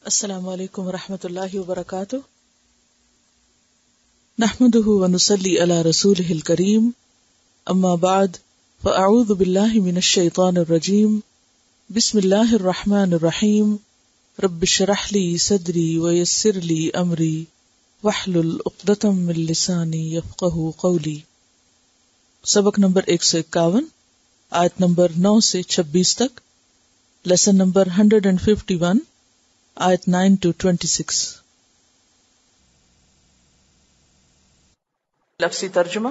السلام علیکم ورحمۃ اللہ وبرکاتہ. نحمده ونصلي على رسوله الكريم. اما بعد فاعوذ باللہ من الشیطان الرجیم. بسم اللہ الرحمن الرحیم. رب اشرح لي صدری ويسر لي امری واحلل عقدۃ من لسانی یفقهوا قولی. سبق نمبر 151 آیت نمبر 9 سے 26 تک. لیسن نمبر 151 آیت 9 to 26. لفظی ترجمہ.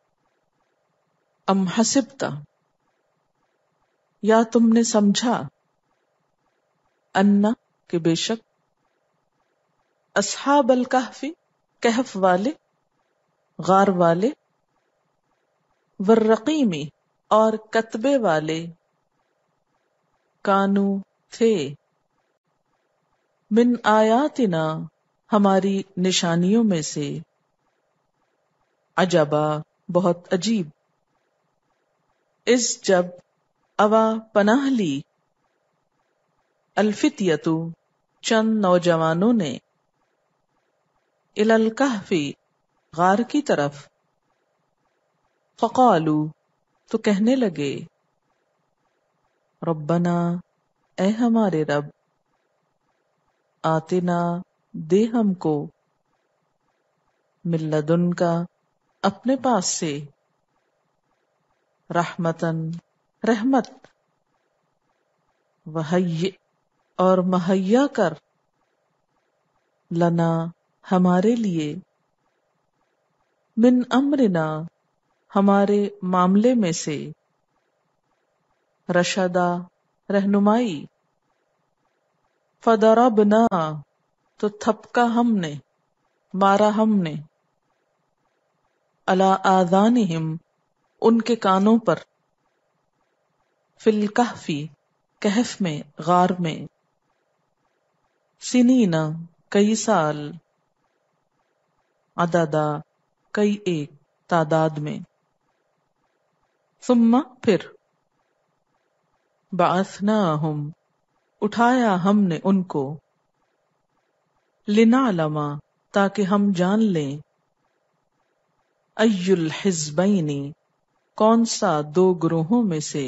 ام حسبتا، یا تم نے سمجھا، ان کہ بے شک، اصحاب الکہف کہف والے، غار والے، والرقیم اور کتبے والے، کانو تھے، من آیاتنا ہماری نشانیوں میں سے، عجبا بہت عجیب، اس جب اوا پناہ لی، الفتیتو چند نوجوانوں نے، الی الکہف غار کی طرف، فقالو تو کہنے لگے، ربنا اے ہمارے رب، آتنا دے ہم کو، من لدن کا اپنے پاس سے، رحمتن رحمت، وہی اور مہیا کر، لنا ہمارے لیے، من امرنا ہمارے معاملے میں سے، رشدا رہنمائی، فضربنا تو تھپکا ہم نے، مارا ہم نے، علی آذانہم ان کے کانوں پر، فی الکہف کہف میں غار میں، سنین کئی سال، عددا کئی ایک تعداد میں، ثم پھر، بعثناہم اٹھایا ہم نے ان کو، لنعلم تاکہ ہم جان لیں، ای الحزبین کون سا دو گروہوں میں سے،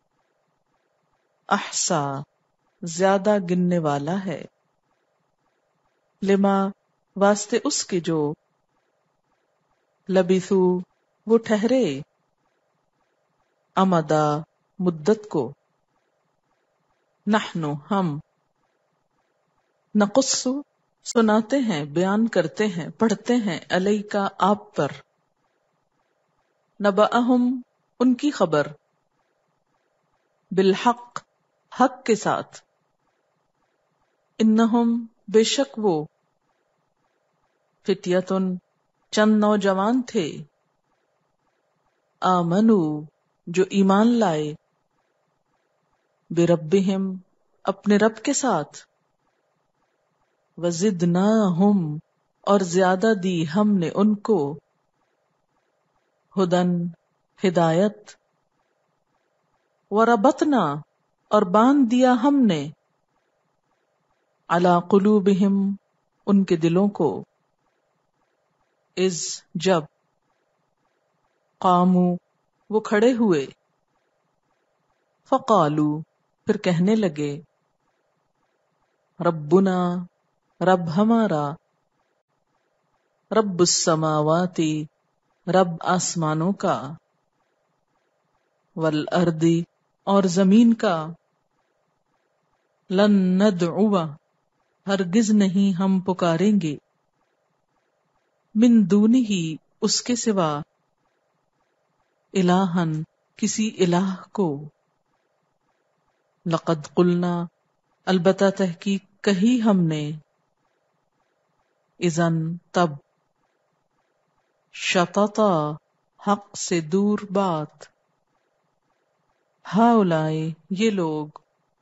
احصا زیادہ گننے والا ہے، لما واسطے اس کے جو، لبثو وہ ٹھہرے، امدا مدت کو، نحن ہم، نقص سناتے ہیں، بیان کرتے ہیں، پڑھتے ہیں، علیک آپ پر، نبأہم ان کی خبر، بالحق حق کے ساتھ، انہم بے شک وہ، فتیتن چند نوجوان تھے، آمنو جو ایمان لائے، بربہم اپنے رب کے ساتھ، وزدناہم اور زیادہ دی ہم نے ان کو، ہدن ہدایت، وربطنا اور باندھ دیا ہم نے، علی قلوبہم ان کے دلوں کو، اذ جب، قاموا وہ کھڑے ہوئے، فقالو پھر کہنے لگے، ربنا رب ہمارا، رب السماوات رب آسمانوں کا، والارض اور زمین کا، لن ندعو ہرگز نہیں ہم پکاریں گے، من دونہ اس کے سوا، الہن کسی الہ کو، لقد قلنا البتہ تحقیق کہی ہم نے، اذن تب، شططا حق سے دور بات، ہؤلاء یہ لوگ،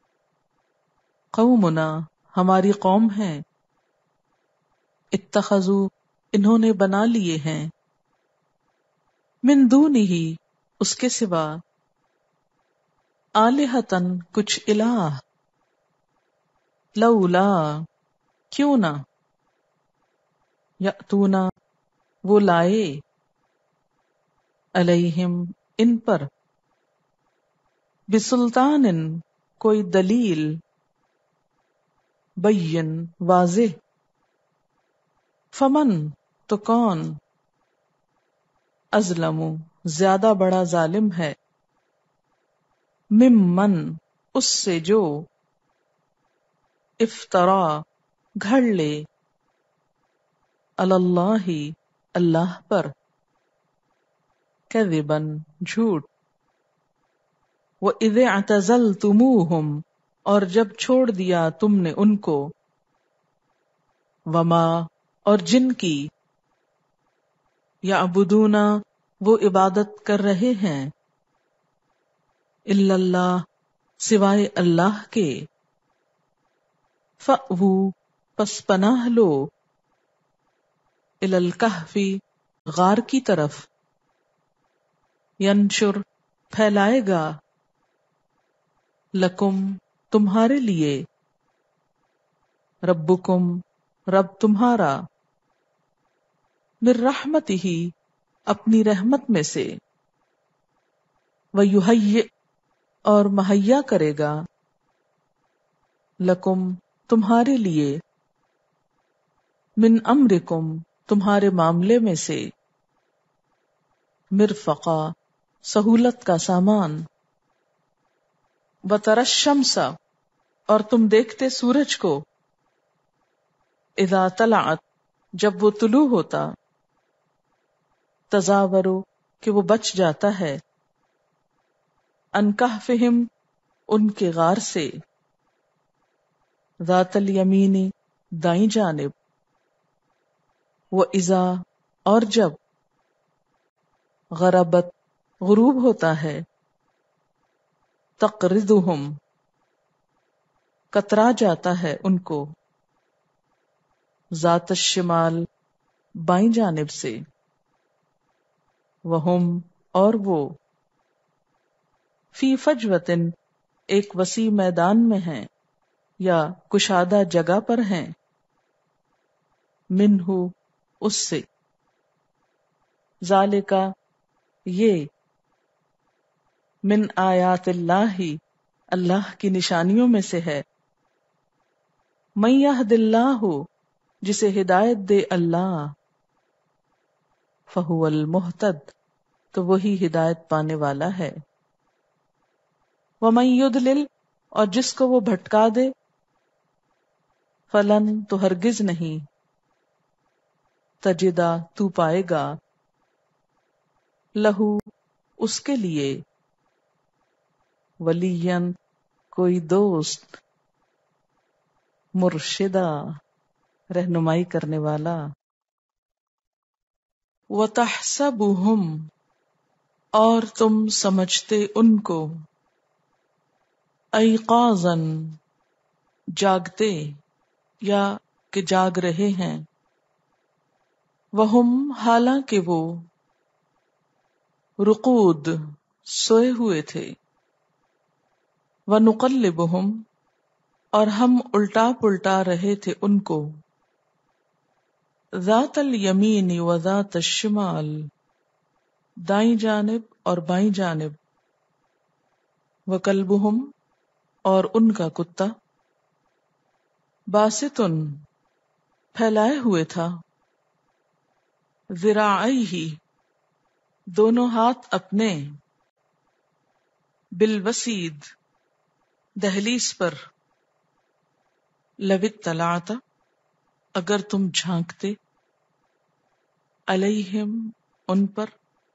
قومنا ہماری قوم ہیں، اتخذوا انہوں نے بنا لیے ہیں، من دونہ اس کے سوا، آلہتن کچھ الہ، لولا کیوں نہ یأتونا وہ لائے علیہم ان پر بسلطان کوئی دلیل بین واضح فمن تو کون ازلم زیادہ بڑا ظالم ہے ممن اس سے جو افترا گھڑ لے علی اللہ اللہ پر کذبا جھوٹ وَإِذِ اعْتَزَلْتُمُوهُمْ اور جب چھوڑ دیا تم نے ان کو وما اور جن کی یعبدون وہ عبادت کر رہے ہیں الا اللہ سوائے اللہ کے فَأْوُوا پس پناہ لو الی الکہف غار کی طرف ینشر پھیلائے گا لکم تمہارے لیے ربکم رب تمہارا من رحمتہ اپنی رحمت میں سے ویہیئ اور مہیا کرے گا لکم تمہارے لیے من امرکم تمہارے معاملے میں سے مرفقا سہولت کا سامان وَتَرَى الشَّمْسَ اور تم دیکھتے سورج کو اذا طلعت جب وہ طلوع ہوتا تزاورو کہ وہ بچ جاتا ہے عن کہفہم ان کے غار سے ذات الیمین دائیں جانب وَإِذَا اور جب غربت غروب ہوتا ہے تقرضہم کترا جاتا ہے ان کو ذات الشمال بائیں جانب سے وہم اور وہ فی فجوۃ ایک وسیع میدان میں ہیں یا کشادہ جگہ پر ہیں منہ اس سے ذالکا یہ من آیات اللہ اللہ کی نشانیوں میں سے ہے من یہد اللہ جسے ہدایت دے اللہ فہو المہتد تو وہی ہدایت پانے والا ہے ومن یضلل اور جس کو وہ بھٹکا دے فلن تو ہرگز نہیں تجدہ تو پائے گا لہو اس کے لیے ولین کوئی دوست مرشدہ رہنمائی کرنے والا وَتَحْسَبُهُمْ اور تم سمجھتے ان کو ایقاظاً جاگتے یا کہ جاگ رہے ہیں وہم حالانکہ وہ رقود سوئے ہوئے تھے وَنُقَلِّبُهُمْ اور ہم الٹا پلٹا رہے تھے ان کو ذات الیمین و ذات الشمال دائیں جانب اور بائیں جانب وَكَلْبُهُمْ اور ان کا کتا باسطن پھیلائے ہوئے تھا ذراعیہ دونوں ہاتھ اپنے بالوسید دہلیز پر لو اطلعت اگر تم جھانکتے علیہم ان پر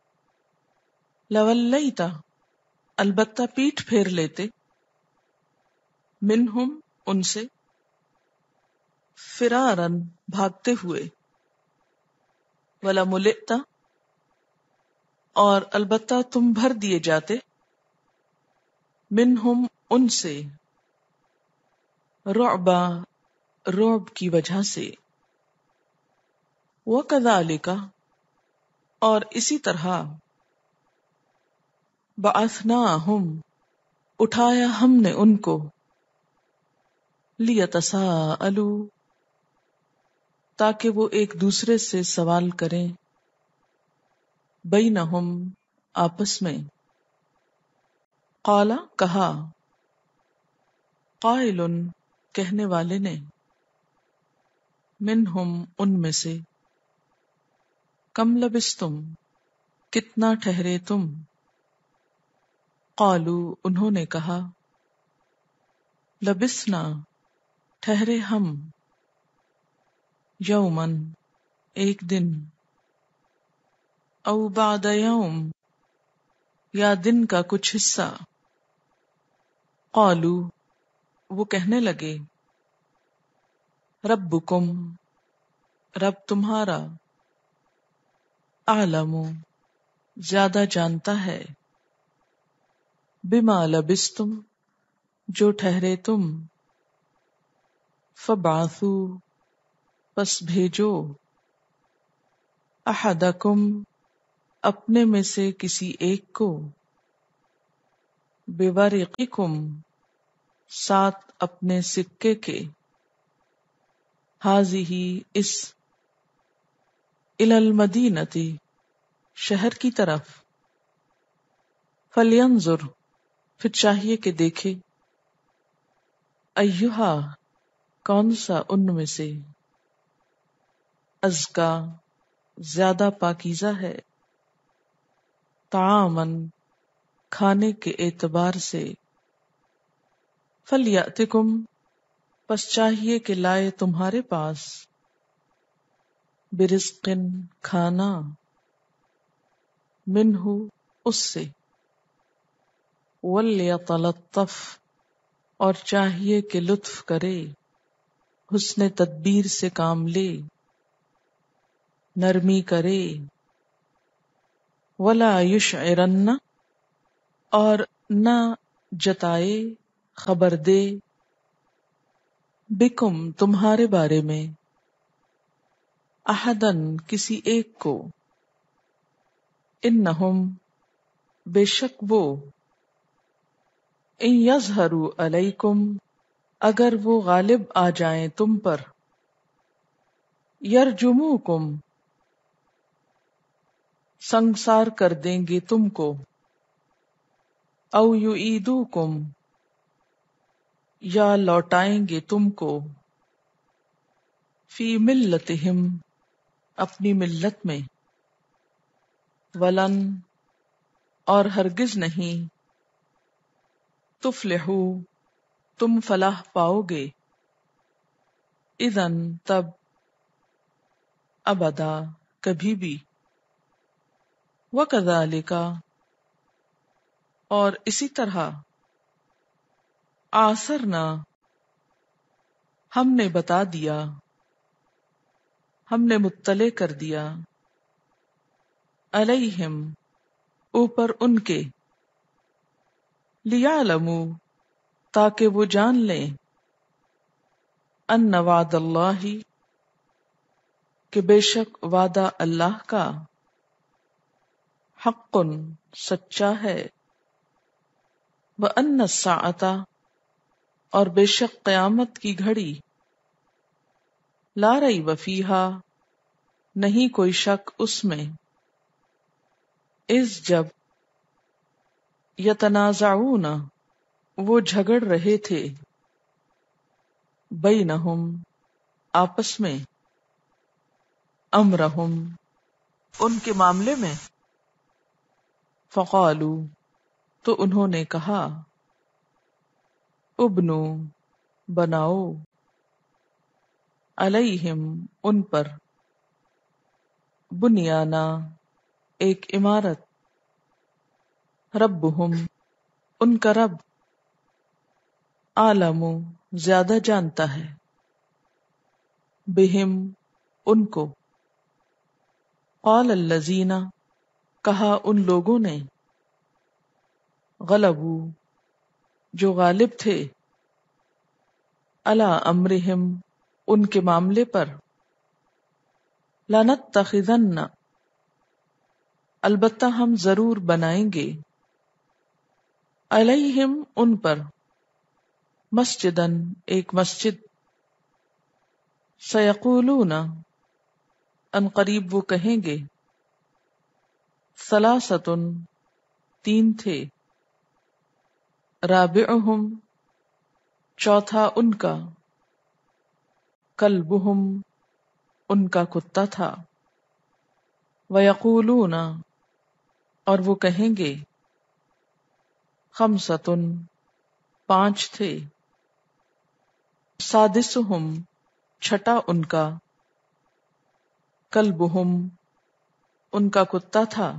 لولیت البتہ پیٹھ پھیر لیتے منہم ان سے فرارن بھاگتے ہوئے ولملئت اور البتہ تم بھر دیے جاتے منہم ان سے رعبا رعب کی وجہ سے وَكَذَلِكَ اور اسی طرح بَعَثْنَاهُمْ اٹھایا ہم نے ان کو لِيَتَسَاءَلُوا تاکہ وہ ایک دوسرے سے سوال کریں، بینہم آپس میں، قالا کہا، قائل کہنے والے نے، منہم ان میں سے، کم لبستم کتنا ٹھہرے تم، قالو انہوں نے کہا، لبسنا ٹھہرے ہم، یومن ایک دن، او بعد یوم یا دن کا کچھ حصہ، قالو وہ کہنے لگے، ربکم رب تمہارا، اعلم زیادہ جانتا ہے، بما لبستم جو ٹھہرے تم، فبعثوا پس بھیجو، احدکم اپنے میں سے کسی ایک کو، بورقکم ساتھ اپنے سکے کے، ہذہ اس، الی المدینۃ شہر کی طرف، فلینظر پھر چاہیے کہ دیکھے، ایہا کون سا ان میں سے، ازکا زیادہ پاکیزہ ہے، طعامن کھانے کے اعتبار سے، فلیأتکم پس چاہیے کہ لائے تمہارے پاس، برزق کھانا، منہ اس سے، ولیطلطف اور چاہیے کہ لطف کرے، حسن تدبیر سے کام لے، نرمی کرے، ولا یشعرن اور نہ جتائے خبر دے، بکم تمہارے بارے میں، احدن کسی ایک کو، انہم بے شک وہ، ان یظہروا علیکم اگر وہ غالب آ جائیں تم پر، یرجموکم سنگسار کر دیں گے تم کو، او یعیدوکم یا لوٹائیں گے تم کو، فی ملتہم اپنی ملت میں، ولن اور ہرگز نہیں، تفلحو تم فلاح پاؤ گے، اذن تب، ابدا کبھی بھی، وکذالک اور اسی طرح، آثرنا ہم نے بتا دیا، ہم نے مطلع کر دیا، علیہم اوپر ان کے، لیعلموا تاکہ وہ جان لیں، ان وعد اللہ کہ بے شک وعدہ اللہ کا، حق سچا ہے، وان الساعۃ اور بے شک قیامت کی گھڑی، لا ریب فیہا نہیں کوئی شک اس میں، اذ جب، یتنازعون وہ جھگڑ رہے تھے، بینہم آپس میں، امرہم ان کے معاملے میں، فقالو تو انہوں نے کہا، ابنو بناؤ، علیہم ان پر، بنیانا ایک عمارت، ربہم ان کا رب، عالم زیادہ جانتا ہے، بہم ان کو، قال الذین کہا ان لوگوں نے، غلبوا جو غالب تھے، علی امرہم ان کے معاملے پر، لنتخذن البتہ ہم ضرور بنائیں گے، علیہم ان پر، مسجدن ایک مسجد، سیقولون ان قریب وہ کہیں گے، ثلاثۃ تین تھے، رابعہم چوتھا ان کا، کلبہم ان کا کتا تھا، ویقولون اور وہ کہیں گے، خمسۃ پانچ تھے، سادسہم چھٹا ان کا، کلبہم ان کا کتا تھا،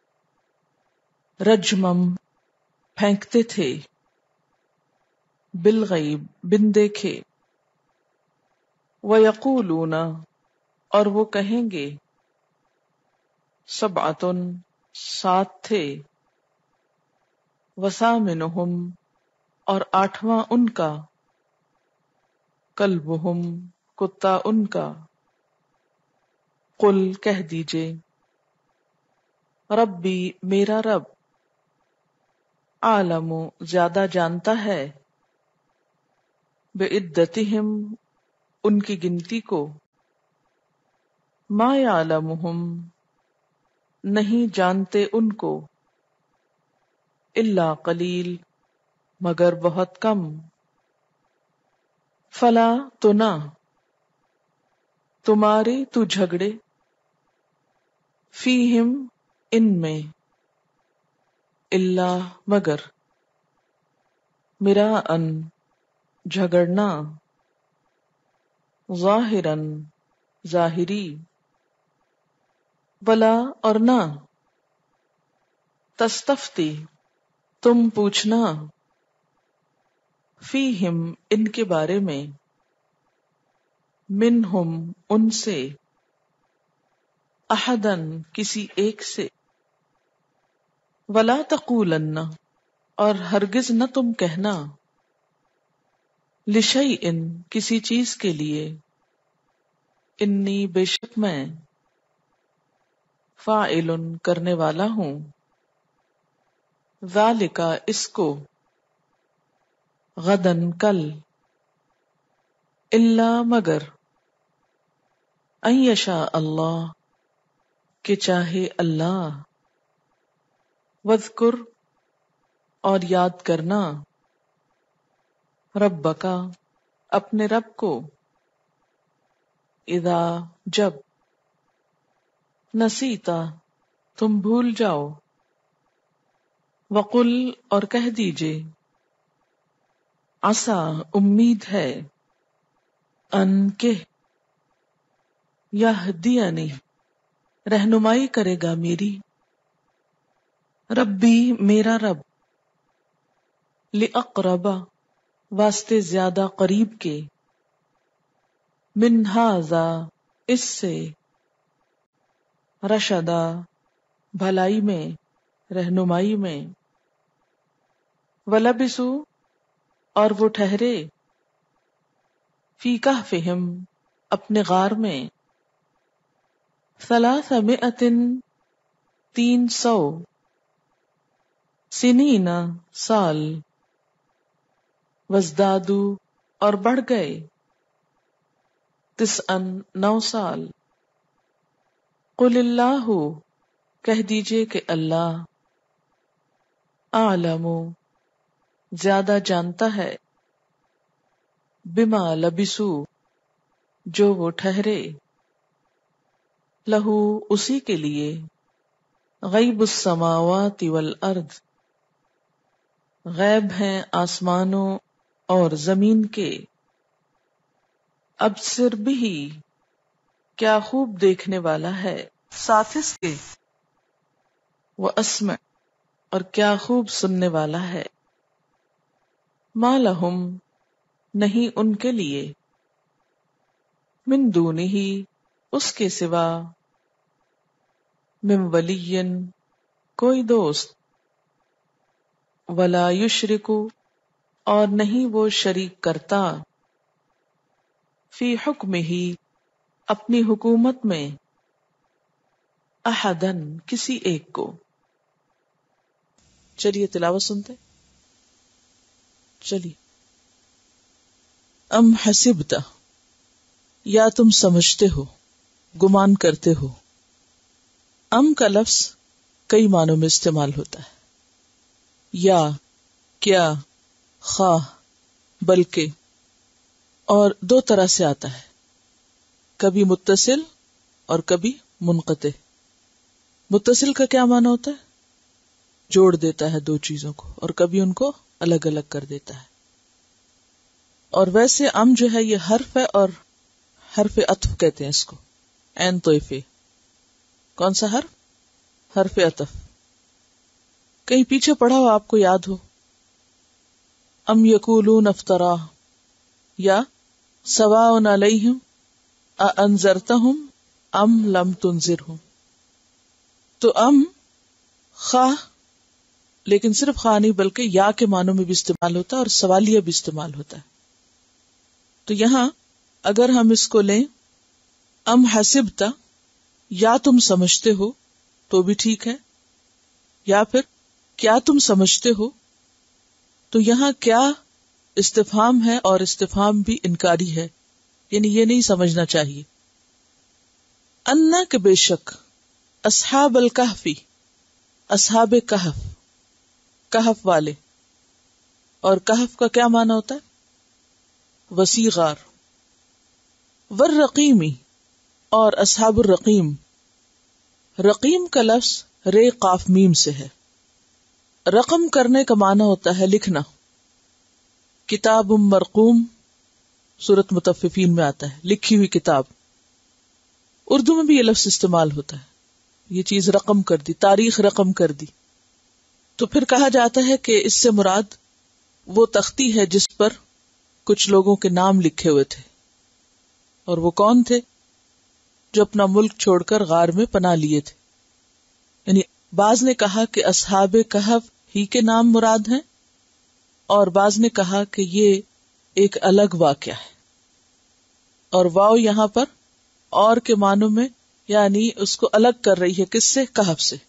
رجمم پھینکتے تھے، بالغیب بن دیکھے، ویقولون اور وہ کہیں گے، سبعۃ سات تھے، وثامنہم اور آٹھواں ان کا، کلبہم کتا ان کا، قل کہہ دیجئے، ربی میرا رب، عالم زیادہ جانتا ہے، بعدتہم ان کی گنتی کو، ما یعلمہم نہیں جانتے ان کو، الا قلیل مگر بہت کم، فلا تو نہ تمہارے تو جھگڑے، فیہم ان میں، الا مگر، مراءً جھگڑنا، ظاہراً ظاہری، ولا اور نہ، تستفتی تم پوچھنا، فیہم ان کے بارے میں، منہم ان سے، احدن کسی ایک سے، ولا تقولن اور ہرگز نہ تم کہنا، لشیء کسی چیز کے لیے، انی بے شک میں، فاعل کرنے والا ہوں، ذالک اس کو، غدن کل، الا مگر، ان یشاء اللہ کہ چاہے اللہ، واذکر اور یاد کرنا، ربک اپنے رب کو، اذا جب، نسیتا تم بھول جاؤ، وقل اور کہہ دیجئے، عسیٰ امید ہے، ان کہ، یہدینی رہنمائی کرے گا میری، ربی میرا رب، لاقرب واسطے زیادہ قریب کے، من ھذا اس سے، رشدا بھلائی میں رہنمائی میں، ولبثوا اور وہ ٹھہرے، فی کہفہم اپنے غار میں، 300 300 سنین سال، وازدادوا اور بڑھ گئے، 9 سال، قل اللہ کہہ دیجئے کہ اللہ، اعلم زیادہ جانتا ہے، بما لبثوا جو وہ ٹھہرے، لہو اسی کے لیے، غیب السماوات والارض غیب ہیں آسمانوں اور زمین کے، ابصر بھی کیا خوب دیکھنے والا ہے ساتھ اس کے، واسمع اور کیا خوب سننے والا ہے، ما لہم نہیں ان کے لیے، من دونہ اس کے سوا، من ولی کوئی دوست، ولا یشرک اور نہیں وہ شریک کرتا، فی حکمہ اپنی حکومت میں، احدن کسی ایک کو۔ چلیے تلاوت سنتے، چلیے، ام حسبت یا تم سمجھتے ہو، گمان کرتے ہو. ام کا لفظ کئی معنوں میں استعمال ہوتا ہے. یا، کیا، خواہ، بلکہ، اور دو طرح سے آتا ہے، کبھی متصل اور کبھی منقطع. متصل کا کیا معنی ہوتا ہے؟ جوڑ دیتا ہے دو چیزوں کو، اور کبھی ان کو الگ الگ کر دیتا ہے. اور ویسے ام جو ہے یہ حرف ہے، اور حرف عطف کہتے ہیں اس کو. عین طیفے، کون سا حرف؟ حرف عطف. کہیں پیچھے پڑھا ہو آپ کو یاد ہو، ام یقولون افترا، یا سواء علیہم اانذرتہم ام لم تنذرہم. تو ام خواہ، لیکن صرف خواہ نہیں بلکہ یا کے معنوں میں بھی استعمال ہوتا ہے اور سوالیہ بھی استعمال ہوتا ہے. تو یہاں اگر ہم اس کو لیں ام حسبتا، یا تم سمجھتے ہو تو بھی ٹھیک ہے، یا پھر کیا تم سمجھتے ہو، تو یہاں کیا استفہام ہے اور استفہام بھی انکاری ہے، یعنی یہ نہیں سمجھنا چاہیے. انا کہ بے شک، اصحاب الکہفی، اصحاب کہف، کہف والے. اور کہف کا کیا معنی ہوتا ہے؟ وسیع غار. والرقیمی، اور اصحاب الرقیم. رقیم کا لفظ رے قاف میم سے ہے. رقم کرنے کا معنی ہوتا ہے لکھنا. کتاب مرقوم سورۃ مطففین میں آتا ہے، لکھی ہوئی کتاب. اردو میں بھی یہ لفظ استعمال ہوتا ہے، یہ چیز رقم کر دی، تاریخ رقم کر دی. تو پھر کہا جاتا ہے کہ اس سے مراد وہ تختی ہے جس پر کچھ لوگوں کے نام لکھے ہوئے تھے. اور وہ کون تھے؟ جو اپنا ملک چھوڑ کر غار میں پناہ لیے تھے. یعنی بعض نے کہا کہ اصحاب کہف ہی کے نام مراد ہیں، اور بعض نے کہا کہ یہ ایک الگ واقعہ ہے. اور واو یہاں پر اور کے معنوں میں، یعنی اس کو الگ کر رہی ہے. کس سے؟ کہف سے.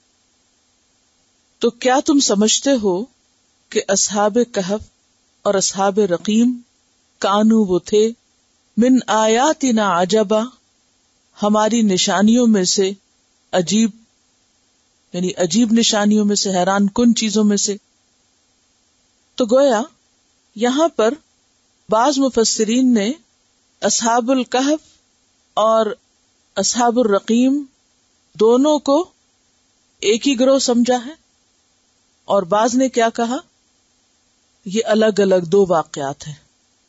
تو کیا تم سمجھتے ہو کہ اصحاب کہف اور اصحاب رقیم کانو وہ تھے، من آیاتنا عجبا، ہماری نشانیوں میں سے، عجیب یعنی عجیب نشانیوں میں سے، حیران کن چیزوں میں سے. تو گویا یہاں پر بعض مفسرین نے اصحاب الکہف اور اصحاب الرقیم دونوں کو ایک ہی گروہ سمجھا ہے، اور بعض نے کیا کہا، یہ الگ الگ دو واقعات ہیں.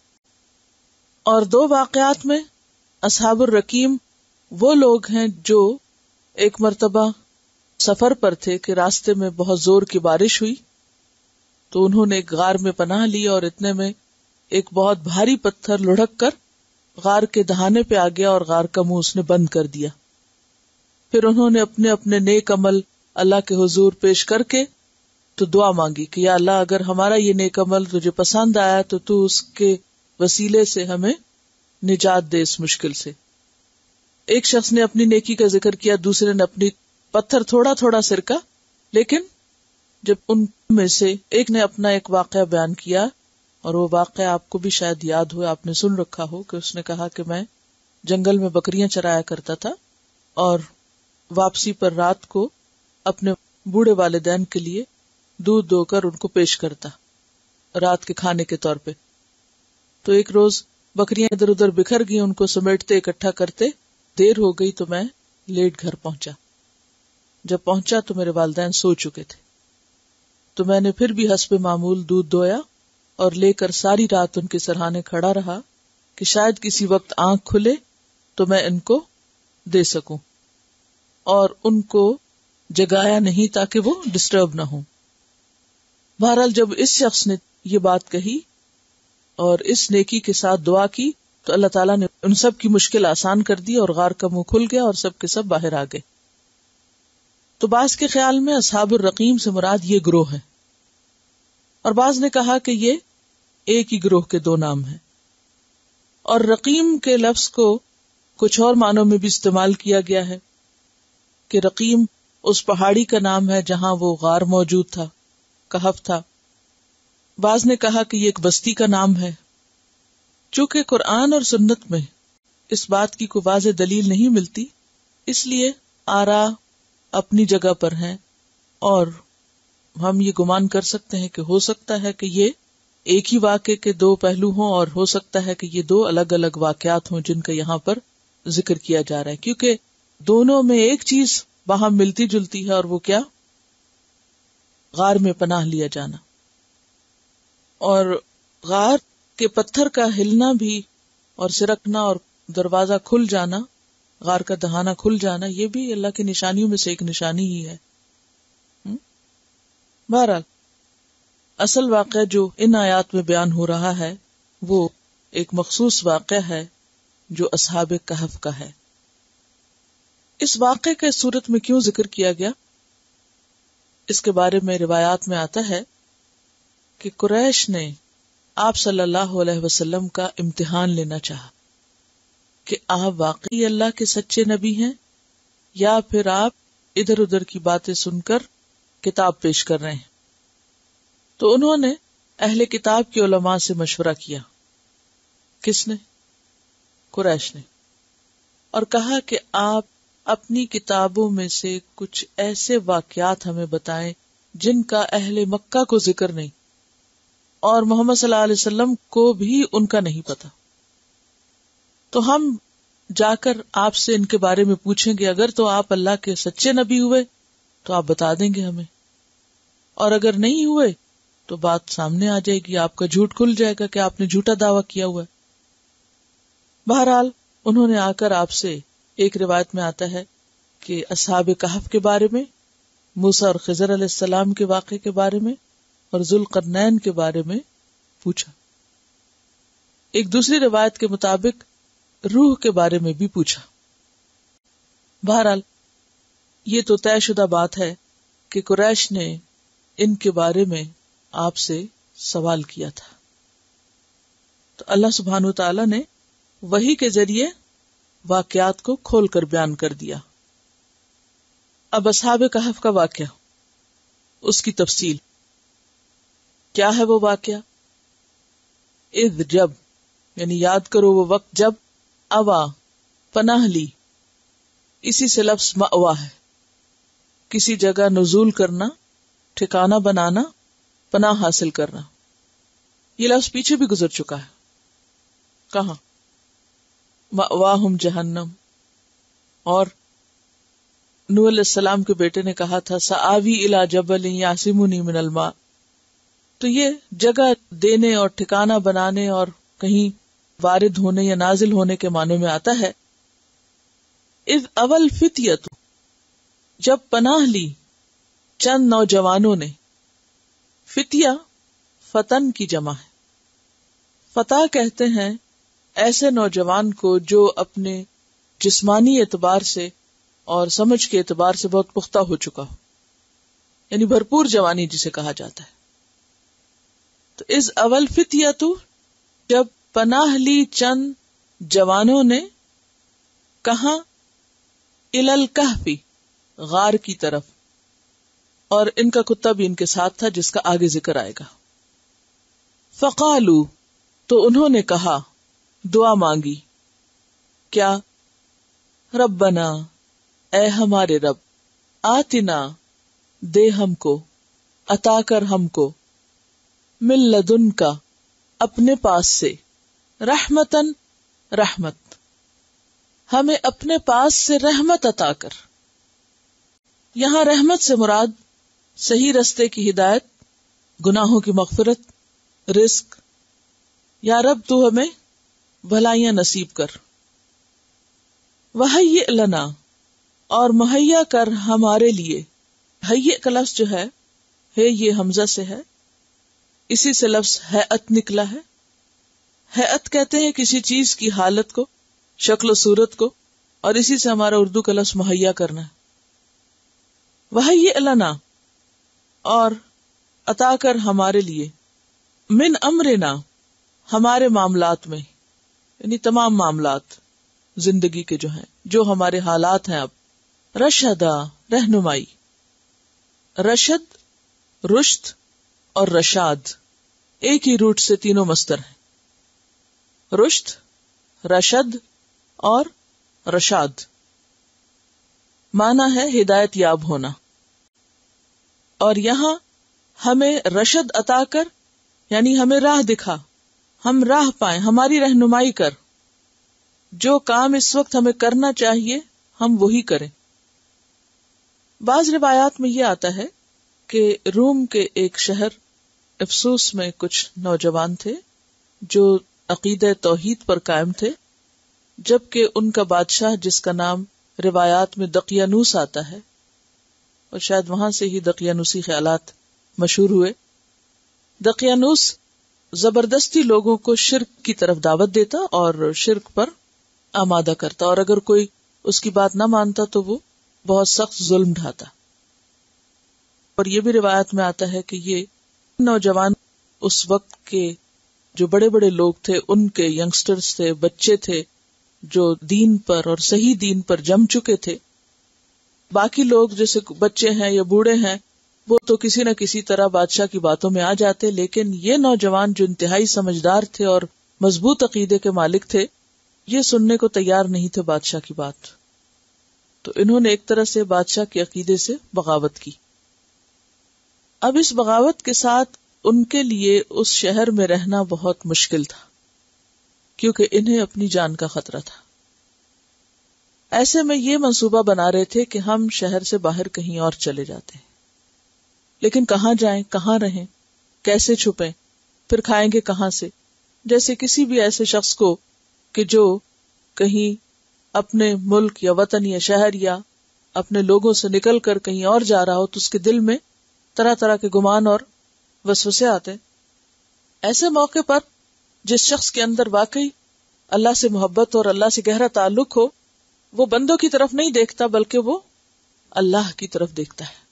اور دو واقعات میں اصحاب الرقیم وہ لوگ ہیں جو ایک مرتبہ سفر پر تھے کہ راستے میں بہت زور کی بارش ہوئی، تو انہوں نے ایک غار میں پناہ لی، اور اتنے میں ایک بہت بھاری پتھر لڑھک کر غار کے دہانے پہ آ گیا اور غار کا منہ اس نے بند کر دیا. پھر انہوں نے اپنے اپنے نیک عمل اللہ کے حضور پیش کر کے تو دعا مانگی کہ یا اللہ، اگر ہمارا یہ نیک عمل تجھے پسند آیا تو اس کے وسیلے سے ہمیں نجات دے اس مشکل سے. ایک شخص نے اپنی نیکی کا ذکر کیا، دوسرے نے اپنی پتھر تھوڑا تھوڑا سرکا. لیکن جب ان میں سے ایک نے اپنا ایک واقعہ بیان کیا، اور وہ واقعہ آپ کو بھی شاید یاد ہو، آپ نے سن رکھا ہو، کہ اس نے کہا کہ میں جنگل میں بکریاں چرایا کرتا تھا، اور واپسی پر رات کو اپنے بوڑھے والدین کے لیے دودھ دو کر ان کو پیش کرتا رات کے کھانے کے طور پہ. تو ایک روز بکریاں ادھر ادھر بکھر گئی، ان کو سمیٹتے اکٹھا کرتے دیر ہو گئی، تو میں لیٹ گھر پہنچا. جب پہنچا تو میرے والدین سو چکے تھے. تو میں نے پھر بھی حسب معمول دودھ دویا اور لے کر ساری رات ان کے سرہانے کھڑا رہا کہ شاید کسی وقت آنکھ کھلے تو میں ان کو دے سکوں، اور ان کو جگایا نہیں تاکہ وہ ڈسٹرب نہ ہوں. بہرحال جب اس شخص نے یہ بات کہی اور اس نیکی کے ساتھ دعا کی تو اللہ تعالیٰ نے ان سب کی مشکل آسان کر دی، اور غار کا منہ کھل گیا اور سب کے سب باہر آ گئے. تو بعض کے خیال میں اصحاب الرقیم سے مراد یہ گروہ ہے، اور بعض نے کہا کہ یہ ایک ہی گروہ کے دو نام ہیں. اور رقیم کے لفظ کو کچھ اور معنوں میں بھی استعمال کیا گیا ہے کہ رقیم اس پہاڑی کا نام ہے جہاں وہ غار موجود تھا، کہف تھا. بعض نے کہا کہ یہ ایک بستی کا نام ہے. چونکہ قرآن اور سنت میں اس بات کی کوئی واضح دلیل نہیں ملتی اس لیے آرا اپنی جگہ پر ہیں، اور ہم یہ گمان کر سکتے ہیں کہ ہو سکتا ہے کہ یہ ایک ہی واقعے کے دو پہلو ہوں، اور ہو سکتا ہے کہ یہ دو الگ الگ واقعات ہوں جن کا یہاں پر ذکر کیا جا رہا ہے، کیونکہ دونوں میں ایک چیز وہاں ملتی جلتی ہے، اور وہ کیا؟ غار میں پناہ لیا جانا. اور غار کے پتھر کا ہلنا بھی اور سرکنا اور دروازہ کھل جانا، غار کا دہانہ کھل جانا، یہ بھی اللہ کی نشانیوں میں سے ایک نشانی ہی ہے. بہرحال اصل واقعہ جو ان آیات میں بیان ہو رہا ہے وہ ایک مخصوص واقعہ ہے جو اصحاب کہف کا ہے. اس واقعے کا اس صورت میں کیوں ذکر کیا گیا؟ اس کے بارے میں روایات میں آتا ہے کہ قریش نے آپ صلی اللہ علیہ وسلم کا امتحان لینا چاہا کہ آپ واقعی اللہ کے سچے نبی ہیں یا پھر آپ ادھر ادھر کی باتیں سن کر کتاب پیش کر رہے ہیں. تو انہوں نے اہل کتاب کے علماء سے مشورہ کیا. کس نے؟ قریش نے. اور کہا کہ آپ اپنی کتابوں میں سے کچھ ایسے واقعات ہمیں بتائیں جن کا اہل مکہ کو ذکر نہیں اور محمد صلی اللہ علیہ وسلم کو بھی ان کا نہیں پتا. تو ہم جا کر آپ سے ان کے بارے میں پوچھیں گے، اگر تو آپ اللہ کے سچے نبی ہوئے تو آپ بتا دیں گے ہمیں، اور اگر نہیں ہوئے تو بات سامنے آ جائے گی، آپ کا جھوٹ کھل جائے گا کہ آپ نے جھوٹا دعویٰ کیا ہوا ہے. بہرحال انہوں نے آ کر آپ سے، ایک روایت میں آتا ہے کہ اصحاب کہف کے بارے میں، موسیٰ اور خضر علیہ السلام کے واقعے کے بارے میں اور ذوالقرنین کے بارے میں پوچھا. ایک دوسری روایت کے مطابق روح کے بارے میں بھی پوچھا. بہرحال یہ تو طے شدہ بات ہے کہ قریش نے ان کے بارے میں آپ سے سوال کیا تھا. تو اللہ سبحانہ وتعالی نے وحی کے ذریعے واقعات کو کھول کر بیان کر دیا. اب اصحاب کہف کا واقعہ، اس کی تفصیل کیا ہے؟ وہ واقعہ اذ، جب، یعنی یاد کرو وہ وقت جب، اوا، پناہ لی، اسی سے لفظ مأوا ہے، کسی جگہ نزول کرنا، ٹھکانہ بنانا، پناہ حاصل کرنا. یہ لفظ پیچھے بھی گزر چکا ہے. کہاں؟ مأواہم جہنم. اور نوح علیہ السلام کے بیٹے نے کہا تھا سآوی الی جبل یعصمنی من الماء. تو یہ جگہ دینے اور ٹھکانہ بنانے اور کہیں وارد ہونے یا نازل ہونے کے معنوں میں آتا ہے. اذ اول فتیت، جب پناہ لی چند نوجوانوں نے. فتیہ فتن کی جمع ہے. فتح کہتے ہیں ایسے نوجوان کو جو اپنے جسمانی اعتبار سے اور سمجھ کے اعتبار سے بہت پختہ ہو چکا ہو، یعنی بھرپور جوانی جسے کہا جاتا ہے. تو اذ اول فتیۃ، جب پناہ لی چند جوانوں نے، کہاں؟ الی الکہف، غار کی طرف. اور ان کا کتا بھی ان کے ساتھ تھا جس کا آگے ذکر آئے گا. فقالو، تو انہوں نے کہا، دعا مانگی. کیا؟ ربنا، اے ہمارے رب، آتنا، دے ہم کو، عطا کر ہم کو، من لدن کا، اپنے پاس سے، رحمتن، رحمت، ہمیں اپنے پاس سے رحمت عطا کر. یہاں رحمت سے مراد صحیح رستے کی ہدایت، گناہوں کی مغفرت، رزق. یا رب تو ہمیں بھلائیاں نصیب کر. وہیئ لنا، اور مہیا کر ہمارے لیے. ہیئ کا لفظ جو ہے یہ حمزہ سے ہے، اسی سے لفظ ہیئت نکلا ہے. ہیئت کہتے ہیں کسی چیز کی حالت کو، شکل و صورت کو، اور اسی سے ہمارا اردو کا لفظ مہیا کرنا ہے. وہیئ لنا، اور عطا کر ہمارے لیے، من امرنا، ہمارے معاملات میں، یعنی تمام معاملات زندگی کے جو ہیں، جو ہمارے حالات ہیں. اب رشدا، رہنمائی. رشد، رشد اور رشاد ایک ہی روٹ سے تینوں مصدر ہیں، رشد، رشد اور رشاد. معنی ہے ہدایت یاب ہونا، اور یہاں ہمیں رشد عطا کر، یعنی ہمیں راہ دکھا، ہم راہ پائیں، ہماری رہنمائی کر، جو کام اس وقت ہمیں کرنا چاہیے ہم وہی کریں۔ بعض روایات میں یہ آتا ہے کہ روم کے ایک شہر افسوس میں کچھ نوجوان تھے جو عقیدہ توحید پر قائم تھے، جبکہ ان کا بادشاہ جس کا نام روایات میں دقیانوس آتا ہے، اور شاید وہاں سے ہی دقیانوسی خیالات مشہور ہوئے، دقیانوس زبردستی لوگوں کو شرک کی طرف دعوت دیتا اور شرک پر آمادہ کرتا، اور اگر کوئی اس کی بات نہ مانتا تو وہ بہت سخت ظلم ڈھاتا۔ اور یہ بھی روایت میں آتا ہے کہ یہ نوجوان اس وقت کے جو بڑے بڑے لوگ تھے، ان کے ینگسٹرز تھے، بچے تھے جو دین پر اور صحیح دین پر جم چکے تھے۔ باقی لوگ جیسے بچے ہیں یا بوڑھے ہیں وہ تو کسی نہ کسی طرح بادشاہ کی باتوں میں آ جاتے، لیکن یہ نوجوان جو انتہائی سمجھدار تھے اور مضبوط عقیدے کے مالک تھے، یہ سننے کو تیار نہیں تھے بادشاہ کی بات، تو انہوں نے ایک طرح سے بادشاہ کے عقیدے سے بغاوت کی۔ اب اس بغاوت کے ساتھ ان کے لیے اس شہر میں رہنا بہت مشکل تھا، کیونکہ انہیں اپنی جان کا خطرہ تھا۔ ایسے میں یہ منصوبہ بنا رہے تھے کہ ہم شہر سے باہر کہیں اور چلے جاتے ہیں، لیکن کہاں جائیں، کہاں رہیں، کیسے چھپیں، پھر کھائیں گے کہاں سے؟ جیسے کسی بھی ایسے شخص کو کہ جو کہیں اپنے ملک یا وطن یا شہر یا اپنے لوگوں سے نکل کر کہیں اور جا رہا ہو تو اس کے دل میں طرح طرح کے گمان اور وسوسے آتے۔ ایسے موقع پر جس شخص کے اندر واقعی اللہ سے محبت اور اللہ سے گہرا تعلق ہو، وہ بندوں کی طرف نہیں دیکھتا بلکہ وہ اللہ کی طرف دیکھتا ہے۔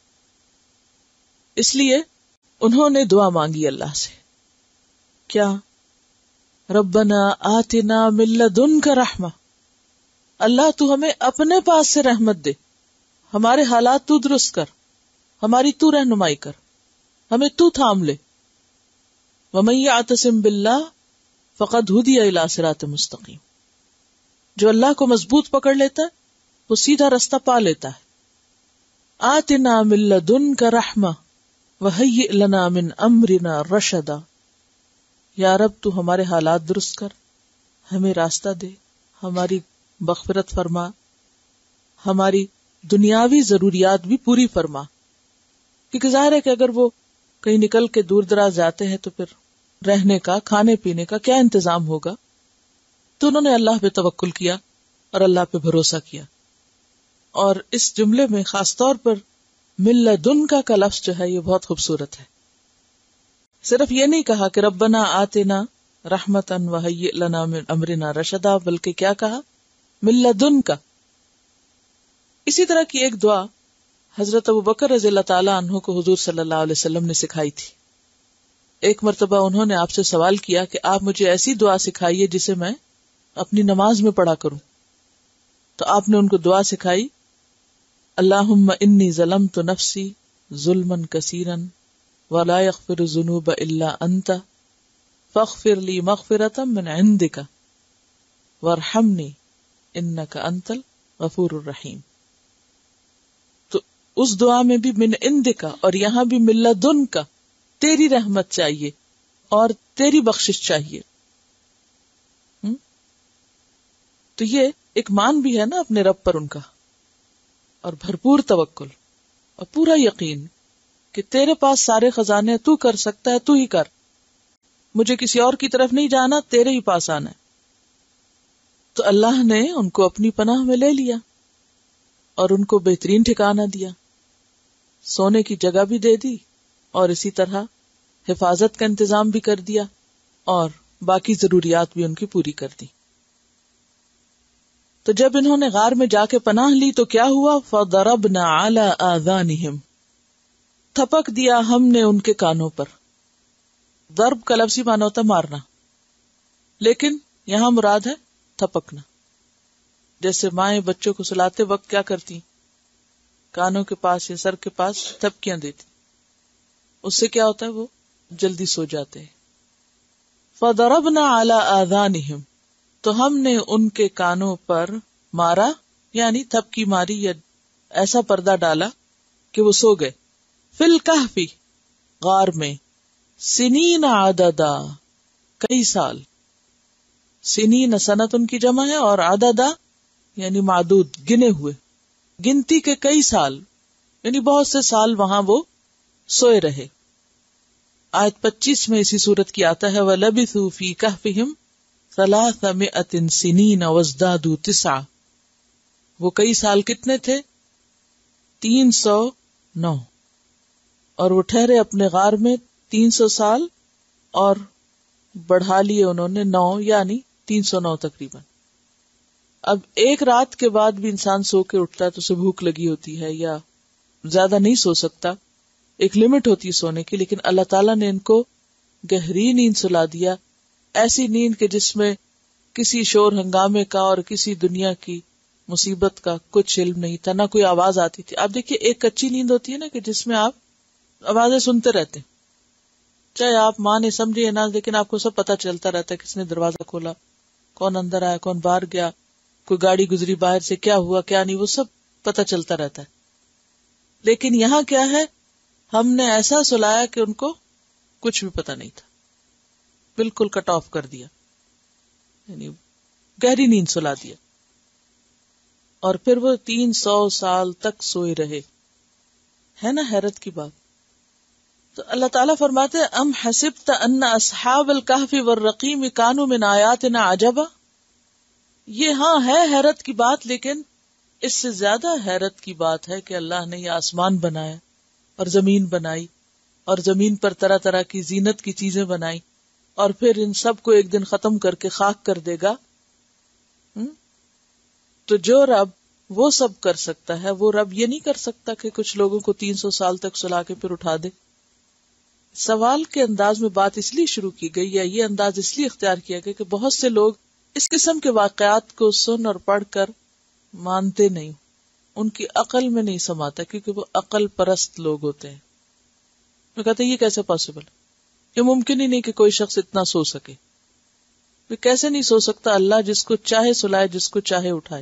اس لیے انہوں نے دعا مانگی اللہ سے، کیا؟ ربنا آتنا من لدنک رحمہ، اللہ تو ہمیں اپنے پاس سے رحمت دے، ہمارے حالات تو درست کر، ہماری تو رہنمائی کر، ہمیں تو تھام لے۔ ومن یعتصم باللہ فقد ہدی الی صراط مستقیم، جو اللہ کو مضبوط پکڑ لیتا ہے وہ سیدھا رستہ پا لیتا ہے۔ آتنا من لدنک رحمہ وہیئ لنا من امرنا رشدا، یا رب تو ہمارے حالات درست کر، ہمیں راستہ دے، ہماری مغفرت فرما، ہماری دنیاوی ضروریات بھی پوری فرما، کیونکہ ظاہر ہے کہ اگر وہ کہیں نکل کے دور دراز جاتے ہیں تو پھر رہنے کا، کھانے پینے کا کیا انتظام ہوگا؟ تو انہوں نے اللہ پہ توکل کیا اور اللہ پہ بھروسہ کیا، اور اس جملے میں خاص طور پر من لدنک کا لفظ جو ہے یہ بہت خوبصورت ہے۔ صرف یہ نہیں کہا کہ ربنا آتنا رحمتا وہیئ لنا من امرنا رشدا، بلکہ کیا کہا؟ من لدنک۔ اسی طرح کی ایک دعا حضرت ابوبکر رضی اللہ تعالی عنہ کو حضور صلی اللہ علیہ وسلم نے سکھائی تھی۔ ایک مرتبہ انہوں نے آپ سے سوال کیا کہ آپ مجھے ایسی دعا سکھائیے جسے میں اپنی نماز میں پڑھا کروں، تو آپ نے ان کو دعا سکھائی، اللہم انی ظلمت نفسی ظلما کثیرا ولا یغفر الذنوب الا انت فاغفر لی مغفرۃ من عندک وارحمنی انک انت الغفور الرحیم۔ تو اس دعا میں بھی من عندک اور یہاں بھی من لدنک، تیری رحمت چاہیے اور تیری بخشش چاہیے۔ تو یہ ایک مان بھی ہے نا اپنے رب پر ان کا، اور بھرپور توکل اور پورا یقین کہ تیرے پاس سارے خزانے، تو کر سکتا ہے، تو ہی کر، مجھے کسی اور کی طرف نہیں جانا، تیرے ہی پاس آنا ہے۔ تو اللہ نے ان کو اپنی پناہ میں لے لیا اور ان کو بہترین ٹھکانہ دیا، سونے کی جگہ بھی دے دی اور اسی طرح حفاظت کا انتظام بھی کر دیا اور باقی ضروریات بھی ان کی پوری کر دی۔ تو جب انہوں نے غار میں جا کے پناہ لی تو کیا ہوا؟ فَضَرَبْنَا عَلَىٰ آذَانِهِمْ، تھپک دیا ہم نے ان کے کانوں پر۔ ضرب کا لفظی معنی ہوتا ہے مارنا، لیکن یہاں مراد ہے تھپکنا۔ جیسے مائیں بچوں کو سلاتے وقت کیا کرتی؟ کانوں کے پاس یا سر کے پاس تھپکیاں دیتی، اس سے کیا ہوتا ہے؟ وہ جلدی سو جاتے ہیں۔ فَضَرَبْنَا عَلَىٰ آذَانِهِمْ، تو ہم نے ان کے کانوں پر مارا، یعنی تھپکی ماری یا ایسا پردہ ڈالا کہ وہ سو گئے. فی الکہف، غار میں، سنین عددا، کئی سال. سنین سنت ان کی جمع ہے، اور عددا یعنی معدود، گنے ہوئے، گنتی کے کئی سال، یعنی بہت سے سال وہاں وہ سوئے رہے. آیت 25 میں اسی صورت کی آتا ہے وَلَبِثُوا فِي كَهْفِهِمْ 300 سِنِينَ وَازْدَادُوا 9. وہ کئی سال کتنے تھے؟ 309. اور وہ ٹھہرے اپنے غار میں 300 سال اور بڑھا لیے انہوں نے 9، یعنی 309 تقریباً. اب ایک رات کے بعد بھی انسان سو کے اٹھتا ہے تو اسے بھوک لگی ہوتی ہے یا زیادہ نہیں سو سکتا، ایک لمٹ ہوتی ہے سونے کی، لیکن اللہ تعالیٰ نے ان کو گہری نیند سلا دیا، ایسی نیند کہ جس میں کسی شور ہنگامے کا اور کسی دنیا کی مصیبت کا کچھ علم نہیں تھا، نہ کوئی آواز آتی تھی. آپ دیکھیے ایک کچی نیند ہوتی ہے نا کہ جس میں آپ آوازیں سنتے رہتے ہیں، چاہے آپ ماں نے سمجھے یا نہ، لیکن آپ کو سب پتہ چلتا رہتا ہے، کس نے دروازہ کھولا، کون اندر آیا، کون باہر گیا، کوئی گاڑی گزری باہر سے، کیا ہوا کیا نہیں، وہ سب پتہ چلتا رہتا ہے. لیکن یہاں کیا ہے، ہم نے ایسا سلایا کہ ان کو کچھ بھی پتہ نہیں تھا، بالکل کٹ آف کر دیا، یعنی گہری نیند سلا دیا. اور پھر وہ 300 سال تک سوئے رہے. ہے نا حیرت کی بات. تو اللہ تعالیٰ فرماتے ہیں ام حسبت ان اصحاب الکہف والرقیم کانوا من آیاتنا عجبا. یہ ہاں ہے حیرت کی بات، لیکن اس سے زیادہ حیرت کی بات ہے کہ اللہ نے یہ آسمان بنایا اور زمین بنائی اور زمین پر طرح طرح کی زینت کی چیزیں بنائی، اور پھر ان سب کو ایک دن ختم کر کے خاک کر دے گا. تو جو رب وہ سب کر سکتا ہے، وہ رب یہ نہیں کر سکتا کہ کچھ لوگوں کو 300 سال تک سلا کے پھر اٹھا دے. سوال کے انداز میں بات اس لیے شروع کی گئی یا یہ انداز اس لیے اختیار کیا گیا کہ بہت سے لوگ اس قسم کے واقعات کو سن اور پڑھ کر مانتے نہیں، ان کی عقل میں نہیں سماتا، کیونکہ وہ عقل پرست لوگ ہوتے ہیں. وہ کہتے ہیں یہ کیسے پاسبل، یہ ممکن ہی نہیں کہ کوئی شخص اتنا سو سکے. وہ کیسے نہیں سو سکتا؟ اللہ جس کو چاہے سلائے، جس کو چاہے اٹھائے.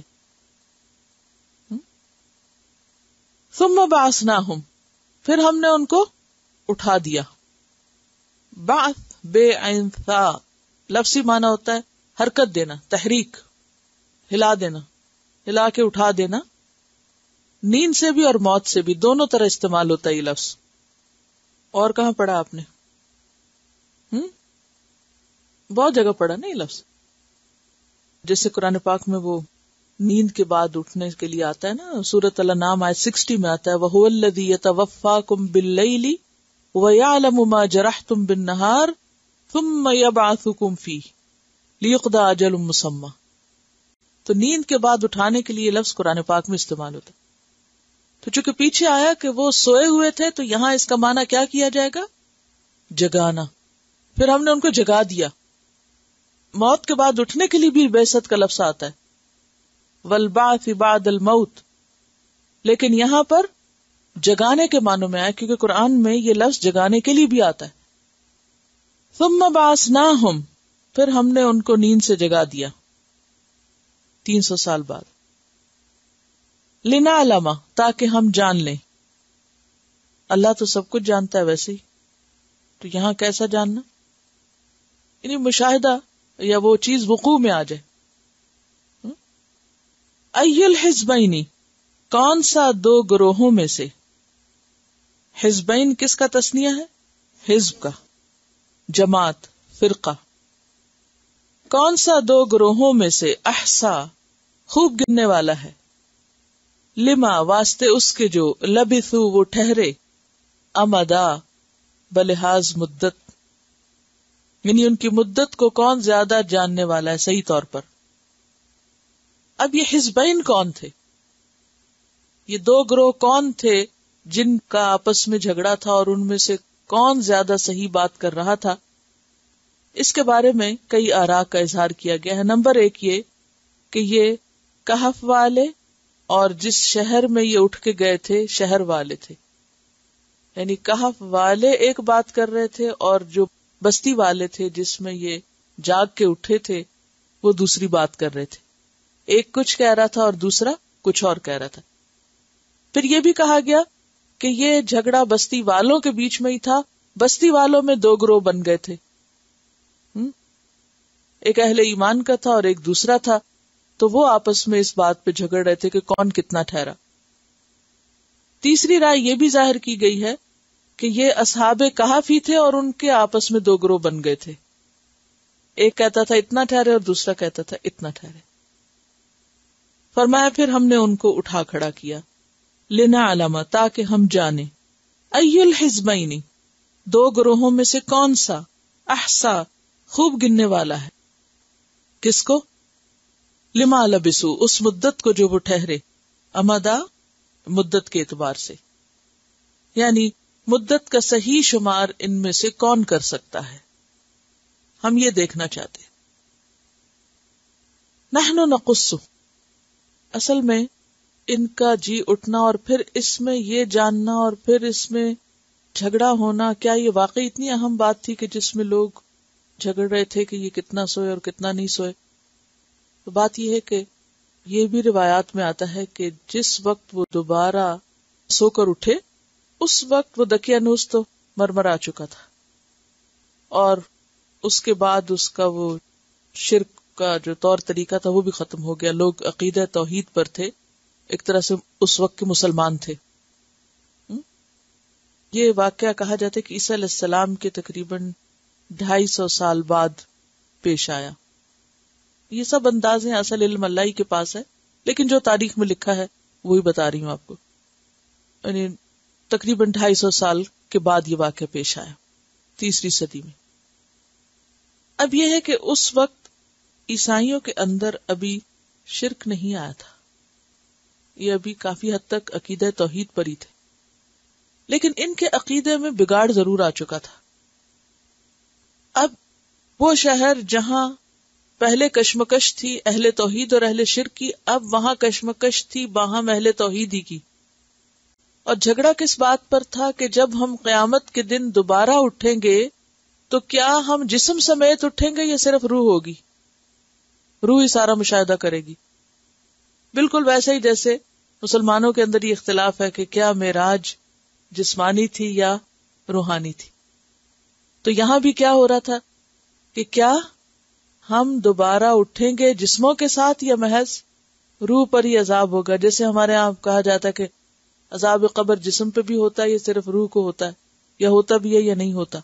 ثم بعثناہم، پھر ہم نے ان کو اٹھا دیا. بعث بے عین ثا، لفظی معنی ہوتا ہے حرکت دینا، تحریک، ہلا دینا، ہلا کے اٹھا دینا. نیند سے بھی اور موت سے بھی دونوں طرح استعمال ہوتا ہے یہ لفظ. اور کہاں پڑھا آپ نے؟ بہت جگہ پڑھا نا یہ لفظ. جیسے قرآن پاک میں وہ نیند کے بعد اٹھنے کے لیے آتا ہے نا، سورۃ الانعام آیت 60 میں آتا ہے وَهُوَ الَّذِي يَتَوَفَّاكُمْ بِاللَّيْلِ وَيَعْلَمُ مَا جَرَحْتُمْ بِالنَّهَارِ ثُمَّ يَبْعَثُكُمْ فِيهِ لِيُقْضَىٰ أَجَلٌ مُّسَمًّى. تو نیند کے بعد اٹھانے کے لیے لفظ قرآن پاک میں استعمال ہوتا ہے. تو چونکہ پیچھے آیا کہ وہ سوئے ہوئے تھے، تو یہاں اس کا معنی کیا کیا جائے گا؟ جگانا. پھر ہم نے ان کو جگا دیا. موت کے بعد اٹھنے کے لیے بھی بعثت کا لفظ آتا ہے والبعث بعد الموت، لیکن یہاں پر جگانے کے معنوں میں آیا کیونکہ قرآن میں یہ لفظ جگانے کے لیے بھی آتا ہے. ثم بعثناہم، پھر ہم نے ان کو نیند سے جگا دیا 300 سال بعد. لنعلم، تاکہ ہم جان لیں. اللہ تو سب کچھ جانتا ہے ویسے ہی، تو یہاں کیسا جاننا؟ یعنی مشاہدہ یا وہ چیز وقوع میں آ جائے. ای الحزبین، کون سا دو گروہوں میں سے. حزبین کس کا تثنیہ ہے؟ حزب کا، جماعت، فرقہ. کون سا دو گروہوں میں سے احسا، خوب گننے والا ہے. لما، واسطے اس کے جو لبثو، وہ ٹھہرے، امدا، بلحاظ مدت، یعنی ان کی مدت کو کون زیادہ جاننے والا ہے صحیح طور پر. اب یہ حزبین کون تھے؟ یہ دو گروہ کون تھے جن کا آپس میں جھگڑا تھا اور ان میں سے کون زیادہ صحیح بات کر رہا تھا؟ اس کے بارے میں کئی آراء کا اظہار کیا گیا ہے. نمبر 1 یہ کہ یہ کہف والے اور جس شہر میں یہ اٹھ کے گئے تھے شہر والے تھے. یعنی کہف والے ایک بات کر رہے تھے اور جو بستی والے تھے جس میں یہ جاگ کے اٹھے تھے وہ دوسری بات کر رہے تھے. ایک کچھ کہہ رہا تھا اور دوسرا کچھ اور کہہ رہا تھا. پھر یہ بھی کہا گیا کہ یہ جھگڑا بستی والوں کے بیچ میں ہی تھا. بستی والوں میں دو گروہ بن گئے تھے، ایک اہل ایمان کا تھا اور ایک دوسرا تھا. تو وہ آپس میں اس بات پہ جھگڑ رہے تھے کہ کون کتنا ٹھہرا. تیسری رائے یہ بھی ظاہر کی گئی ہے کہ یہ اصحاب کہف ہی تھے اور ان کے آپس میں دو گروہ بن گئے تھے. ایک کہتا تھا اتنا ٹھہرے اور دوسرا کہتا تھا اتنا ٹھہرے. فرمایا پھر ہم نے ان کو اٹھا کھڑا کیا، لنعلم، تاکہ ہم جانیں، ای الحزبین، دو گروہوں میں سے کون سا، احسا، خوب گننے والا ہے. کس کو؟ لما لبسو، اس مدت کو جو وہ ٹھہرے. امدا مدت کے اعتبار سے، یعنی مدت کا صحیح شمار ان میں سے کون کر سکتا ہے، ہم یہ دیکھنا چاہتے. نحن نقص، اصل میں ان کا جی اٹھنا اور پھر اس میں یہ جاننا اور پھر اس میں جھگڑا ہونا، کیا یہ واقعی اتنی اہم بات تھی کہ جس میں لوگ جھگڑ رہے تھے کہ یہ کتنا سوئے اور کتنا نہیں سوئے؟ تو بات یہ ہے کہ یہ بھی روایات میں آتا ہے کہ جس وقت وہ دوبارہ سو کر اٹھے اس وقت وہ دقیانوس تو مرمر آ چکا تھا، اور اس کے بعد اس کا وہ شرک کا جو طور طریقہ تھا وہ بھی ختم ہو گیا. لوگ عقیدہ توحید پر تھے، ایک طرح سے اس وقت کے مسلمان تھے. یہ واقعہ کہا جاتا ہے کہ عیسیٰ علیہ السلام کے تقریباً 250 سال بعد پیش آیا. یہ سب انداز ہیں، اصل علم اللہ ہی کے پاس ہے، لیکن جو تاریخ میں لکھا ہے وہی بتا رہی ہوں آپ کو. یعنی تقریباً 250 سال کے بعد یہ واقعہ پیش آیا، 3 صدی میں. اب یہ ہے کہ اس وقت عیسائیوں کے اندر ابھی شرک نہیں آیا تھا، یہ ابھی کافی حد تک عقیدہ توحید پر ہی تھے، لیکن ان کے عقیدے میں بگاڑ ضرور آ چکا تھا. اب وہ شہر جہاں پہلے کشمکش تھی اہل توحید اور اہل شرک کی، اب وہاں کشمکش تھی باہم اہل توحید ہی کی. اور جھگڑا کس بات پر تھا کہ جب ہم قیامت کے دن دوبارہ اٹھیں گے تو کیا ہم جسم سمیت اٹھیں گے یا صرف روح ہوگی؟ روح ہی سارا مشاہدہ کرے گی. بالکل ویسے ہی جیسے مسلمانوں کے اندر یہ اختلاف ہے کہ کیا معراج جسمانی تھی یا روحانی تھی. تو یہاں بھی کیا ہو رہا تھا کہ کیا ہم دوبارہ اٹھیں گے جسموں کے ساتھ یا محض روح پر ہی عذاب ہوگا؟ جیسے ہمارے یہاں کہا جاتا ہے کہ عذاب قبر جسم پہ بھی ہوتا ہے یا صرف روح کو ہوتا ہے، یا ہوتا بھی ہے یا نہیں ہوتا.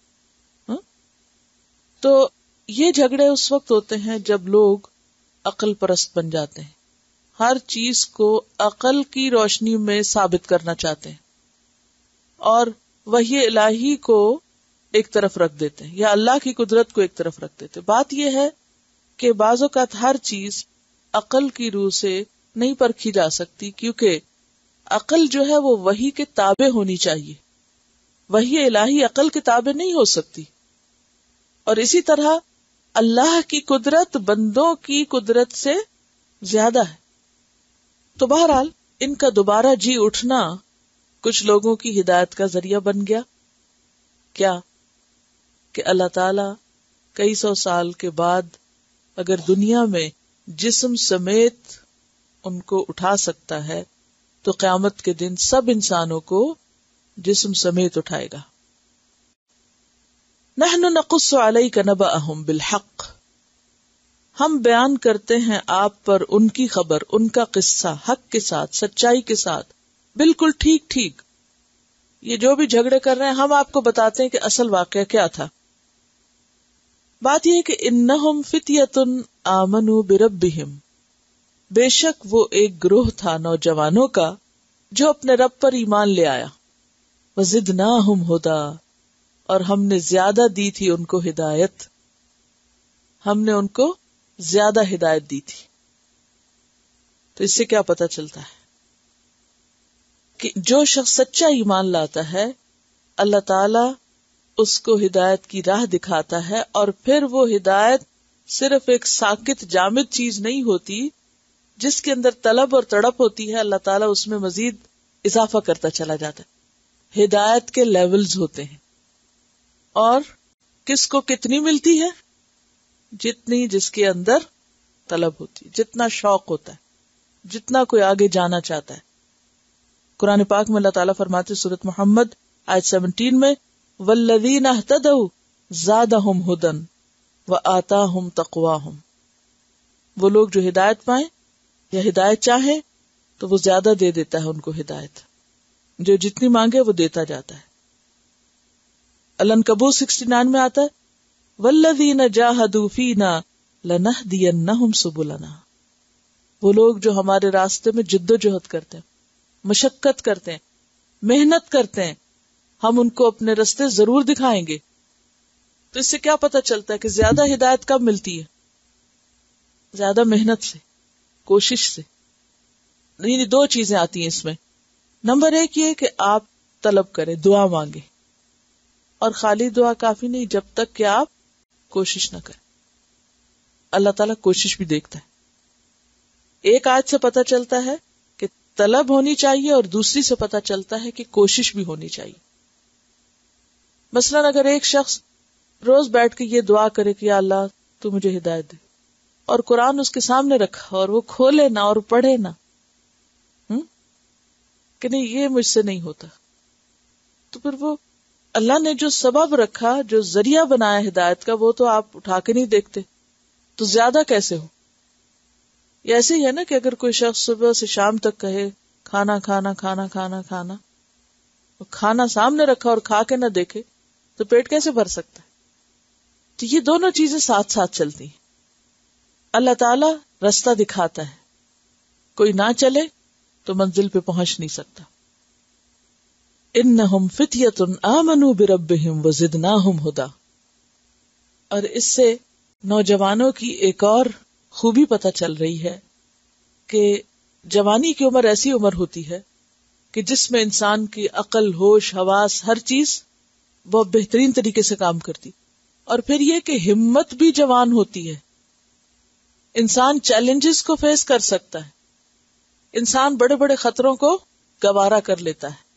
تو یہ جھگڑے اس وقت ہوتے ہیں جب لوگ عقل پرست بن جاتے ہیں، ہر چیز کو عقل کی روشنی میں ثابت کرنا چاہتے ہیں اور وحی الہی کو ایک طرف رکھ دیتے ہیں یا اللہ کی قدرت کو ایک طرف رکھ دیتے ہیں. بات یہ ہے کہ بعض اوقات ہر چیز عقل کی روح سے نہیں پرکھی جا سکتی، کیونکہ عقل جو ہے وہ وحی کے تابع ہونی چاہیے. وحی الہی عقل کے تابع نہیں ہو سکتی. اور اسی طرح اللہ کی قدرت بندوں کی قدرت سے زیادہ ہے. تو بہرحال ان کا دوبارہ جی اٹھنا کچھ لوگوں کی ہدایت کا ذریعہ بن گیا. کیا کہ اللہ تعالی کئی سو سال کے بعد اگر دنیا میں جسم سمیت ان کو اٹھا سکتا ہے تو قیامت کے دن سب انسانوں کو جسم سمیت اٹھائے گا. نحن نقص علیک نبأہم بالحق، ہم بیان کرتے ہیں آپ پر ان کی خبر، ان کا قصہ حق کے ساتھ، سچائی کے ساتھ، بالکل ٹھیک ٹھیک. یہ جو بھی جھگڑے کر رہے ہیں ہم آپ کو بتاتے ہیں کہ اصل واقعہ کیا تھا. بات یہ ہے کہ انہم فتیۃ آمنوا بربہم، بے شک وہ ایک گروہ تھا نوجوانوں کا جو اپنے رب پر ایمان لے آیا. وزدناہم ھدا، اور ہم نے زیادہ دی تھی ان کو ہدایت، ہم نے ان کو زیادہ ہدایت دی تھی. تو اس سے کیا پتا چلتا ہے کہ جو شخص سچا ایمان لاتا ہے اللہ تعالی اس کو ہدایت کی راہ دکھاتا ہے، اور پھر وہ ہدایت صرف ایک ساکت جامد چیز نہیں ہوتی جس کے اندر طلب اور تڑپ ہوتی ہے. اللہ تعالیٰ اس میں مزید اضافہ کرتا چلا جاتا ہے. ہدایت کے لیولز ہوتے ہیں، اور کس کو کتنی ملتی ہے؟ جتنی جس کے اندر طلب ہوتی ہے، جتنا شوق ہوتا ہے، جتنا کوئی آگے جانا چاہتا ہے. قرآن پاک میں اللہ تعالیٰ فرماتے سورۃ محمد آیت 17 میں والذین اہتدوا زادہم ھدی وآتاہم تقواہم، وہ لوگ جو ہدایت پائیں یا ہدایت چاہیں تو وہ زیادہ دے دیتا ہے ان کو ہدایت، جو جتنی مانگے وہ دیتا جاتا ہے۔ العنکبوت 69 میں آتا ہے والذین جاہدوا فینا لنہدینہم سبلنا، وہ لوگ جو ہمارے راستے میں جد و جہد کرتے ہیں، مشقت کرتے ہیں، محنت کرتے ہیں، ہم ان کو اپنے راستے ضرور دکھائیں گے۔ تو اس سے کیا پتہ چلتا ہے کہ زیادہ ہدایت کب ملتی ہے؟ زیادہ محنت سے، کوشش سے۔ یعنی دو چیزیں آتی ہیں اس میں، نمبر ایک یہ کہ آپ طلب کریں، دعا مانگیں، اور خالی دعا کافی نہیں جب تک کہ آپ کوشش نہ کریں۔ اللہ تعالیٰ کوشش بھی دیکھتا ہے۔ ایک آیت سے پتہ چلتا ہے کہ طلب ہونی چاہیے، اور دوسری سے پتہ چلتا ہے کہ کوشش بھی ہونی چاہیے۔ مثلاً اگر ایک شخص روز بیٹھ کے یہ دعا کرے کہ یا اللہ تو مجھے ہدایت دے، اور قرآن اس کے سامنے رکھا اور وہ کھولے نہ اور پڑھے نہ، کہ نہیں یہ مجھ سے نہیں ہوتا، تو پھر وہ اللہ نے جو سبب رکھا، جو ذریعہ بنایا ہدایت کا، وہ تو آپ اٹھا کے نہیں دیکھتے، تو زیادہ کیسے ہو؟ یہ ایسے ہی ہے نا کہ اگر کوئی شخص صبح سے شام تک کہے کھانا کھانا کھانا کھانا کھانا، کھانا سامنے رکھا اور کھا کے نہ دیکھے تو پیٹ کیسے بھر سکتا ہے؟ تو یہ دونوں چیزیں ساتھ ساتھ چلتی ہیں۔ اللہ تعالیٰ راستہ دکھاتا ہے، کوئی نہ چلے تو منزل پہ پہنچ نہیں سکتا۔ انہم فتیۃ آمنوا بربہم وزدناہم ھدی، اور اس سے نوجوانوں کی ایک اور خوبی پتہ چل رہی ہے کہ جوانی کی عمر ایسی عمر ہوتی ہے کہ جس میں انسان کی عقل، ہوش، حواس، ہر چیز بہت بہترین طریقے سے کام کرتی، اور پھر یہ کہ ہمت بھی جوان ہوتی ہے، انسان چیلنجز کو فیس کر سکتا ہے، انسان بڑے بڑے خطروں کو گوارا کر لیتا ہے۔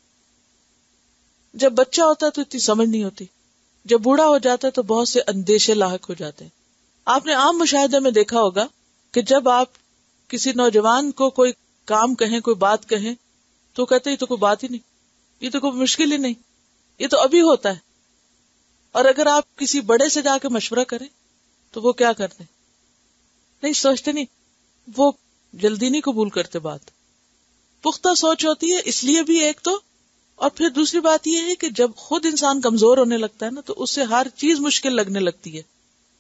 جب بچہ ہوتا ہے تو اتنی سمجھ نہیں ہوتی، جب بوڑھا ہو جاتا ہے تو بہت سے اندیشے لاحق ہو جاتے ہیں۔ آپ نے عام مشاہدے میں دیکھا ہوگا کہ جب آپ کسی نوجوان کو کوئی کام کہیں، کوئی بات کہیں، تو کہتے یہ تو کوئی بات ہی نہیں، یہ تو کوئی مشکل ہی نہیں، یہ تو ابھی ہوتا ہے۔ اور اگر آپ کسی بڑے سے جا کے مشورہ کریں تو وہ کیا کرتے ہیں؟ نہیں سوچتے، نہیں، وہ جلدی نہیں قبول کرتے بات۔ پختہ سوچ ہوتی ہے اس لیے بھی ایک تو، اور پھر دوسری بات یہ ہے کہ جب خود انسان کمزور ہونے لگتا ہے نا تو اس سے ہر چیز مشکل لگنے لگتی ہے۔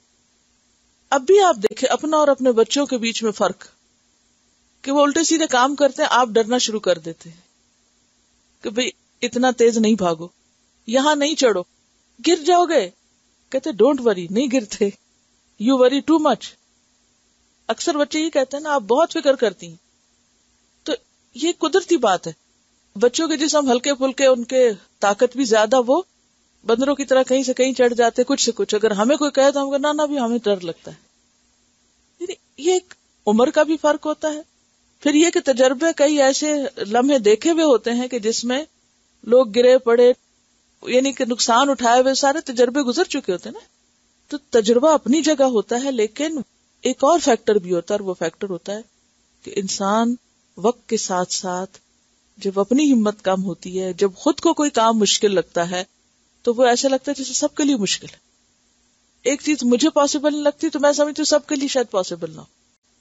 اب بھی آپ دیکھیں اپنا اور اپنے بچوں کے بیچ میں فرق، کہ وہ الٹے سیدھے کام کرتے ہیں، آپ ڈرنا شروع کر دیتے ہیں کہ بھئی اتنا تیز نہیں بھاگو، یہاں نہیں چڑھو، گر جاؤ گے، کہتے ڈونٹ وری، نہیں گرتے، یو وری ٹو مچ۔ اکثر بچے یہ کہتے ہیں نا آپ بہت فکر کرتی ہیں، تو یہ قدرتی بات ہے۔ بچوں کے جسم ہلکے پھلکے، ان کے طاقت بھی زیادہ، وہ بندروں کی طرح کہیں سے کہیں چڑھ جاتے، کچھ سے کچھ۔ اگر ہمیں کوئی کہے تو ہم کہنا نہ بھی ہمیں ڈر لگتا ہے۔ یہ ایک عمر کا بھی فرق ہوتا ہے، پھر یہ کہ تجربے کئی ایسے لمحے دیکھے ہوئے ہوتے ہیں کہ جس میں لوگ گرے پڑے، یعنی کہ نقصان اٹھائے ہوئے سارے تجربے گزر چکے ہوتے ہیں نا۔ تو تجربہ اپنی جگہ ہوتا ہے، لیکن ایک اور فیکٹر بھی ہوتا ہے، اور وہ فیکٹر ہوتا ہے کہ انسان وقت کے ساتھ ساتھ جب اپنی ہمت کم ہوتی ہے، جب خود کو کوئی کام مشکل لگتا ہے تو وہ ایسا لگتا ہے جیسے سب کے لیے مشکل ہے۔ ایک چیز مجھے پاسبل نہیں لگتی تو میں سمجھتی ہوں سب کے لیے شاید پاسبل نہ ہو۔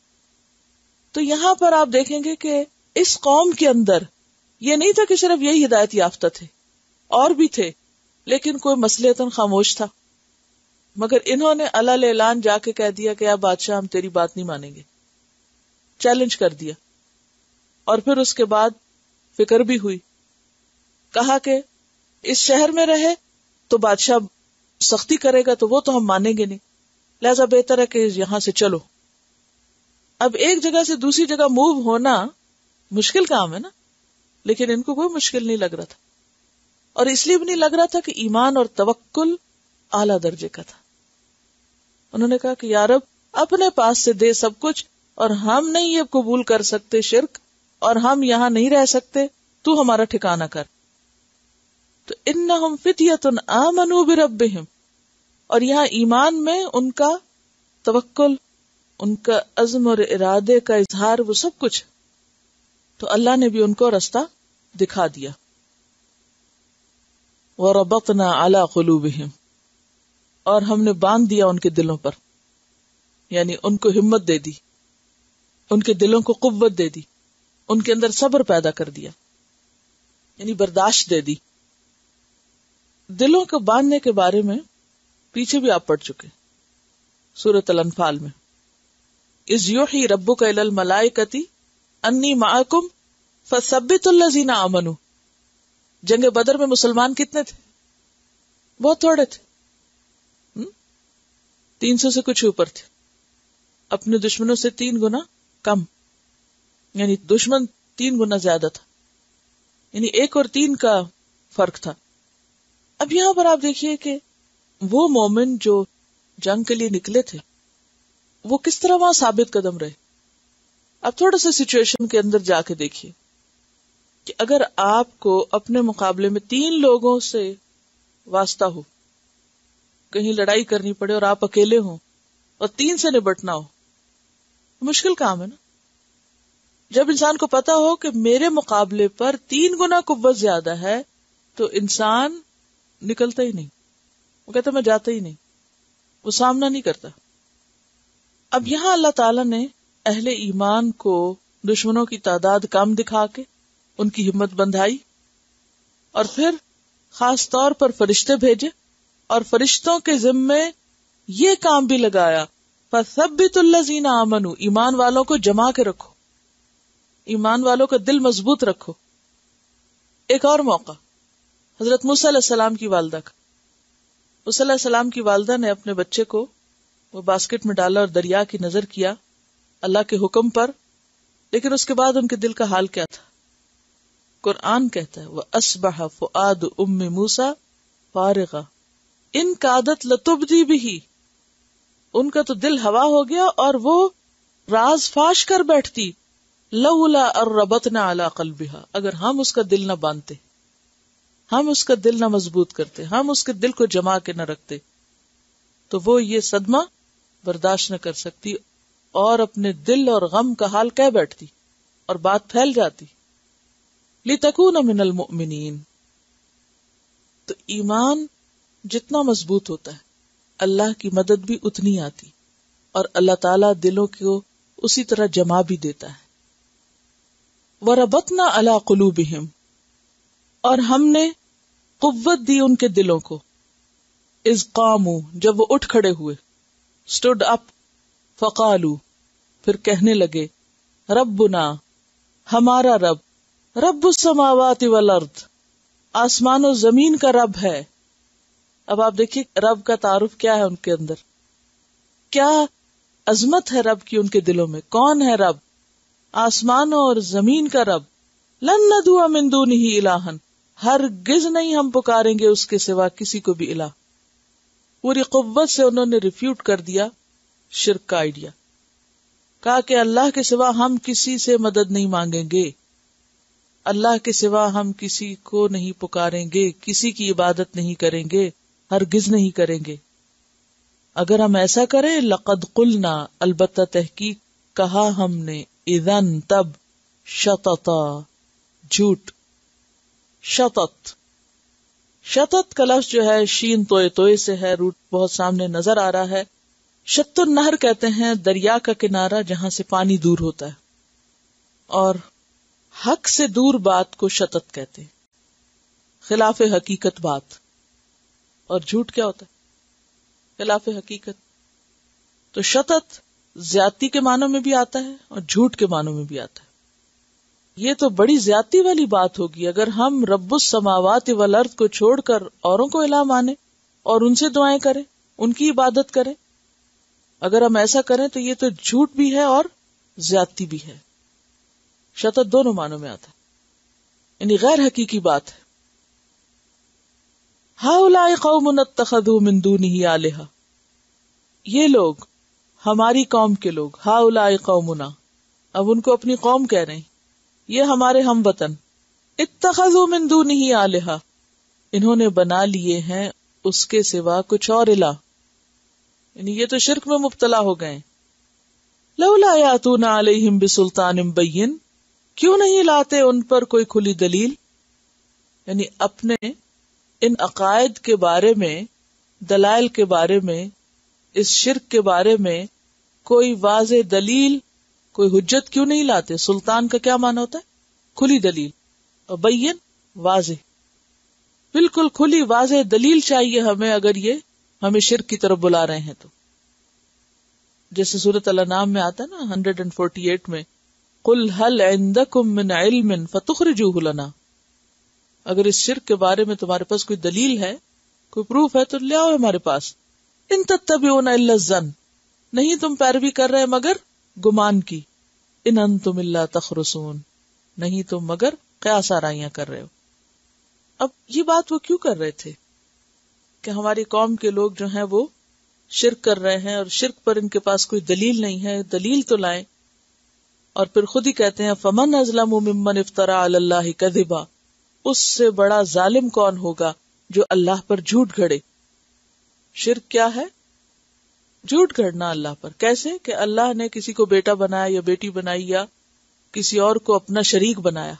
تو یہاں پر آپ دیکھیں گے کہ اس قوم کے اندر یہ نہیں تھا کہ صرف یہی ہدایت یافتہ تھے، اور بھی تھے، لیکن کوئی مصلحتاً خاموش تھا، مگر انہوں نے علل اعلان جا کے کہہ دیا کہ اے بادشاہ ہم تیری بات نہیں مانیں گے، چیلنج کر دیا۔ اور پھر اس کے بعد فکر بھی ہوئی، کہا کہ اس شہر میں رہے تو بادشاہ سختی کرے گا تو وہ تو ہم مانیں گے نہیں، لہذا بہتر ہے کہ یہاں سے چلو۔ اب ایک جگہ سے دوسری جگہ موو ہونا مشکل کام ہے نا، لیکن ان کو کوئی مشکل نہیں لگ رہا تھا، اور اس لیے بھی نہیں لگ رہا تھا کہ ایمان اور توکل اعلیٰ درجے کا تھا۔ انہوں نے کہا کہ یا رب اپنے پاس سے دے سب کچھ، اور ہم نہیں یہ قبول کر سکتے شرک، اور ہم یہاں نہیں رہ سکتے، تو ہمارا ٹھکانہ کر۔ تو انہم فتیۃ آمنوا بربہم، اور یہاں ایمان میں ان کا توکل، ان کا عزم اور ارادے کا اظہار، وہ سب کچھ، تو اللہ نے بھی ان کو راستہ دکھا دیا. وَرَبَطْنَا عَلَى قُلُوبِهِمْ، اور ہم نے باندھ دیا ان کے دلوں پر، یعنی ان کو ہمت دے دی، ان کے دلوں کو قوت دے دی، ان کے اندر صبر پیدا کر دیا، یعنی برداشت دے دی. دلوں کو باندھنے کے بارے میں پیچھے بھی آپ پڑھ چکے سورۃ الانفال میں. اذ یوحی ربک الی الملائکۃ انی معکم فثبتوا الذین آمنوا. جنگ بدر میں مسلمان کتنے تھے؟ بہت تھوڑے تھے، 300 سے کچھ اوپر تھے، اپنے دشمنوں سے 3 گنا کم، یعنی دشمن 3 گنا زیادہ تھا، یعنی 1 اور 3 کا فرق تھا. اب یہاں پر آپ دیکھیے کہ وہ مومن جو جنگ کے لیے نکلے تھے وہ کس طرح وہاں ثابت قدم رہے. اب تھوڑا سا سچویشن کے اندر جا کے دیکھیے کہ اگر آپ کو اپنے مقابلے میں 3 لوگوں سے واسطہ ہو، کہیں لڑائی کرنی پڑے اور آپ اکیلے ہوں اور 3 سے نبٹنا ہو، مشکل کام ہے نا. جب انسان کو پتا ہو کہ میرے مقابلے پر 3 گنا قوت زیادہ ہے تو انسان نکلتا ہی نہیں، وہ کہتا میں جاتا ہی نہیں، وہ سامنا نہیں کرتا. اب یہاں اللہ تعالیٰ نے اہل ایمان کو دشمنوں کی تعداد کم دکھا کے ان کی ہمت بندھائی، اور پھر خاص طور پر فرشتے بھیجے اور فرشتوں کے ذمے یہ کام بھی لگایا فَثَبِّتُوا الَّذِينَ آمَنُوا، ایمان والوں کو جما کے رکھو، ایمان والوں کا دل مضبوط رکھو. ایک اور موقع حضرت موسیٰ علیہ السلام کی والدہ کا. موسیٰ علیہ السلام کی والدہ نے اپنے بچے کو وہ باسکٹ میں ڈالا اور دریا کی نظر کیا اللہ کے حکم پر، لیکن اس کے بعد ان کے دل کا حال کیا تھا؟ قرآن کہتا ہے وَأَصْبَحَ فُؤَادُ أُمِّ مُوسَىٰ فَارِغًا إِن كَادَتْ لَتُبْدِي بِهِ. ان کا تو دل ہوا ہو گیا اور وہ راز فاش کر بیٹھتی لولا الربطنا علی قلبها، اگر ہم اس کا دل نہ باندھتے، ہم اس کا دل نہ مضبوط کرتے، ہم اس کے دل کو جما کے نہ رکھتے، تو وہ یہ صدمہ برداشت نہ کر سکتی اور اپنے دل اور غم کا حال کہہ بیٹھتی اور بات پھیل جاتی. لِتَكُونَ مِنَ الْمُؤْمِنِينَ. تو ایمان جتنا مضبوط ہوتا ہے اللہ کی مدد بھی اتنی آتی اور اللہ تعالیٰ دلوں کو اسی طرح جما بھی دیتا ہے. وَرَبَطْنَا عَلَى قُلُوبِهِمْ، اور ہم نے قوت دی ان کے دلوں کو. اذ قاموا، جب وہ اٹھ کھڑے ہوئے، stood up. فقالوا، پھر کہنے لگے ربنا، ہمارا رب، رب السماوات والارض، آسمان و زمین کا رب ہے. اب آپ دیکھیے رب کا تعارف کیا ہے ان کے اندر، کیا عظمت ہے رب کی ان کے دلوں میں. کون ہے رب؟ آسمانوں اور زمین کا رب. لن ندعو من دونہ الہا، ہرگز نہیں ہم پکاریں گے اس کے سوا کسی کو بھی الہ. پوری قوت سے انہوں نے ریفیوٹ کر دیا شرک کا آئیڈیا، کہا کہ اللہ کے سوا ہم کسی سے مدد نہیں مانگیں گے، اللہ کے سوا ہم کسی کو نہیں پکاریں گے، کسی کی عبادت نہیں کریں گے، ہرگز نہیں کریں گے. اگر ہم ایسا کریں لقد قلنا، البتہ تحقیق کہا ہم نے، اذن تب، شططا، جھوٹ. شطط کا لفظ جو ہے شین توئے توئے سے ہے، روٹ بہت سامنے نظر آ رہا ہے. شط النہر کہتے ہیں دریا کا کنارہ جہاں سے پانی دور ہوتا ہے، اور حق سے دور بات کو شطط کہتے ہیں، خلاف حقیقت بات. اور جھوٹ کیا ہوتا ہے؟ خلاف حقیقت. تو شطط زیادتی کے معنوں میں بھی آتا ہے اور جھوٹ کے معنوں میں بھی آتا ہے. یہ تو بڑی زیادتی والی بات ہوگی اگر ہم رب السماوات والارض کو چھوڑ کر اوروں کو الہ مانے اور ان سے دعائیں کریں، ان کی عبادت کریں. اگر ہم ایسا کریں تو یہ تو جھوٹ بھی ہے اور زیادتی بھی ہے. شطط دونوں معنوں میں آتا ہے، یعنی غیر حقیقی بات ہے. ہؤلاء قوم اتخذوا من دونہ آلہۃ، یہ لوگ ہماری قوم کے لوگ، ہؤلاء قومنا، اب ان کو اپنی قوم کہہ رہے ہیں، یہ ہمارے ہم وطن. اتخذوا من دونہ آلہۃ، انہوں نے بنا لیے ہیں اس کے سوا کچھ اور الہ، یعنی یہ تو شرک میں مبتلا ہو گئے. لولا یاتون علیہم بسلطان بین، کیوں نہیں لاتے ان پر کوئی کھلی دلیل؟ یعنی اپنے ان عقائد کے بارے میں، دلائل کے بارے میں، اس شرک کے بارے میں کوئی واضح دلیل، کوئی حجت کیوں نہیں لاتے؟ سلطان کا کیا معنی ہوتا ہے؟ کھلی دلیل. اور بین واضح، بالکل کھلی واضح دلیل چاہیے ہمیں اگر یہ ہمیں شرک کی طرف بلا رہے ہیں تو. جیسے سورۃ الانعام میں آتا ہے نا 148 میں، قُلْ هَلْ عِنْدَكُمْ مِنْ عِلْمٍ فَتُخْرِجُوهُ لَنَا. اگر اس شرک کے بارے میں تمہارے پاس کوئی دلیل ہے، کوئی پروف ہے تو لے آؤ ہمارے پاس. ان تتبعون الا الظن، نہیں تم پیروی کر رہے مگر گمان کی. ان انتم الا تخرصون، نہیں تم مگر قیاس آرائیاں کر رہے ہو. اب یہ بات وہ کیوں کر رہے تھے کہ ہماری قوم کے لوگ جو ہیں وہ شرک کر رہے ہیں اور شرک پر ان کے پاس کوئی دلیل نہیں ہے، دلیل تو لائیں. اور پھر خود ہی کہتے ہیں فمن اظلم ممن افترى علی اللہ کذبا، اس سے بڑا ظالم کون ہوگا جو اللہ پر جھوٹ گھڑے. شرک کیا ہے؟ جھوٹ گھڑنا اللہ پر. کیسے کہ اللہ نے کسی کو بیٹا بنایا یا بیٹی بنائی یا کسی اور کو اپنا شریک بنایا.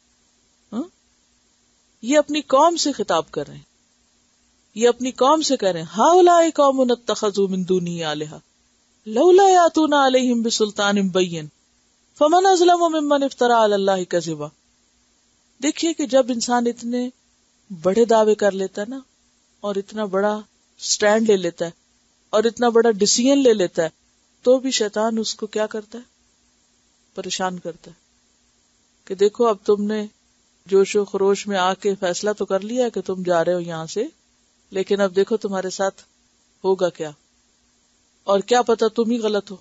یہ اپنی قوم سے خطاب کر رہے ہیں، یہ اپنی قوم سے کہہ رہے ہیں ہؤلاء قوم اتخذوا من دونہ آلہۃ لولا یاتون علیہم بسلطان بین فمن اظلم ممن افترى علی اللہ کذبا. دیکھیے کہ جب انسان اتنے بڑے دعوے کر لیتا ہے نا، اور اتنا بڑا سٹینڈ لے لیتا ہے اور اتنا بڑا ڈیسیژن لے لیتا ہے، تو بھی شیطان اس کو کیا کرتا ہے؟ پریشان کرتا ہے کہ دیکھو اب تم نے جوش و خروش میں آ کے فیصلہ تو کر لیا کہ تم جا رہے ہو یہاں سے، لیکن اب دیکھو تمہارے ساتھ ہوگا کیا، اور کیا پتا تم ہی غلط ہو.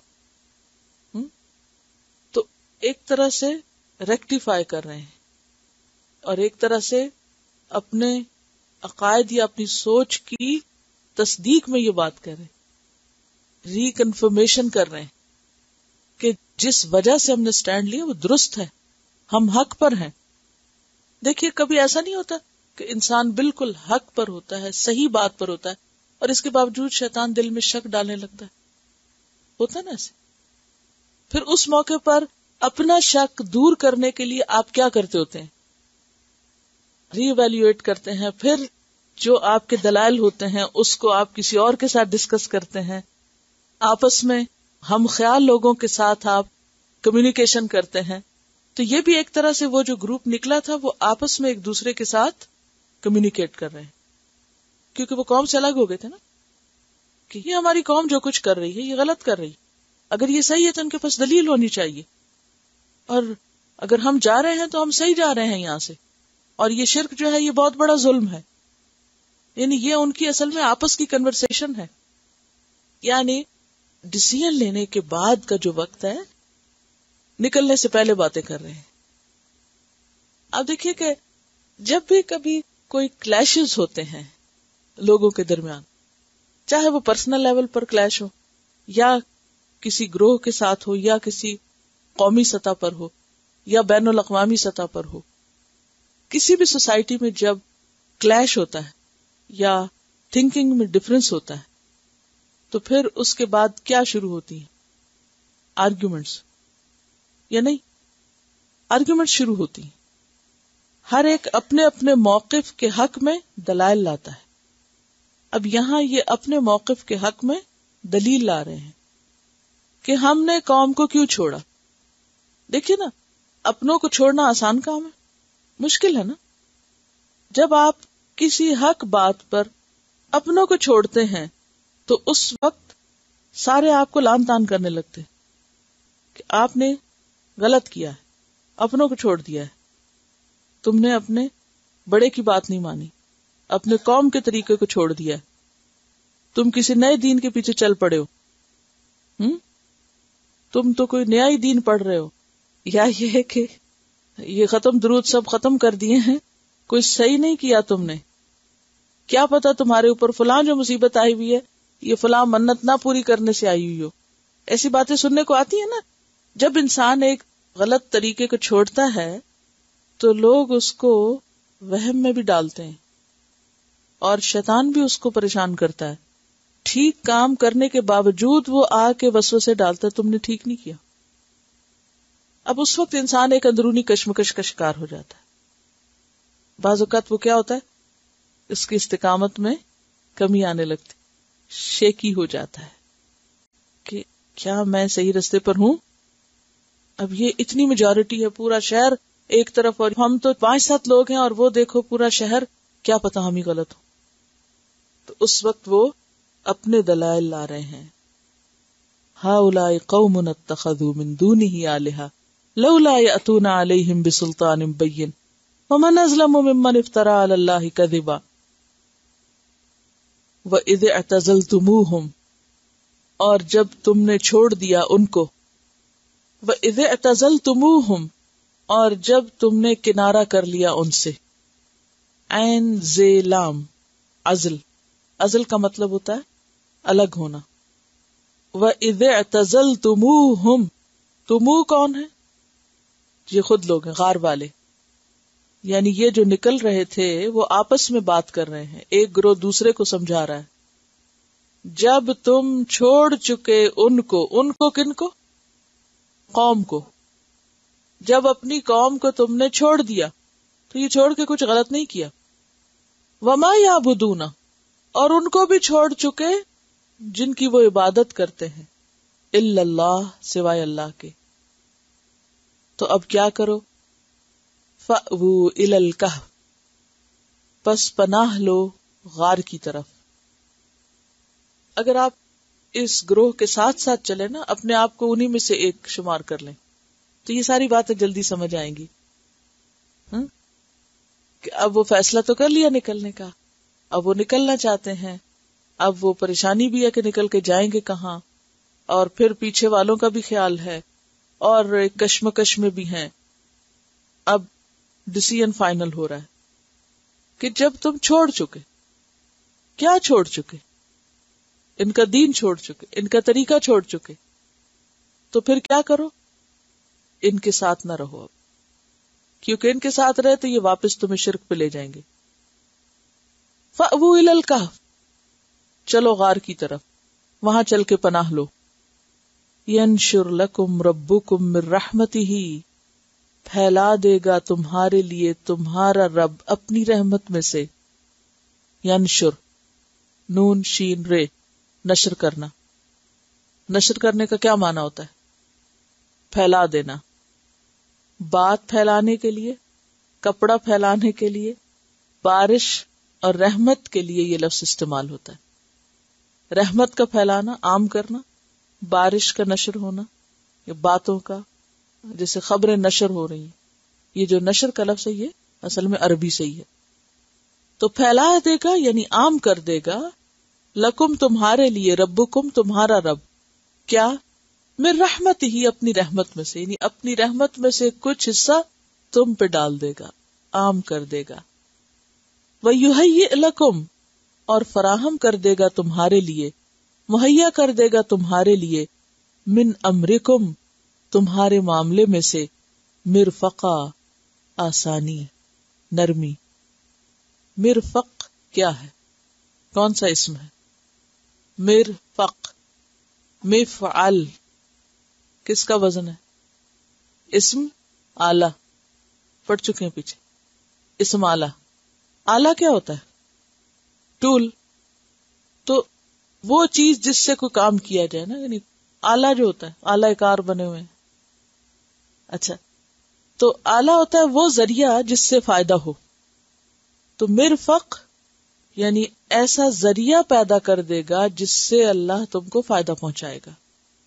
تو ایک طرح سے ریکٹیفائی کر رہے ہیں اور ایک طرح سے اپنے عقائد یا اپنی سوچ کی تصدیق میں یہ بات کر رہے ہیں، ری کنفرمیشن کر رہے ہیں کہ جس وجہ سے ہم نے سٹینڈ لیا وہ درست ہے، ہم حق پر ہیں. دیکھیے کبھی ایسا نہیں ہوتا کہ انسان بالکل حق پر ہوتا ہے، صحیح بات پر ہوتا ہے، اور اس کے باوجود شیطان دل میں شک ڈالنے لگتا ہے. ہوتا نا ایسے؟ پھر اس موقع پر اپنا شک دور کرنے کے لیے آپ کیا کرتے ہوتے ہیں؟ ری ایویلیویٹ کرتے ہیں. پھر جو آپ کے دلائل ہوتے ہیں اس کو آپ کسی اور کے ساتھ ڈسکس کرتے ہیں، آپس میں ہم خیال لوگوں کے ساتھ آپ کمیونیکیشن کرتے ہیں. تو یہ بھی ایک طرح سے وہ جو گروپ نکلا تھا وہ آپس میں ایک دوسرے کے ساتھ کمیونیکیٹ کر رہے ہیں، کیونکہ وہ قوم سے الگ ہو گئے تھے نا، کہ یہ ہماری قوم جو کچھ کر رہی ہے یہ غلط کر رہی، اگر یہ صحیح ہے تو ان کے پاس دلیل ہونی چاہیے، اور اگر ہم جا رہے ہیں تو ہم صحیح جا رہے ہیں یہاں سے، اور یہ شرک جو ہے یہ بہت بڑا ظلم ہے. یعنی یہ ان کی اصل میں آپس کی کنورسیشن ہے، یعنی ڈیسیژن لینے کے بعد کا جو وقت ہے، نکلنے سے پہلے باتیں کر رہے ہیں. اب دیکھیے کہ جب بھی کبھی کوئی کلیشز ہوتے ہیں لوگوں کے درمیان، چاہے وہ پرسنل لیول پر کلیش ہو یا کسی گروہ کے ساتھ ہو یا کسی قومی سطح پر ہو یا بین الاقوامی سطح پر ہو، کسی بھی سوسائٹی میں جب کلیش ہوتا ہے یا تھنکنگ میں ڈفرنس ہوتا ہے تو پھر اس کے بعد کیا شروع ہوتی ہیں؟ آرگیومنٹس، یا نہیں؟ آرگیومنٹ شروع ہوتی ہیں. ہر ایک اپنے اپنے موقف کے حق میں دلائل لاتا ہے. اب یہاں یہ اپنے موقف کے حق میں دلیل لا رہے ہیں کہ ہم نے قوم کو کیوں چھوڑا. دیکھیے نا، اپنوں کو چھوڑنا آسان کام ہے؟ مشکل ہے نا. جب آپ کسی حق بات پر اپنوں کو چھوڑتے ہیں تو اس وقت سارے آپ کو لان تان کرنے لگتے کہ آپ نے غلط کیا ہے، اپنوں کو چھوڑ دیا ہے، تم نے اپنے بڑے کی بات نہیں مانی، اپنے قوم کے طریقے کو چھوڑ دیا ہے، تم کسی نئے دین کے پیچھے چل پڑے ہو، تم تو کوئی نیا ہی دین پڑھ رہے ہو، یا یہ ہے کہ یہ ختم درود سب ختم کر دیے ہیں، کوئی صحیح نہیں کیا تم نے، کیا پتا تمہارے اوپر فلاں جو مصیبت آئی ہوئی ہے یہ فلاں منت نہ پوری کرنے سے آئی ہوئی ہو. ایسی باتیں سننے کو آتی ہیں نا. جب انسان ایک غلط طریقے کو چھوڑتا ہے تو لوگ اس کو وہم میں بھی ڈالتے ہیں اور شیطان بھی اس کو پریشان کرتا ہے. ٹھیک کام کرنے کے باوجود وہ آ کے وسوسے ڈالتا ہے تم نے ٹھیک نہیں کیا. اب اس وقت انسان ایک اندرونی کشمکش کا شکار ہو جاتا ہے. بعض اوقات وہ کیا ہوتا ہے، اس کی استقامت میں کمی آنے لگتی، شیکی ہو جاتا ہے کہ کیا میں صحیح رستے پر ہوں. اب یہ اتنی میجورٹی ہے، پورا شہر ایک طرف اور ہم تو 5-7 لوگ ہیں، اور وہ دیکھو پورا شہر، کیا پتا ہم ہی غلط ہوں. تو اس وقت وہ اپنے دلائل لا رہے ہیں. ہؤلاء قوم اتخذوا من دونه آلهة لولا يأتون عليهم بسلطان بين ومن أظلم ممن افترى على الله كذبا وإذ اعتزلتموهم، اور جب تم نے چھوڑ دیا ان کو، وإذ اعتزلتموهم، اور جب تم نے کنارہ کر لیا ان سے. عین ز لام عزل، عزل کا مطلب ہوتا ہے الگ ہونا. وَإِذِ اعْتَزَلْتُمُوهُمْ، تمو کون ہے؟ یہ خود لوگ ہیں، غار والے. یعنی یہ جو نکل رہے تھے وہ آپس میں بات کر رہے ہیں، ایک گروہ دوسرے کو سمجھا رہا ہے. جب تم چھوڑ چکے ان کو کن کو؟ قوم کو. جب اپنی قوم کو تم نے چھوڑ دیا تو یہ چھوڑ کے کچھ غلط نہیں کیا. وَمَا يَعْبُدُونَ، اور ان کو بھی چھوڑ چکے جن کی وہ عبادت کرتے ہیں، الا اللہ، سوائے اللہ کے. تو اب کیا کرو؟ فَأْوُوا إِلَى الْكَهْفِ، پس پناہ لو غار کی طرف. اگر آپ اس گروہ کے ساتھ ساتھ چلے نا، اپنے آپ کو انہی میں سے ایک شمار کر لیں، تو یہ ساری باتیں جلدی سمجھ آئیں گی. کہ اب وہ فیصلہ تو کر لیا نکلنے کا، اب وہ نکلنا چاہتے ہیں، اب وہ پریشانی بھی ہے کہ نکل کے جائیں گے کہاں، اور پھر پیچھے والوں کا بھی خیال ہے، اور کشمکش میں بھی ہیں. اب ڈیسیژن فائنل ہو رہا ہے کہ جب تم چھوڑ چکے، کیا چھوڑ چکے؟ ان کا دین چھوڑ چکے، ان کا طریقہ چھوڑ چکے، تو پھر کیا کرو؟ ان کے ساتھ نہ رہو اب، کیونکہ ان کے ساتھ رہے تو یہ واپس تمہیں شرک پہ لے جائیں گے. فَأْوُوا إِلَى الْكَهْفِ، چلو غار کی طرف، وہاں چل کے پناہ لو. يَنشُرْ لَكُمْ رَبُّكُمْ مِنْ رَحْمَتِهِ، پھیلا دے گا تمہارے لیے تمہارا رب اپنی رحمت میں سے. ینشر، نون شین رے، نشر کرنا. نشر کرنے کا کیا معنی ہوتا ہے؟ پھیلا دینا. بات پھیلانے کے لیے، کپڑا پھیلانے کے لیے، بارش اور رحمت کے لیے یہ لفظ استعمال ہوتا ہے. رحمت کا پھیلانا، عام کرنا، بارش کا نشر ہونا، یا باتوں کا، جیسے خبریں نشر ہو رہی ہیں. یہ جو نشر کا لفظ ہے یہ اصل میں عربی سے ہی ہے. تو پھیلا دے گا یعنی عام کر دے گا، لکم تمہارے لیے، ربکم تمہارا رب، کیا؟ من رحمت ہی، اپنی رحمت میں سے، یعنی اپنی رحمت میں سے کچھ حصہ تم پہ ڈال دے گا، عام کر دے گا. وَيُهَيِّئْ لَكُمْ، اور فراہم کر دے گا تمہارے لیے، مہیا کر دے گا تمہارے لیے، من امرکم، تمہارے معاملے میں سے، مرفقا، آسانی، نرمی. مرفق کیا ہے؟ کون سا اسم ہے؟ مرفق، مفعل، کس کا وزن ہے؟ اسم آلہ، پڑھ چکے ہیں پیچھے. اسم آلہ، آلہ کیا ہوتا ہے؟ ٹول. تو وہ چیز جس سے کوئی کام کیا جائے نا، یعنی آلہ جو ہوتا ہے، آلہ کار بنے ہوئے ہیں. اچھا، تو آلہ ہوتا ہے وہ ذریعہ جس سے فائدہ ہو. تو مرفق یعنی ایسا ذریعہ پیدا کر دے گا جس سے اللہ تم کو فائدہ پہنچائے گا.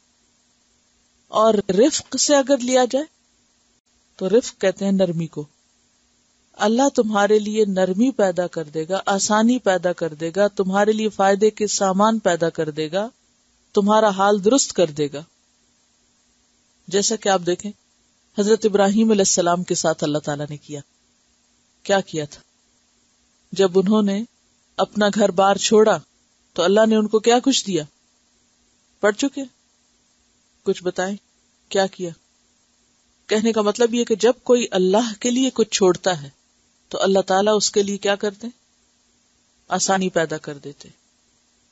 اور رفق سے اگر لیا جائے تو رفق کہتے ہیں نرمی کو. اللہ تمہارے لیے نرمی پیدا کر دے گا، آسانی پیدا کر دے گا، تمہارے لیے فائدے کے سامان پیدا کر دے گا، تمہارا حال درست کر دے گا. جیسا کہ آپ دیکھیں حضرت ابراہیم علیہ السلام کے ساتھ اللہ تعالیٰ نے کیا کیا تھا. جب انہوں نے اپنا گھر بار چھوڑا تو اللہ نے ان کو کیا کچھ دیا؟ پڑھ چکے؟ کچھ بتائیں کیا کیا؟ کہنے کا مطلب یہ کہ جب کوئی اللہ کے لیے کچھ چھوڑتا ہے تو اللہ تعالیٰ اس کے لیے کیا کرتے ہیں؟ آسانی پیدا کر دیتے.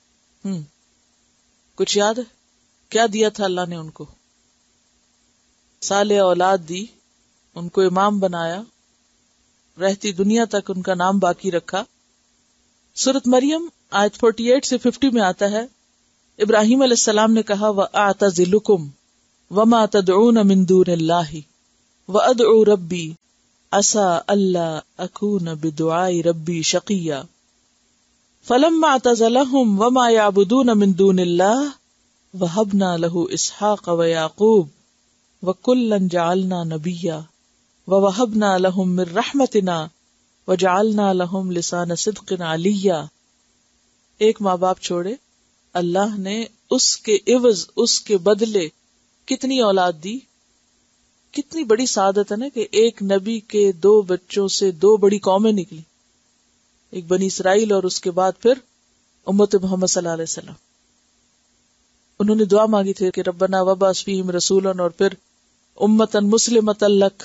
کچھ یاد ہے کیا دیا تھا اللہ نے ان کو؟ صالح اولاد دی، ان کو امام بنایا، رہتی دنیا تک ان کا نام باقی رکھا. سورۃ مریم آیت 48 سے 50 میں آتا ہے، ابراہیم علیہ السلام نے کہا وَأَعْتَزِلُكُمْ وَمَا تَدْعُونَ مِن دُونِ اللَّهِ وَأَدْعُو رَبِّي عَسَىٰ أَلَّا أَكُونَ بِدُعَاءِ رَبِّي شَقِيًّا فَلَمَّا اعْتَزَلَهُمْ وَمَا يَعْبُدُونَ مِن دُونِ اللَّهِ وَهَبْنَا لَهُ إِسْحَاقَ وَيَعْقُوبَ وَكُلًّا جَعَلْنَا نَبِيًّا وَوَهَبْنَا لَهُم مِّن رَّحْمَتِنَا وَجَعَلْنَا لَهُمْ لِسَانَ صِدْقٍ عَلِيًّا. ایک ماں باپ چھوڑے اللہ نے اس کے عوض، اس کے بدلے کتنی اولاد دی. کتنی بڑی سعادت ہے نا کہ ایک نبی کے 2 بچوں سے 2 بڑی قومیں نکلی، ایک بنی اسرائیل اور اس کے بعد پھر امت محمد صلی اللہ علیہ وسلم. انہوں نے دعا مانگی تھی کہ ربنا وبعث فیہم رسولا، اور پھر امتا مسلمتا لک.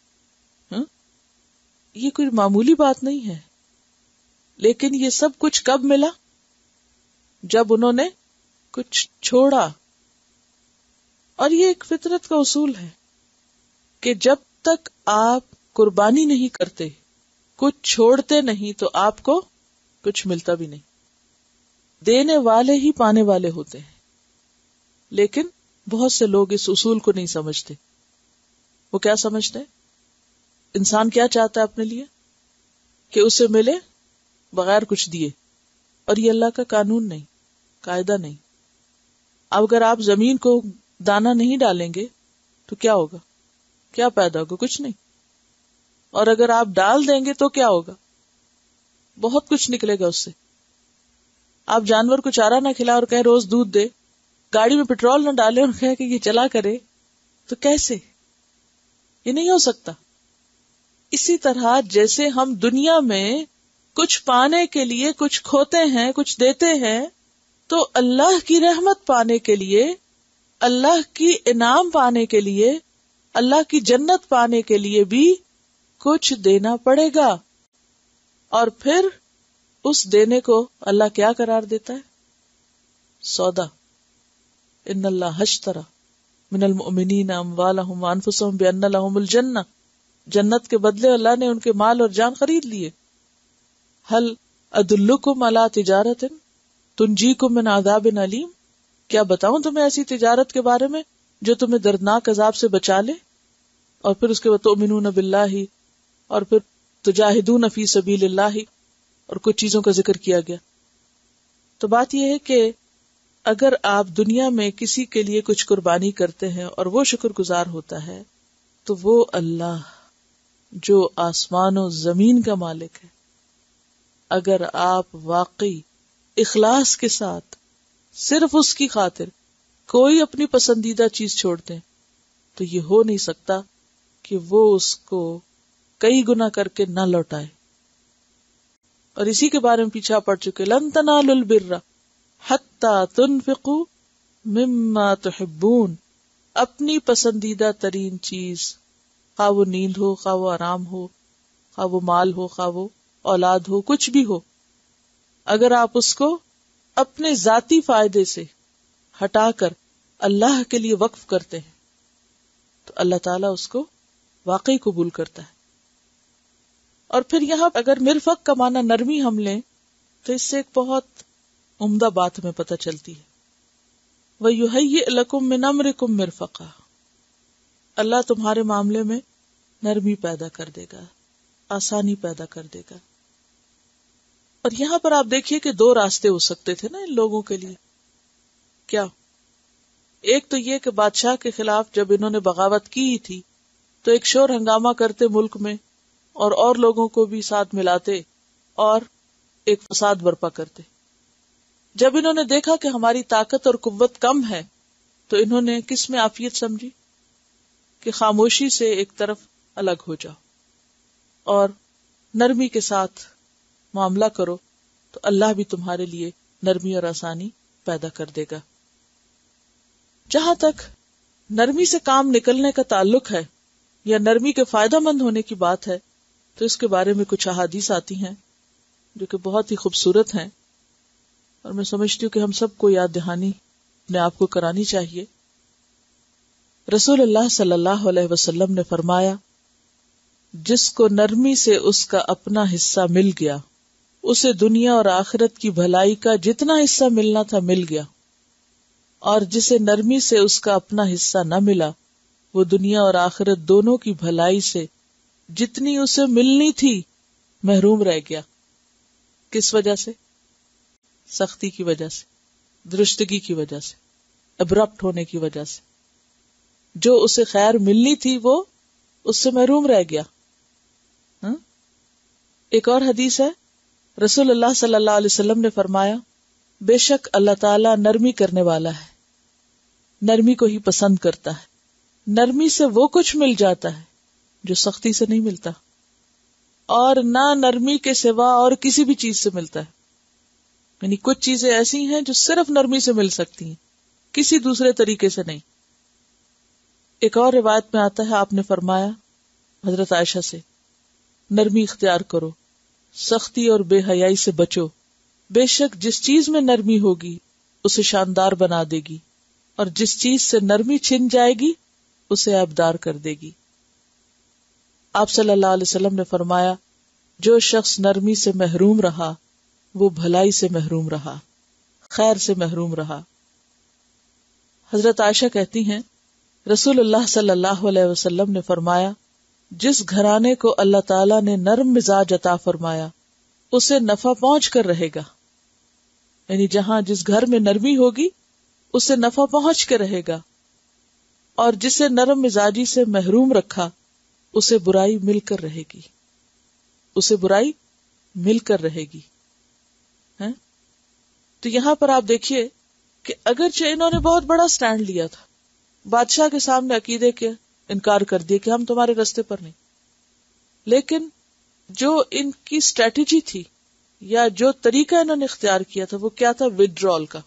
یہ کوئی معمولی بات نہیں ہے، لیکن یہ سب کچھ کب ملا؟ جب انہوں نے کچھ چھوڑا. اور یہ ایک فطرت کا اصول ہے کہ جب تک آپ قربانی نہیں کرتے، کچھ چھوڑتے نہیں، تو آپ کو کچھ ملتا بھی نہیں. دینے والے ہی پانے والے ہوتے ہیں. لیکن بہت سے لوگ اس اصول کو نہیں سمجھتے. وہ کیا سمجھتے ہیں؟ انسان کیا چاہتا ہے اپنے لیے؟ کہ اسے ملے بغیر کچھ دیے. اور یہ اللہ کا قانون نہیں، قاعدہ نہیں. اب اگر آپ زمین کو دانا نہیں ڈالیں گے تو کیا ہوگا؟ کیا پیدا ہوگا؟ کچھ نہیں. اور اگر آپ ڈال دیں گے تو کیا ہوگا؟ بہت کچھ نکلے گا اس سے. آپ جانور کو چارہ نہ کھلا اور کہیں روز دودھ دے، گاڑی میں پیٹرول نہ ڈالے اور کہیں کہ یہ چلا کرے، تو کیسے؟ یہ نہیں ہو سکتا. اسی طرح جیسے ہم دنیا میں کچھ پانے کے لیے کچھ کھوتے ہیں، کچھ دیتے ہیں، تو اللہ کی رحمت پانے کے لیے، اللہ کی انعام پانے کے لیے، اللہ کی جنت پانے کے لیے بھی کچھ دینا پڑے گا. اور پھر اس دینے کو اللہ کیا قرار دیتا ہے؟ سودا. ان اللہ اشتری من المؤمنین اموالہم وانفسہم بان لہم الجنہ. جنت کے بدلے اللہ نے ان کے مال اور جان خرید لیے. هل ادلکم علی تجارت تنجیکم من عذاب علیم. کیا بتاؤں تمہیں ایسی تجارت کے بارے میں جو تمہیں دردناک عذاب سے بچا لے. اور پھر اس کے بعد تؤمنون باللہ، اور پھر تجاہدون فی سبیل اللہ، اور کچھ چیزوں کا ذکر کیا گیا. تو بات یہ ہے کہ اگر آپ دنیا میں کسی کے لیے کچھ قربانی کرتے ہیں اور وہ شکر گزار ہوتا ہے، تو وہ اللہ جو آسمان و زمین کا مالک ہے، اگر آپ واقعی اخلاص کے ساتھ صرف اس کی خاطر کوئی اپنی پسندیدہ چیز چھوڑتے ہیں، تو یہ ہو نہیں سکتا کہ وہ اس کو کئی گنا کر کے نہ لوٹائے. اور اسی کے بارے میں پیچھے پڑ چکے، لن تنالوا البر حتی تنفقوا مما تحبون. اپنی پسندیدہ ترین چیز، خواہ وہ نیند ہو، خواہ وہ آرام ہو، خواہ وہ مال ہو، خواہ وہ اولاد ہو، کچھ بھی ہو، اگر آپ اس کو اپنے ذاتی فائدے سے ہٹا کر اللہ کے لیے وقف کرتے ہیں تو اللہ تعالیٰ اس کو واقعی قبول کرتا ہے. اور پھر یہاں اگر مرفق کا معنی نرمی ہم لیں تو اس سے ایک بہت عمدہ بات ہمیں پتہ چلتی ہے. وَيُهَيِّئْ لَكُم مِّنْ أَمْرِكُم مِّرْفَقًا. اللہ تمہارے معاملے میں نرمی پیدا کر دے گا، آسانی پیدا کر دے گا. اور یہاں پر آپ دیکھیے کہ 2 راستے ہو سکتے تھے نا ان لوگوں کے لیے. کیا؟ ایک تو یہ کہ بادشاہ کے خلاف جب انہوں نے بغاوت کی تھی تو ایک شور ہنگامہ کرتے ملک میں، اور لوگوں کو بھی ساتھ ملاتے اور ایک فساد برپا کرتے. جب انہوں نے دیکھا کہ ہماری طاقت اور قوت کم ہے تو انہوں نے کس میں عافیت سمجھی کہ خاموشی سے ایک طرف الگ ہو جاؤ اور نرمی کے ساتھ معاملہ کرو تو اللہ بھی تمہارے لیے نرمی اور آسانی پیدا کر دے گا. جہاں تک نرمی سے کام نکلنے کا تعلق ہے یا نرمی کے فائدہ مند ہونے کی بات ہے تو اس کے بارے میں کچھ احادیث آتی ہیں جو کہ بہت ہی خوبصورت ہیں، اور میں سمجھتی ہوں کہ ہم سب کو یاد دہانی اپنے آپ کو کرانی چاہیے. رسول اللہ صلی اللہ علیہ وسلم نے فرمایا، جس کو نرمی سے اس کا اپنا حصہ مل گیا اسے دنیا اور آخرت کی بھلائی کا جتنا حصہ ملنا تھا مل گیا، اور جسے نرمی سے اس کا اپنا حصہ نہ ملا وہ دنیا اور آخرت دونوں کی بھلائی سے جتنی اسے ملنی تھی محروم رہ گیا۔ کس وجہ سے؟ سختی کی وجہ سے، درستگی کی وجہ سے، ابرپٹ ہونے کی وجہ سے۔ جو اسے خیر ملنی تھی وہ اس سے محروم رہ گیا۔ ایک اور حدیث ہے، رسول اللہ صلی اللہ علیہ وسلم نے فرمایا، بے شک اللہ تعالیٰ نرمی کرنے والا ہے، نرمی کو ہی پسند کرتا ہے، نرمی سے وہ کچھ مل جاتا ہے جو سختی سے نہیں ملتا، اور نہ نرمی کے سوا اور کسی بھی چیز سے ملتا ہے۔ یعنی کچھ چیزیں ایسی ہیں جو صرف نرمی سے مل سکتی ہیں، کسی دوسرے طریقے سے نہیں۔ ایک اور روایت میں آتا ہے، آپ نے فرمایا حضرت عائشہ سے، نرمی اختیار کرو، سختی اور بے حیائی سے بچو، بے شک جس چیز میں نرمی ہوگی اسے شاندار بنا دے گی، اور جس چیز سے نرمی چھن جائے گی اسے عیبدار کر دے گی۔ آپ صلی اللہ علیہ وسلم نے فرمایا، جو شخص نرمی سے محروم رہا وہ بھلائی سے محروم رہا، خیر سے محروم رہا۔ حضرت عائشہ کہتی ہیں، رسول اللہ صلی اللہ علیہ وسلم نے فرمایا، جس گھرانے کو اللہ تعالیٰ نے نرم مزاج عطا فرمایا اسے نفع پہنچ کر رہے گا، یعنی جہاں جس گھر میں نرمی ہوگی اسے نفع پہنچ کے رہے گا، اور جسے نرم مزاجی سے محروم رکھا اسے برائی مل کر رہے گی، اسے برائی مل کر رہے گی۔ تو یہاں پر آپ دیکھیے کہ اگرچہ انہوں نے بہت بڑا سٹینڈ لیا تھا، بادشاہ کے سامنے عقیدے کے انکار کر دیا کہ ہم تمہارے راستے پر نہیں، لیکن جو ان کی اسٹریٹجی تھی یا جو طریقہ انہوں نے اختیار کیا تھا وہ کیا تھا؟ ودرال کا۔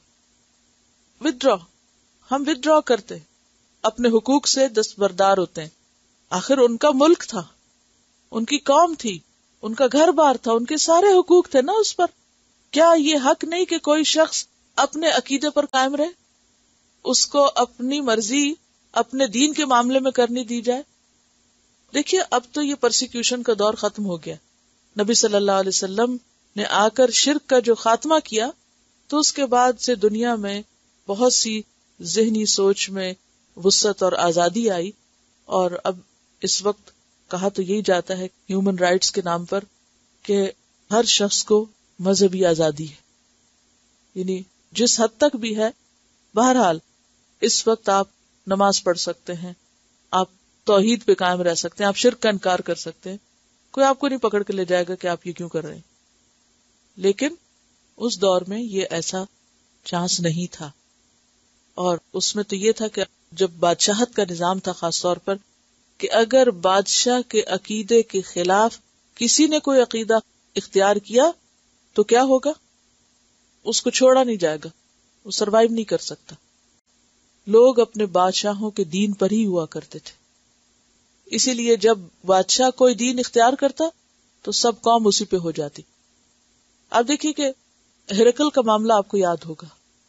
ہم ودرا کرتے، اپنے حقوق سے دستبردار ہوتے ہیں۔ آخر ان کا ملک تھا، ان کی قوم تھی، ان کا گھر بار تھا، ان کے سارے حقوق تھے نا اس پر۔ کیا یہ حق نہیں کہ کوئی شخص اپنے عقیدے پر قائم رہے، اس کو اپنی مرضی اپنے دین کے معاملے میں کرنی دی جائے؟ دیکھیے اب تو یہ پرسیکیوشن کا دور ختم ہو گیا، نبی صلی اللہ علیہ وسلم نے آ کر شرک کا جو خاتمہ کیا تو اس کے بعد سے دنیا میں بہت سی ذہنی سوچ میں وسعت اور آزادی آئی، اور اب اس وقت کہا تو یہی جاتا ہے ہیومن رائٹس کے نام پر کہ ہر شخص کو مذہبی آزادی ہے، یعنی جس حد تک بھی ہے۔ بہرحال اس وقت آپ نماز پڑھ سکتے ہیں، آپ توحید پہ قائم رہ سکتے ہیں، آپ شرک کا انکار کر سکتے ہیں، کوئی آپ کو نہیں پکڑ کے لے جائے گا کہ آپ یہ کیوں کر رہے ہیں۔ لیکن اس دور میں یہ ایسا چانس نہیں تھا، اور اس میں تو یہ تھا کہ جب بادشاہت کا نظام تھا خاص طور پر، کہ اگر بادشاہ کے عقیدے کے خلاف کسی نے کوئی عقیدہ اختیار کیا تو کیا ہوگا؟ اس کو چھوڑا نہیں جائے گا، وہ سروائیو نہیں کر سکتا۔ لوگ اپنے بادشاہوں کے دین پر ہی ہوا کرتے تھے، اسی لیے جب بادشاہ کوئی دین اختیار کرتا تو سب قوم اسی پہ ہو جاتی۔ آپ دیکھیے کہ ہرقل کا معاملہ آپ کو یاد ہوگا،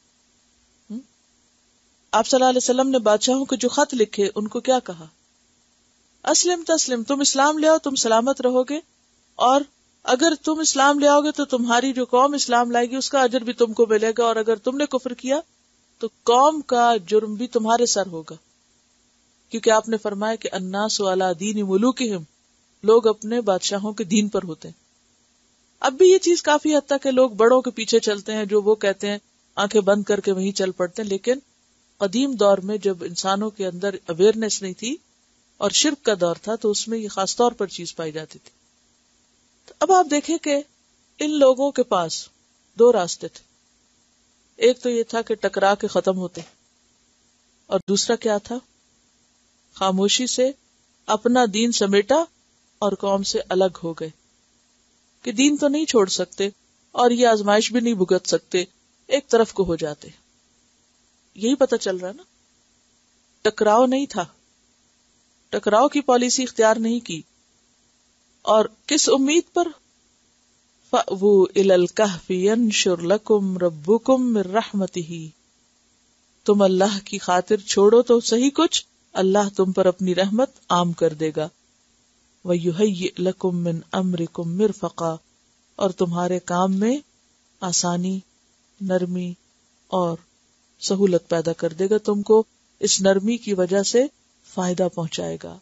آپ صلی اللہ علیہ وسلم نے بادشاہوں کو جو خط لکھے ان کو کیا کہا؟ اسلم تسلم، تم اسلام لے آؤ تم سلامت رہو گے، اور اگر تم اسلام لے آؤ گے تو تمہاری جو قوم اسلام لائے گی اس کا اجر بھی تم کو ملے گا، اور اگر تم نے کفر کیا تو قوم کا جرم بھی تمہارے سر ہوگا، کیونکہ آپ نے فرمایا کہ الناس علی دین ملوکہم، لوگ اپنے بادشاہوں کے دین پر ہوتے ہیں۔ اب بھی یہ چیز کافی حد تک ہے، لوگ بڑوں کے پیچھے چلتے ہیں، جو وہ کہتے ہیں آنکھیں بند کر کے وہیں چل پڑتے ہیں، لیکن قدیم دور میں جب انسانوں کے اندر اویئرنیس نہیں تھی اور شرک کا دور تھا تو اس میں یہ خاص طور پر چیز پائی جاتی تھی۔ تو اب آپ دیکھیں کہ ان لوگوں کے پاس دو راستے تھے، ایک تو یہ تھا کہ ٹکرا کے ختم ہوتے، اور دوسرا کیا تھا؟ خاموشی سے اپنا دین سمیٹا اور قوم سے الگ ہو گئے، کہ دین تو نہیں چھوڑ سکتے اور یہ آزمائش بھی نہیں بھگت سکتے، ایک طرف کو ہو جاتے۔ یہی پتہ چل رہا نا، ٹکراؤ نہیں تھا، ٹکراؤ کی پالیسی اختیار نہیں کی، اور کس امید پر؟ فَأْوُوا إِلَى الْكَهْفِ يَنشُرْ لَكُمْ رَبُّكُمْ مِنْ رَحْمَتِهِ، تم اللہ کی خاطر چھوڑو تو صحیح کچھ، اللہ تم پر اپنی رحمت عام کر دے گا. وَيُهَيِّئْ لَكُم مِّنْ أَمْرِكُم مِّرْفَقًا، اور تمہارے کام میں آسانی، نرمی اور سہولت پیدا کر دے گا، تم کو اس نرمی کی وجہ سے فائدہ پہنچائے گا.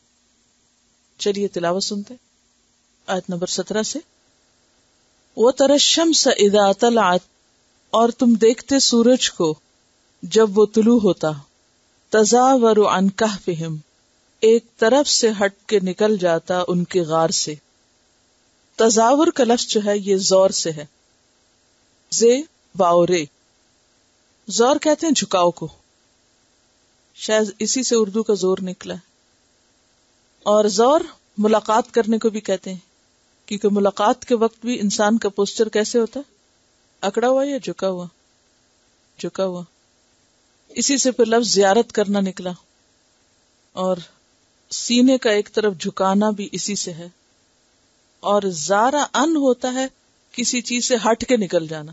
چلیے تلاوت سنتے آیت نمبر 17 سے. وَتَرَى الشَّمْسَ إِذَا طَلَعَتْ، اور تم دیکھتے سورج کو جب وہ طلوع ہوتا. تَزَاوَرُ عَنْ كَهْفِهِمْ، ایک طرف سے ہٹ کے نکل جاتا ان کے غار سے. تزاور کا لفظ جو ہے یہ زور سے ہے، زے باورے. زور کہتے ہیں جھکاؤ کو، شاید اسی سے اردو کا زور نکلا ہے. اور زور ملاقات کرنے کو بھی کہتے ہیں، کیونکہ ملاقات کے وقت بھی انسان کا پوسچر کیسے ہوتا ہے، اکڑا ہوا یا جھکا ہوا؟ جھکا ہوا. اسی سے پھر لفظ زیارت کرنا نکلا، اور سینے کا ایک طرف جھکانا بھی اسی سے ہے. اور زارا ان ہوتا ہے کسی چیز سے ہٹ کے نکل جانا.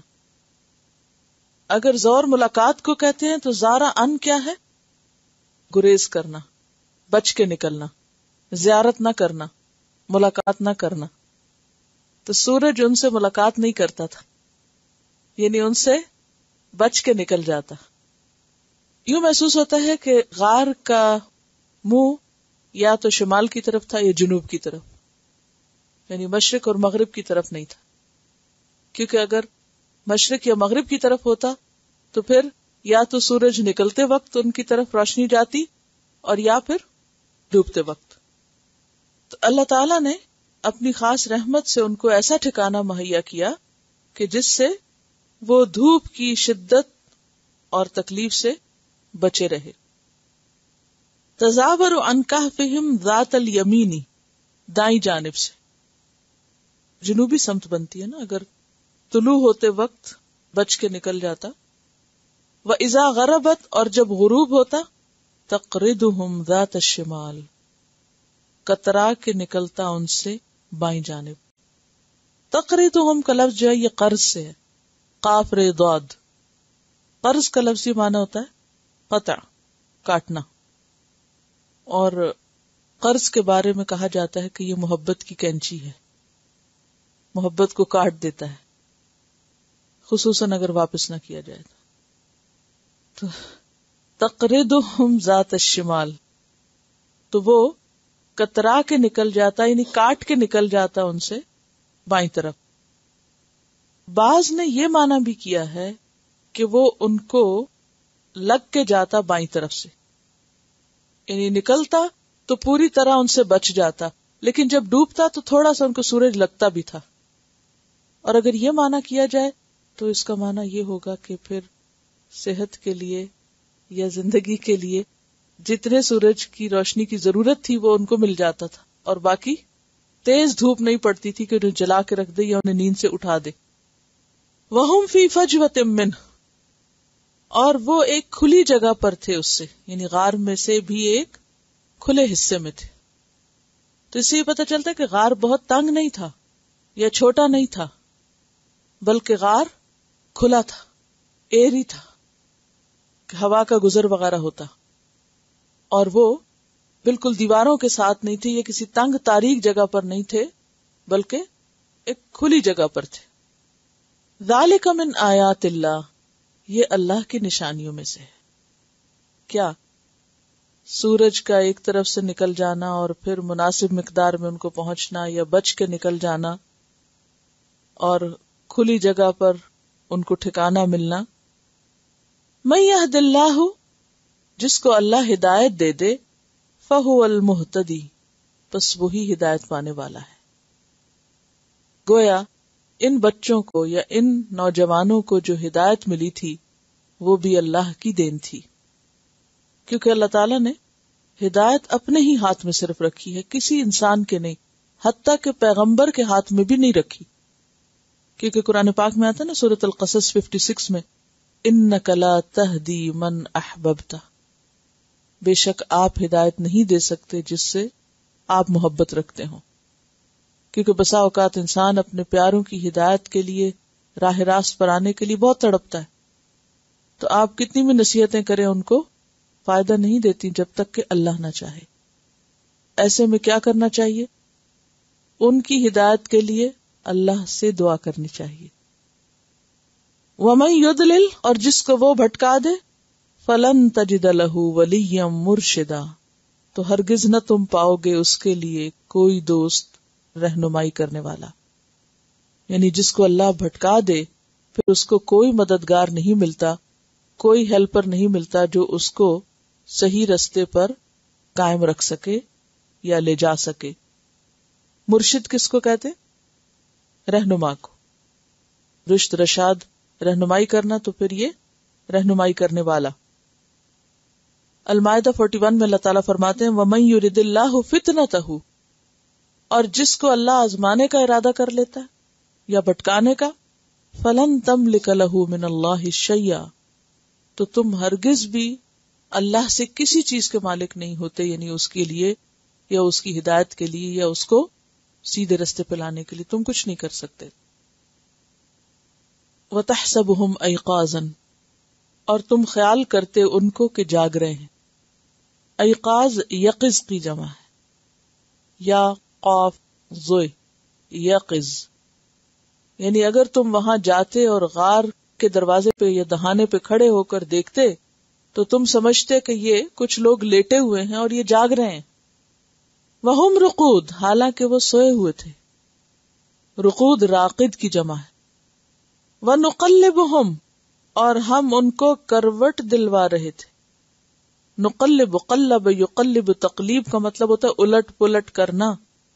اگر زور ملاقات کو کہتے ہیں تو زارا ان کیا ہے؟ گریز کرنا، بچ کے نکلنا، زیارت نہ کرنا، ملاقات نہ کرنا. تو سورج ان سے ملاقات نہیں کرتا تھا، یعنی ان سے بچ کے نکل جاتا. یوں محسوس ہوتا ہے کہ غار کا منہ یا تو شمال کی طرف تھا یا جنوب کی طرف، یعنی مشرق اور مغرب کی طرف نہیں تھا. کیونکہ اگر مشرق یا مغرب کی طرف ہوتا تو پھر یا تو سورج نکلتے وقت ان کی طرف روشنی جاتی اور یا پھر ڈوبتے وقت. تو اللہ تعالیٰ نے اپنی خاص رحمت سے ان کو ایسا ٹھکانہ مہیا کیا کہ جس سے وہ دھوپ کی شدت اور تکلیف سے بچے رہے. تزاور عن کہفہم ذات الیمینی، دائیں جانب سے. جنوبی سمت بنتی ہے نا اگر طلوع ہوتے وقت بچ کے نکل جاتا. وَإِذَا غَرَبَتْ، اور جب غروب ہوتا. تَقْرِضُهُمْ ذَاتَ الشِّمَالِ، کترا کے نکلتا ان سے بائیں جانب. تقریضہم کا لفظ جو ہے یہ قرض سے ہے، قاف رے ضاد. قرض کا لفظ یہ معنی ہوتا ہے قطع، کاٹنا. اور قرض کے بارے میں کہا جاتا ہے کہ یہ محبت کی کینچی ہے، محبت کو کاٹ دیتا ہے، خصوصاً اگر واپس نہ کیا جائے تو. تقریضہم ذات الشمال، تو وہ کترا کے نکل جاتا، یعنی کاٹ کے نکل جاتا ان سے بائیں طرف. بعض نے یہ معنی بھی کیا ہے کہ وہ ان کو لگ کے جاتا بائیں طرف سے، یعنی نکلتا تو پوری طرح ان سے بچ جاتا، لیکن جب ڈوبتا تو تھوڑا سا ان کو سورج لگتا بھی تھا. اور اگر یہ معنی کیا جائے تو اس کا معنی یہ ہوگا کہ پھر صحت کے لیے یا زندگی کے لیے جتنے سورج کی روشنی کی ضرورت تھی وہ ان کو مل جاتا تھا، اور باقی تیز دھوپ نہیں پڑتی تھی کہ انہیں جلا کے رکھ دے یا انہیں نیند سے اٹھا دے. وَهُمْ فِي فَجْوَةٍ مِّنْهُ، اور وہ ایک کھلی جگہ پر تھے اس سے، یعنی غار میں سے بھی ایک کھلے حصے میں تھے. تو اس سے یہ پتہ چلتا ہے کہ غار بہت تنگ نہیں تھا یا چھوٹا نہیں تھا، بلکہ غار کھلا تھا، ایری تھا کہ ہوا کا گزر وغیرہ ہوتا. اور وہ بالکل دیواروں کے ساتھ نہیں تھے یا کسی تنگ تاریک جگہ پر نہیں تھے، بلکہ ایک کھلی جگہ پر تھے. ذالک من آیات اللہ، یہ اللہ کی نشانیوں میں سے ہے. کیا؟ سورج کا ایک طرف سے نکل جانا اور پھر مناسب مقدار میں ان کو پہنچنا یا بچ کے نکل جانا اور کھلی جگہ پر ان کو ٹھکانہ ملنا. من یہد اللہ، جس کو اللہ ہدایت دے دے، فہو المہتدی، بس وہی ہدایت پانے والا ہے. گویا ان بچوں کو یا ان نوجوانوں کو جو ہدایت ملی تھی وہ بھی اللہ کی دین تھی، کیونکہ اللہ تعالیٰ نے ہدایت اپنے ہی ہاتھ میں صرف رکھی ہے، کسی انسان کے نہیں، حتیٰ کہ پیغمبر کے ہاتھ میں بھی نہیں رکھی. کیونکہ قرآن پاک میں آتا ہے نا سورۃ القصص 56 میں، انک لا تہدی من احببت، بے شک آپ ہدایت نہیں دے سکتے جس سے آپ محبت رکھتے ہوں. کیونکہ بسا اوقات انسان اپنے پیاروں کی ہدایت کے لیے راہ راست پر آنے کے لیے بہت تڑپتا ہے، تو آپ کتنی بھی نصیحتیں کریں ان کو، فائدہ نہیں دیتی جب تک کہ اللہ نہ چاہے. ایسے میں کیا کرنا چاہیے؟ ان کی ہدایت کے لیے اللہ سے دعا کرنی چاہیے. وَمَن يُضْلِلْ، اور جس کو وہ بھٹکا دے، فَلَن تَجِدَ لَهُ وَلِيًّا مُرْشِدًا، تو ہرگز نہ تم پاؤ گے اس کے لیے کوئی دوست رہنمائی کرنے والا. یعنی جس کو اللہ بھٹکا دے پھر اس کو کوئی مددگار نہیں ملتا، کوئی ہیلپر نہیں ملتا جو اس کو صحیح رستے پر قائم رکھ سکے یا لے جا سکے. مرشد کس کو کہتے؟ رہنما کو. رشد، رشاد، رہنمائی کرنا، تو پھر یہ رہنمائی کرنے والا. المائدہ 41 میں اللہ تعالیٰ فرماتے ہیں وَمَن يُرِدِ اللَّهُ فِتْنَتَهُ، اور جس کو اللہ آزمانے کا ارادہ کر لیتا ہے یا بھٹکانے کا، فَلَن تَمْلِكَ لَهُ مِنَ اللَّهِ شَيْئًا، تو تم ہرگز بھی اللہ سے کسی چیز کے مالک نہیں ہوتے، یعنی اس کے لیے یا اس کی ہدایت کے لیے یا اس کو سیدھے رستے پہ لانے کے لیے تم کچھ نہیں کر سکتے. وَتَحْسَبُهُمْ أَيْقَاظًا، اور تم خیال کرتے ان کو کہ جاگ رہے ہیں. ایقاظ یقظ کی جمع ہے، یا قاف زوئے یقظ، یعنی اگر تم وہاں جاتے اور غار کے دروازے پہ یا دہانے پہ کھڑے ہو کر دیکھتے تو تم سمجھتے کہ یہ کچھ لوگ لیٹے ہوئے ہیں اور یہ جاگ رہے ہیں. وَهُمْ رُقُودٌ، حالانکہ وہ سوئے ہوئے تھے. رقود راقد کی جمع ہے. وَنُقَلِّبُهُمْ، اور ہم ان کو کروٹ دلوا رہے تھے. نقلب، قلب یقلب، تقلیب کا مطلب ہوتا ہے الٹ پلٹ کرنا.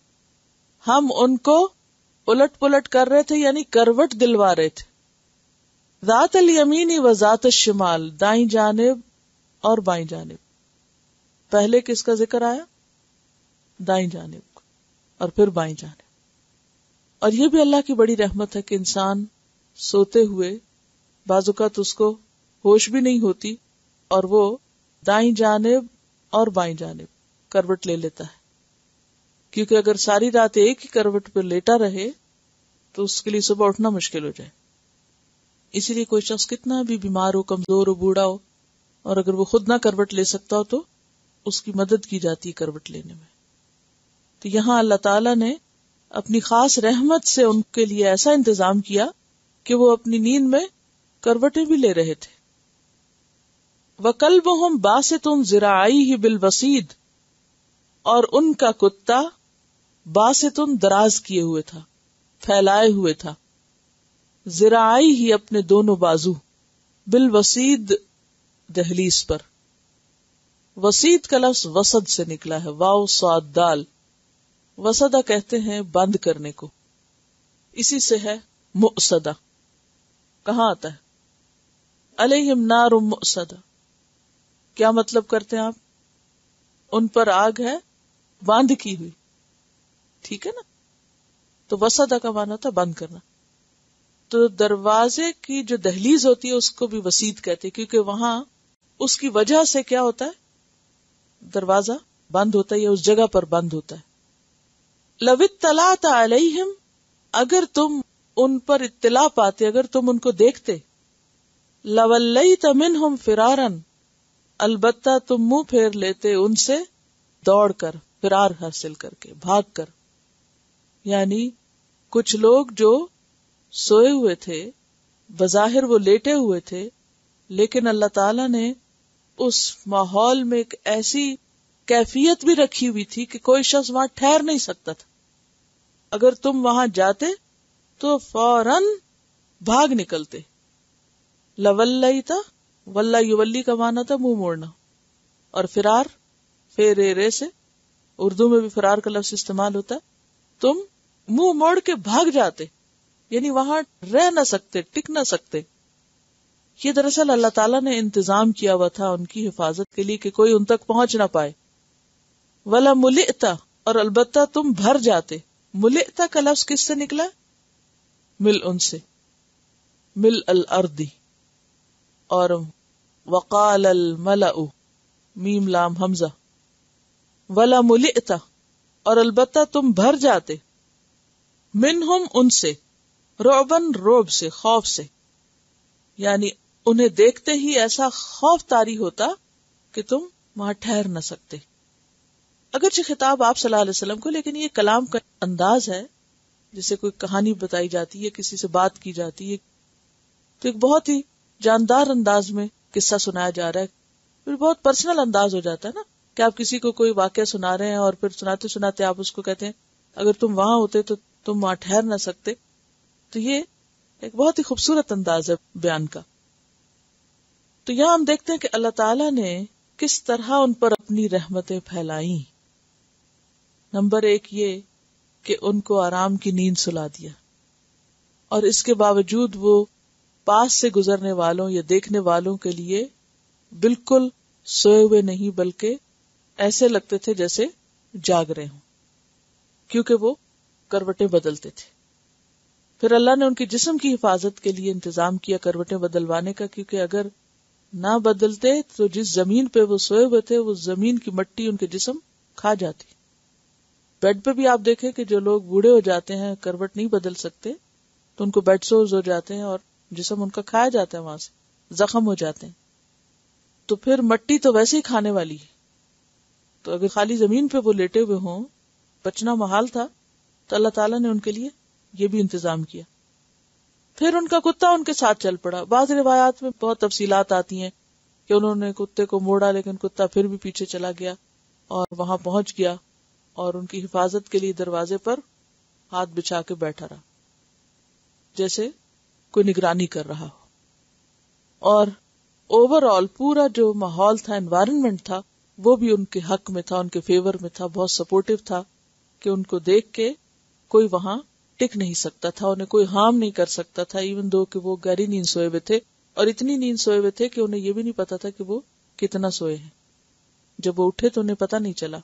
ہم ان کو الٹ پلٹ کر رہے تھے یعنی کروٹ دلوا رہے تھے. ذات الیمین و ذات الشمال، دائیں جانب اور بائیں جانب. پہلے کس کا ذکر آیا؟ دائیں جانب اور پھر بائیں جانب. اور یہ بھی اللہ کی بڑی رحمت ہے کہ انسان سوتے ہوئے بعض اوقات اس کو ہوش بھی نہیں ہوتی اور وہ دائیں جانب اور بائیں جانب کروٹ لے لیتا ہے. کیونکہ اگر ساری رات ایک ہی کروٹ پہ لیٹا رہے تو اس کے لیے صبح اٹھنا مشکل ہو جائے. اسی لیے کوئی شخص کتنا بھی بیمار ہو، کمزور ہو، بوڑھا ہو، اور اگر وہ خود نہ کروٹ لے سکتا ہو تو اس کی مدد کی جاتی ہے کروٹ لینے میں. تو یہاں اللہ تعالیٰ نے اپنی خاص رحمت سے ان کے لیے ایسا انتظام کیا کہ وہ اپنی نیند میں کروٹیں بھی لے رہے تھے. وَكَلْبُهُمْ بَاسِطٌ ذِرَاعَيْهِ بِالْوَسِيدِ، اور ان کا کتا باسطن دراز کیے ہوئے تھا، پھیلائے ہوئے تھا. ذراعیہ اپنے دونوں بازو، بالوسید دہلیز پر. وسید کا لفظ وسد سے نکلا ہے، واو صاد دال. وسدہ کہتے ہیں بند کرنے کو، اسی سے ہے مؤصدہ. کہاں آتا ہے؟ علیہم نار مؤصدہ. کیا مطلب کرتے ہیں آپ؟ ان پر آگ ہے باندھ کی ہوئی. ٹھیک ہے نا؟ تو وسدہ کا معنی تھا بند کرنا. تو دروازے کی جو دہلیز ہوتی ہے اس کو بھی وسید کہتے ہیں، کیونکہ وہاں اس کی وجہ سے کیا ہوتا ہے؟ دروازہ بند ہوتا ہے یا اس جگہ پر بند ہوتا ہے. لو اطلعت علیہم، اگر تم ان پر اطلاع پاتے، اگر تم ان کو دیکھتے، لولیت منہم فرارا، البتہ تم منہ پھیر لیتے ان سے دوڑ کر، فرار حاصل کر کے، بھاگ کر. یعنی کچھ لوگ جو سوئے ہوئے تھے، بظاہر وہ لیٹے ہوئے تھے، لیکن اللہ تعالی نے اس ماحول میں ایک ایسی کیفیت بھی رکھی ہوئی تھی کہ کوئی شخص وہاں ٹھہر نہیں سکتا تھا. اگر تم وہاں جاتے تو فوراً بھاگ نکلتے. لولیتا، ولا یولی کا معنی تھا منہ موڑنا، اور فرار فیرے سے اردو میں بھی فرار کا لفظ استعمال ہوتا ہے. تم منہ موڑ کے بھاگ جاتے، یعنی وہاں رہ نہ سکتے، ٹک نہ سکتے. یہ دراصل اللہ تعالیٰ نے انتظام کیا ہوا تھا ان کی حفاظت کے لیے کہ کوئی ان تک پہنچ نہ پائے. ولا ملئتا، اور البتہ تم بھر جاتے. ملئتا کا لفظ کس سے نکلا؟ مل ان سے، مل الارض. اور وقال الملأ، میم لام حمزہ. ولا ملئتا، اور البتہ تم بھر جاتے. منہم ان سے، رعبن روب سے، خوف سے. یعنی انہیں دیکھتے ہی ایسا خوف طاری ہوتا کہ تم وہاں ٹھہر نہ سکتے. اگرچہ خطاب آپ صلی اللہ علیہ وسلم کو، لیکن یہ کلام کا انداز ہے، جسے کوئی کہانی بتائی جاتی ہے، کسی سے بات کی جاتی ہے، تو ایک بہت ہی جاندار انداز میں قصہ سنایا جا رہا ہے. پھر بہت پرسنل انداز ہو جاتا ہے نا کہ آپ کسی کو کوئی واقعہ سنا رہے ہیں اور پھر سناتے سناتے آپ اس کو کہتے ہیں اگر تم وہاں ہوتے تو تم وہاں ٹھہر نہ سکتے. تو یہ ایک بہت ہی خوبصورت انداز ہے بیان کا. تو یہاں ہم دیکھتے ہیں کہ اللہ تعالیٰ نے کس طرح ان پر اپنی رحمتیں پھیلائیں. نمبر 1 یہ کہ ان کو آرام کی نیند سلا دیا، اور اس کے باوجود وہ پاس سے گزرنے والوں یا دیکھنے والوں کے لیے بالکل سوئے ہوئے نہیں، بلکہ ایسے لگتے تھے جیسے جاگ رہے ہوں، کیونکہ وہ کروٹیں بدلتے تھے. پھر اللہ نے ان کے جسم کی حفاظت کے لیے انتظام کیا کروٹیں بدلوانے کا، کیونکہ اگر نہ بدلتے تو جس زمین پہ وہ سوئے ہوئے تھے وہ زمین کی مٹی ان کے جسم کھا جاتی. بیڈ پہ بھی آپ دیکھیں کہ جو لوگ بوڑھے ہو جاتے ہیں، کروٹ نہیں بدل سکتے، تو ان کو بیڈ سورز ہو جاتے ہیں اور جسم ان کا کھایا جاتا ہے، وہاں سے زخم ہو جاتے ہیں. تو پھر مٹی تو ویسے ہی کھانے والی ہے، تو اگر خالی زمین پہ وہ لیٹے ہوئے ہوں، بچنا محال تھا. تو اللہ تعالیٰ نے ان کے لیے یہ بھی انتظام کیا. پھر ان کا کتا ان کے ساتھ چل پڑا. بعض روایات میں بہت تفصیلات آتی ہیں کہ انہوں نے کتے کو موڑا، لیکن کتا پھر بھی پیچھے چلا گیا اور وہاں پہنچ گیا اور ان کی حفاظت کے لیے دروازے پر ہاتھ بچھا کے بیٹھا رہا، جیسے کوئی نگرانی کر رہا ہو. اور اوور آل پورا جو ماحول تھا، انوائرنمنٹ تھا، وہ بھی ان کے حق میں تھا، ان کے فیور میں تھا، بہت سپورٹو تھا کہ ان کو دیکھ کے کوئی وہاں ٹک نہیں سکتا تھا، انہیں کوئی ہارم نہیں کر سکتا تھا، ایون دو کہ وہ گہری نیند سوئے ہوئے تھے، اور اتنی نیند سوئے ہوئے تھے کہ انہیں یہ بھی نہیں پتا تھا کہ وہ کتنا سوئے ہیں. جب وہ اٹھے تو انہیں پتا نہیں چلا.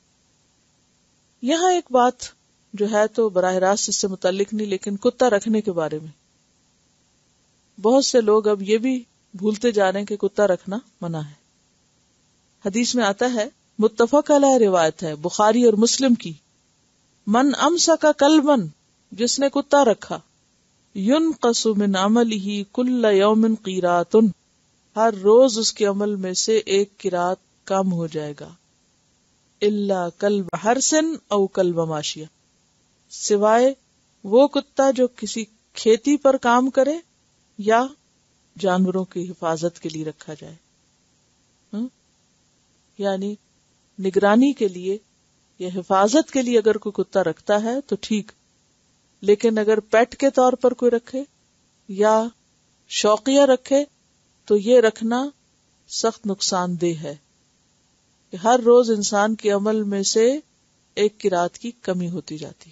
یہاں ایک بات جو ہے تو براہ راست اس سے متعلق نہیں، لیکن کتا رکھنے کے بارے میں بہت سے لوگ اب یہ بھی بھولتے جا رہے ہیں کہ کتا رکھنا منع ہے. حدیث میں آتا ہے، متفق علیہ روایت ہے بخاری اور مسلم کی، من امسک کلبن، جس نے کتا رکھا، ينقص من عملہ کل یوم قیرات، ہر روز اس کے عمل میں سے ایک قرات کم ہو جائے گا. الا کلب حرث او کلب ماشیہ، سوائے وہ کتا جو کسی کھیتی پر کام کرے یا جانوروں کی حفاظت کے لیے رکھا جائے. یعنی نگرانی کے لیے یا حفاظت کے لیے اگر کوئی کتا رکھتا ہے تو ٹھیک، لیکن اگر پیٹ کے طور پر کوئی رکھے یا شوقیہ رکھے تو یہ رکھنا سخت نقصان دہ ہے کہ ہر روز انسان کے عمل میں سے ایک قرات کی کمی ہوتی جاتی.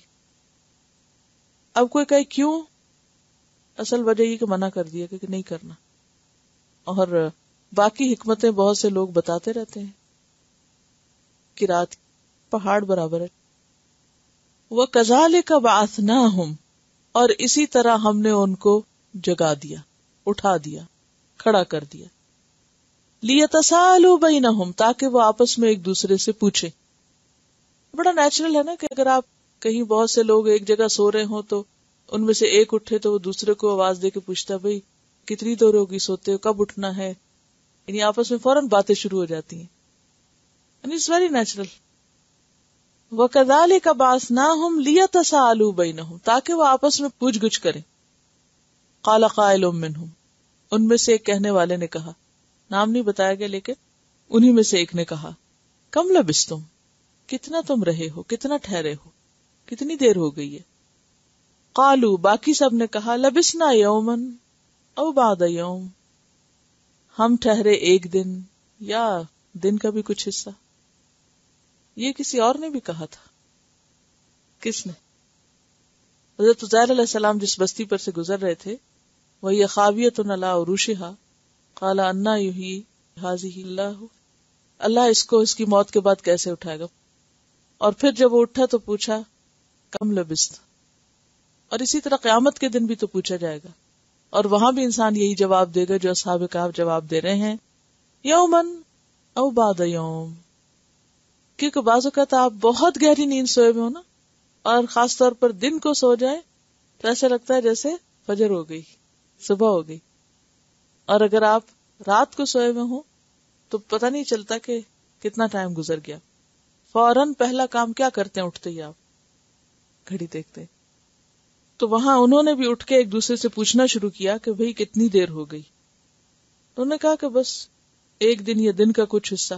اب کوئی کہے کیوں؟ اصل وجہ یہ کہ منع کر دیا کہ نہیں کرنا، اور باقی حکمتیں بہت سے لوگ بتاتے رہتے ہیں. قرات پہاڑ برابر ہے. وَكَذَلِكَ بَعَثْنَاهُمْ، اور اسی طرح ہم نے ان کو جگا دیا، اٹھا دیا، کھڑا کر دیا. لِيَتَسَاءَلُوا بَيْنَهُمْ، تاکہ وہ آپس میں ایک دوسرے سے پوچھیں. بڑا نیچرل ہے نا کہ اگر آپ کہیں بہت سے لوگ ایک جگہ سو رہے ہوں تو ان میں سے ایک اٹھے تو وہ دوسرے کو آواز دے کے پوچھتا، بھئی کتنی دیر ہوگی سوتے ہو، کب اٹھنا ہے. یعنی آپس میں فوراً باتیں شروع ہو جاتی ہیں. یعنی اٹس ویری نیچرل. وَكَذَلِكَ بَعَثْنَاهُمْ لِيَتَسَاءَلُوا بَيْنَهُمْ، تاکہ وہ آپس میں پوچھ گچھ کریں. قَالَ قَائِلٌ مِّنْهُمْ، ان میں سے ایک کہنے والے نے کہا، نام نہیں بتایا گیا لیکن انہی میں سے ایک نے کہا، کم لبثتم، کتنا تم رہے ہو، کتنا ٹھہرے ہو، کتنی دیر ہو گئی ہے. قالوا، باقی سب نے کہا، لبثنا یوما او بعد یوم، ہم ٹھہرے ایک دن یا دن کا بھی کچھ حصہ. یہ کسی اور نے بھی کہا تھا. کس نے؟ حضرت عزیر علیہ السلام جس بستی پر سے گزر رہے تھے، وہی خاویۃ علی عروشہا، قال انا یحیی ہذہ اللہ، اللہ اس کو اس کی موت کے بعد کیسے اٹھائے گا. اور پھر جب وہ اٹھا تو پوچھا کم لبثت، اور اسی طرح قیامت کے دن بھی تو پوچھا جائے گا، اور وہاں بھی انسان یہی جواب دے گا جو اصحاب کہف جواب دے رہے ہیں، یومن او بعد یوم. کیونکہ بعض اوقات آپ بہت گہری نیند سوئے ہوئے ہو نا، اور خاص طور پر دن کو سو جائے تو ایسا لگتا ہے جیسے فجر ہو گئی، صبح ہو گئی. اور اگر آپ رات کو سوئے ہوئے ہوں تو پتہ نہیں چلتا کہ کتنا ٹائم گزر گیا. فوراً پہلا کام کیا کرتے ہیں اٹھتے ہی آپ؟ گھڑی دیکھتے. تو وہاں انہوں نے بھی اٹھ کے ایک دوسرے سے پوچھنا شروع کیا کہ بھئی کتنی دیر ہو گئی. انہوں نے کہا کہ بس ایک دن یا دن کا کچھ حصہ.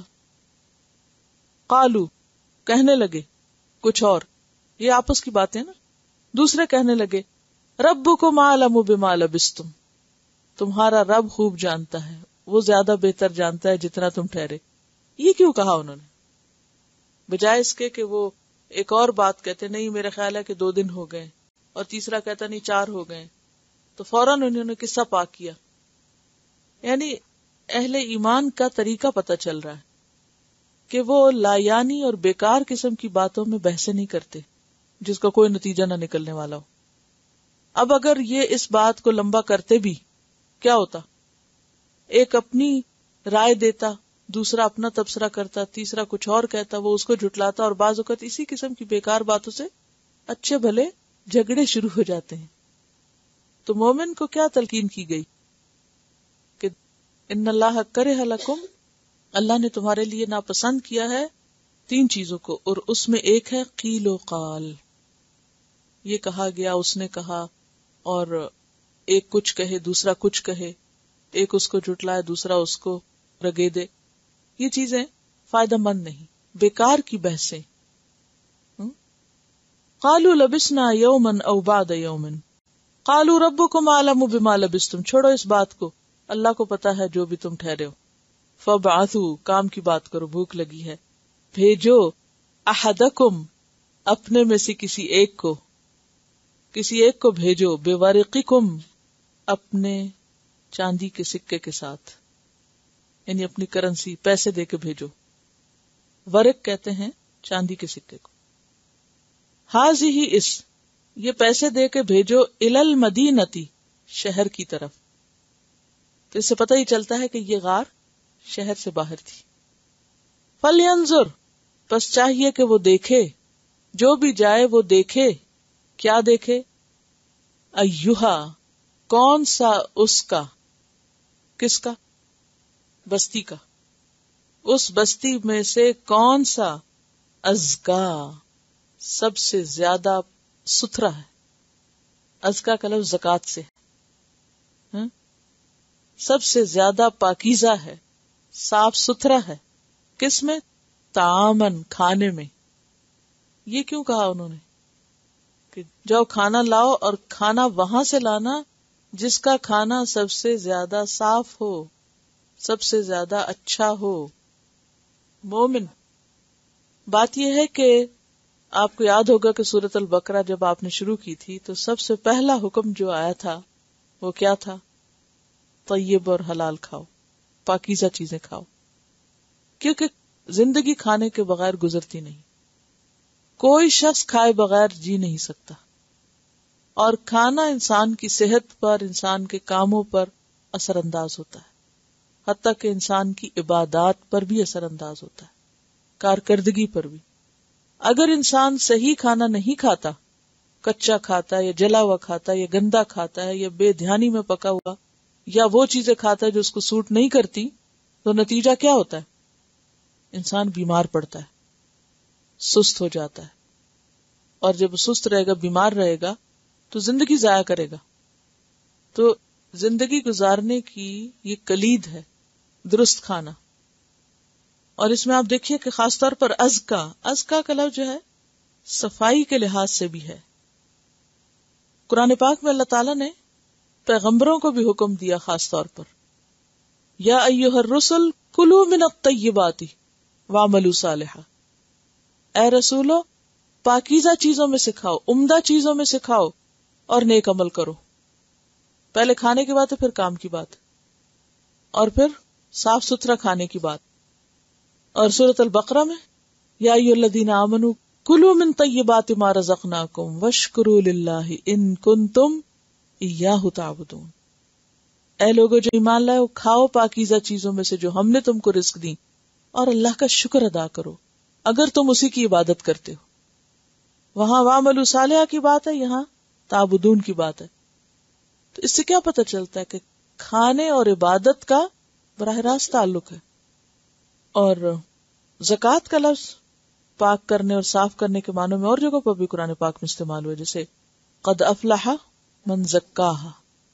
قالو کہنے لگے کچھ اور، یہ آپس کی باتیں نا. دوسرے کہنے لگے ربکم اعلم بما لبثتم، تمہارا رب خوب جانتا ہے، وہ زیادہ بہتر جانتا ہے جتنا تم ٹھہرے. یہ کیوں کہا انہوں نے؟ بجائے اس کے کہ وہ ایک اور بات کہتے نہیں میرا خیال ہے کہ 2 دن ہو گئے، اور تیسرا کہتا نہیں 4 ہو گئے، تو فوراً انہوں نے قصہ پاک کیا. یعنی اہل ایمان کا طریقہ پتہ چل رہا ہے کہ وہ لایانی اور بیکار قسم کی باتوں میں بحثیں نہیں کرتے جس کا کوئی نتیجہ نہ نکلنے والا ہو. اب اگر یہ اس بات کو لمبا کرتے بھی کیا ہوتا؟ ایک اپنی رائے دیتا، دوسرا اپنا تبصرہ کرتا، تیسرا کچھ اور کہتا، وہ اس کو جھٹلاتا، اور بعض اوقات اسی قسم کی بیکار باتوں سے اچھے بھلے جھگڑے شروع ہو جاتے ہیں. تو مومن کو کیا تلقین کی گئی کہ ان اللہ کرہ لکم، اللہ نے تمہارے لیے ناپسند کیا ہے 3 چیزوں کو، اور اس میں ایک ہے قیل و قال. یہ کہا گیا، اس نے کہا، اور ایک کچھ کہے دوسرا کچھ کہے، ایک اس کو جھٹلائے دوسرا اس کو رگے دے. یہ چیزیں فائدہ مند نہیں، بیکار کی بحثیں. قالوا لبسنا یوما او بعد یوم قالوا ربکم اعلم بما لبستم. چھوڑو اس بات کو، اللہ کو پتا ہے جو بھی تم ٹھہرے ہو. فبعثوا، کام کی بات کرو، بھوک لگی ہے. بھیجو احدکم، اپنے میں سے کسی ایک کو بھیجو، بورقکم، اپنے چاندی کے سکے کے ساتھ، یعنی اپنی کرنسی، پیسے دے کے بھیجو. ورق کہتے ہیں چاندی کے سکے کو. ہاذہ، اس، یہ پیسے دے کے بھیجو، الی المدینتی، شہر کی طرف. تو اس سے پتہ ہی چلتا ہے کہ یہ غار شہر سے باہر تھی. فلینظر، بس چاہیے کہ وہ دیکھے، جو بھی جائے وہ دیکھے. کیا دیکھے؟ ایہا، کون سا، اس کا، کس کا؟ بستی کا. اس بستی میں سے کون سا ازکا، سب سے زیادہ ستھرا ہے. ازکا کا لفظ زکات سے، سب سے زیادہ پاکیزہ ہے، صاف ستھرا ہے. کس میں؟ طعامن، کھانے میں. یہ کیوں کہا انہوں نے کہ جاؤ کھانا لاؤ، اور کھانا وہاں سے لانا جس کا کھانا سب سے زیادہ صاف ہو، سب سے زیادہ اچھا ہو. مومن. بات یہ ہے کہ آپ کو یاد ہوگا کہ سورۃ البقرہ جب آپ نے شروع کی تھی تو سب سے پہلا حکم جو آیا تھا وہ کیا تھا؟ طیب اور حلال کھاؤ، پاکیزہ چیزیں کھاؤ، کیونکہ زندگی کھانے کے بغیر گزرتی نہیں. کوئی شخص کھائے بغیر جی نہیں سکتا، اور کھانا انسان کی صحت پر، انسان کے کاموں پر اثر انداز ہوتا ہے، حتیٰ کہ انسان کی عبادات پر بھی اثر انداز ہوتا ہے، کارکردگی پر بھی. اگر انسان صحیح کھانا نہیں کھاتا، کچا کھاتا ہے یا جلا ہوا کھاتا ہے یا گندا کھاتا ہے یا بے دھیانی میں پکا ہوا، یا وہ چیزیں کھاتا ہے جو اس کو سوٹ نہیں کرتی، تو نتیجہ کیا ہوتا ہے؟ انسان بیمار پڑتا ہے، سست ہو جاتا ہے. اور جب سست رہے گا، بیمار رہے گا، تو زندگی ضائع کرے گا. تو زندگی گزارنے کی یہ کلید ہے درست کھانا. اور اس میں آپ دیکھیے کہ خاص طور پر ازکا کا لفظ جو ہے صفائی کے لحاظ سے بھی ہے. قرآن پاک میں اللہ تعالیٰ نے پیغمبروں کو بھی حکم دیا خاص طور پر، یا ایھا الرسل کلوا من الطیبات واعملوا صالحا. اے رسولو، پاکیزہ چیزوں میں سے کھاؤ، عمدہ چیزوں میں سے کھاؤ اور نیک عمل کرو. پہلے کھانے کی بات ہے، پھر کام کی بات، اور پھر صاف ستھرا کھانے کی بات. اور سورۃ البقرہ میں یا ایھا الذین آمنوا کلوا من طیبات ما رزقناکم واشکروا للہ ان کنتم ایاہ تعبدون. اے لوگو جو ایمان لائے، کھاؤ پاکیزہ چیزوں میں سے جو ہم نے تم کو رزق دی، اور اللہ کا شکر ادا کرو اگر تم اسی کی عبادت کرتے ہو. وہاں وَاعْمَلُوا صَالِحًا کی بات ہے، یہاں تعبدون کی بات ہے. تو اس سے کیا پتہ چلتا ہے کہ کھانے اور عبادت کا براہ راست تعلق ہے. اور زکوٰۃ کا لفظ پاک کرنے اور صاف کرنے کے معنوں میں اور جگہوں پر بھی قرآن پاک میں استعمال ہوا، جیسے قد افلح من زکاہا،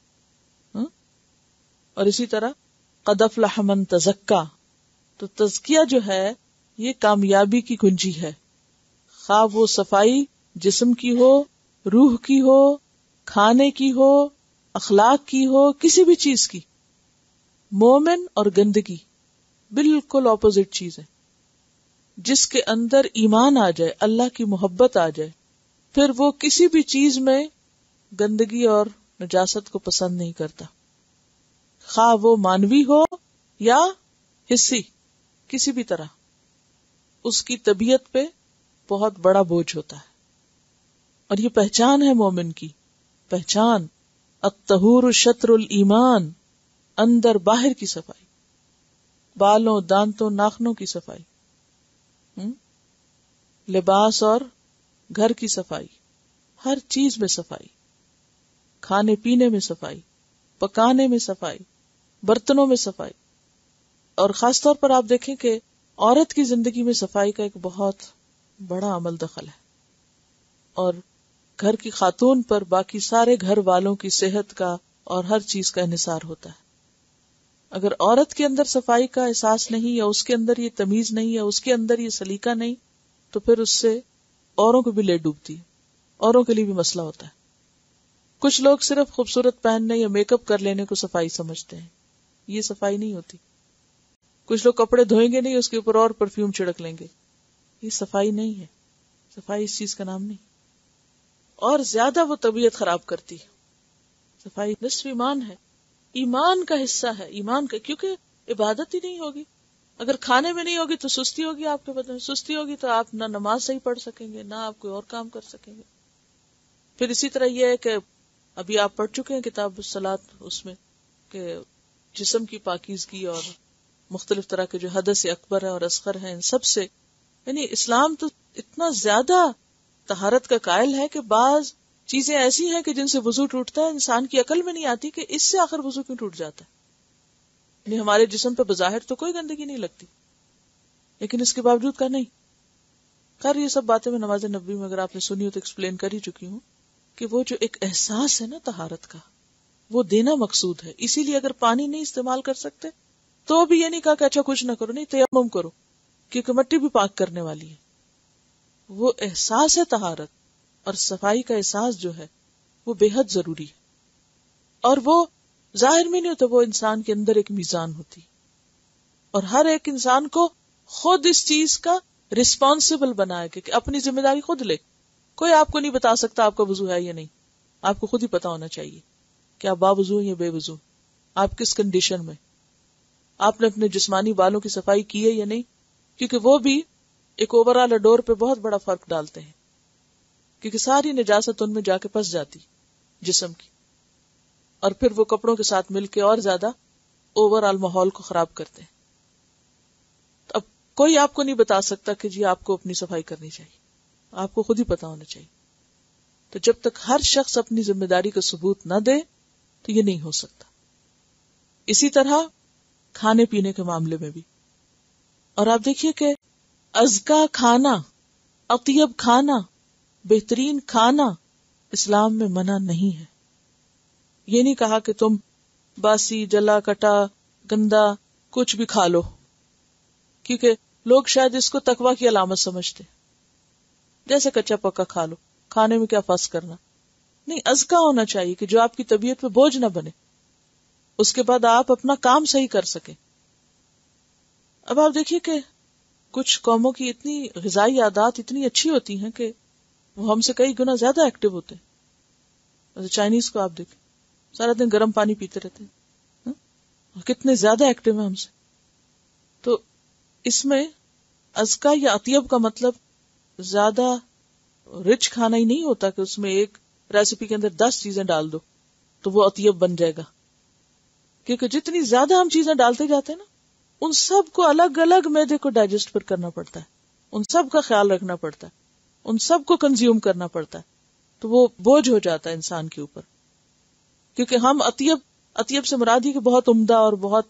اور اسی طرح قد افلح من تزکا. تو تزکیہ جو ہے یہ کامیابی کی کنجی ہے، خواہ وہ صفائی جسم کی ہو، روح کی ہو، کھانے کی ہو، اخلاق کی ہو، کسی بھی چیز کی. مومن اور گندگی بالکل اپوزٹ چیز ہے. جس کے اندر ایمان آ جائے، اللہ کی محبت آ جائے، پھر وہ کسی بھی چیز میں گندگی اور نجاست کو پسند نہیں کرتا، خواہ وہ مانوی ہو یا حسی، کسی بھی طرح اس کی طبیعت پہ بہت بڑا بوجھ ہوتا ہے. اور یہ پہچان ہے مومن کی، پہچان الطہور شطر الایمان، اندر باہر کی صفائی، بالوں، دانتوں، ناخنوں کی صفائی، لباس اور گھر کی صفائی، ہر چیز میں صفائی، کھانے پینے میں صفائی، پکانے میں صفائی، برتنوں میں صفائی. اور خاص طور پر آپ دیکھیں کہ عورت کی زندگی میں صفائی کا ایک بہت بڑا عمل دخل ہے، اور گھر کی خاتون پر باقی سارے گھر والوں کی صحت کا اور ہر چیز کا انحصار ہوتا ہے. اگر عورت کے اندر صفائی کا احساس نہیں، یا اس کے اندر یہ تمیز نہیں، یا اس کے اندر یہ سلیقہ نہیں، تو پھر اس سے اوروں کو بھی لے ڈوبتی ہے، اوروں کے لیے بھی مسئلہ ہوتا ہے. کچھ لوگ صرف خوبصورت پہننے یا میک اپ کر لینے کو صفائی سمجھتے ہیں، یہ صفائی نہیں ہوتی. کچھ لوگ کپڑے دھوئیں گے نہیں، اس کے اوپر اور پرفیوم چھڑک لیں گے، یہ صفائی نہیں ہے. صفائی اس چیز کا نام نہیں، اور زیادہ وہ طبیعت خراب کرتی ہے. صفائی نصف ایمان ہے، ایمان کا حصہ ہے، ایمان کا، کیونکہ عبادت ہی نہیں ہوگی. اگر کھانے میں نہیں ہوگی تو سستی ہوگی، آپ کے بدن میں سستی ہوگی تو آپ نہ نماز صحیح پڑھ سکیں گے، نہ آپ کوئی اور کام کر سکیں گے. پھر اسی طرح یہ ہے کہ ابھی آپ پڑھ چکے ہیں کتاب الصلاۃ، اس میں کہ جسم کی پاکیزگی اور مختلف طرح کے جو حدث اکبر ہے اور اصغر ہیں، ان سب سے، یعنی اسلام تو اتنا زیادہ طہارت کا قائل ہے کہ بعض چیزیں ایسی ہیں کہ جن سے وضو ٹوٹتا ہے، انسان کی عقل میں نہیں آتی کہ اس سے آخر وضو کیوں ٹوٹ جاتا ہے. یعنی ہمارے جسم پہ بظاہر تو کوئی گندگی نہیں لگتی، لیکن اس کے باوجود کا نہیں. خیر یہ سب باتیں میں نماز نبوی میں اگر آپ نے سنی ہو تو ایکسپلین کر ہی چکی ہوں کہ وہ جو ایک احساس ہے نا طہارت کا، وہ دینا مقصود ہے. اسی لیے اگر پانی نہیں استعمال کر سکتے تو بھی یہ نہیں کہا کہ اچھا کچھ نہ کرو، نہیں، تیمم کرو، کیونکہ مٹی بھی پاک کرنے والی ہے. وہ احساس ہے طہارت، اور صفائی کا احساس جو ہے وہ بے حد ضروری ہے. اور وہ ظاہر میں نہیں ہوتا، وہ انسان کے اندر ایک میزان ہوتی، اور ہر ایک انسان کو خود اس چیز کا رسپانسبل بنائے کہ اپنی ذمہ داری خود لے. کوئی آپ کو نہیں بتا سکتا آپ کا وضو ہے یا نہیں، آپ کو خود ہی پتا ہونا چاہیے کہ آپ باوضو یا بے وضو، آپ کس کنڈیشن میں، آپ نے اپنے جسمانی بالوں کی صفائی کی ہے یا نہیں، کیونکہ وہ بھی ایک اوور آل اڈور پہ بہت بڑا فرق ڈالتے ہیں، کیونکہ ساری نجاست ان میں جا کے پھنس جاتی جسم کی، اور پھر وہ کپڑوں کے ساتھ مل کے اور زیادہ اوور آل ماحول کو خراب کرتے ہیں. اب کوئی آپ کو نہیں بتا سکتا کہ جی آپ کو اپنی صفائی کرنی چاہیے، آپ کو خود ہی پتا ہونا چاہیے. تو جب تک ہر شخص اپنی ذمہ داری کا ثبوت نہ دے تو یہ نہیں ہو سکتا. اسی طرح کھانے پینے کے معاملے میں بھی، اور آپ دیکھیے کہ ازکا کھانا، اطیب کھانا، بہترین کھانا اسلام میں منع نہیں ہے. یہ نہیں کہا کہ تم باسی، جلا کٹا، گندا کچھ بھی کھا لو، کیونکہ لوگ شاید اس کو تقویٰ کی علامت سمجھتے، جیسے کچا پکا کھا لو، کھانے میں کیا فس کرنا. نہیں، ازکا ہونا چاہیے کہ جو آپ کی طبیعت پہ بوجھ نہ بنے، اس کے بعد آپ اپنا کام صحیح کر سکیں. اب آپ دیکھیے کہ کچھ قوموں کی اتنی غذائی عادات اتنی اچھی ہوتی ہیں کہ وہ ہم سے کئی گنا زیادہ ایکٹیو ہوتے ہیں. جیسے چائنیز کو آپ دیکھیں، سارا دن گرم پانی پیتے رہتے ہیں، کتنے زیادہ ایکٹیو ہیں ہم سے. تو اس میں ازکا یا اطیب کا مطلب زیادہ رچ کھانا ہی نہیں ہوتا کہ اس میں ایک ریسیپی کے اندر 10 چیزیں ڈال دو تو وہ اطیب بن جائے گا. کیونکہ جتنی زیادہ ہم چیزیں ڈالتے جاتے ہیں نا، ان سب کو الگ الگ معدے کو ڈائجسٹ پر کرنا پڑتا ہے، ان سب کا خیال رکھنا پڑتا ہے، ان سب کو کنزیوم کرنا پڑتا ہے، تو وہ بوجھ ہو جاتا ہے انسان کے اوپر. کیونکہ ہم اطیب سے مراد ہی کہ بہت عمدہ اور بہت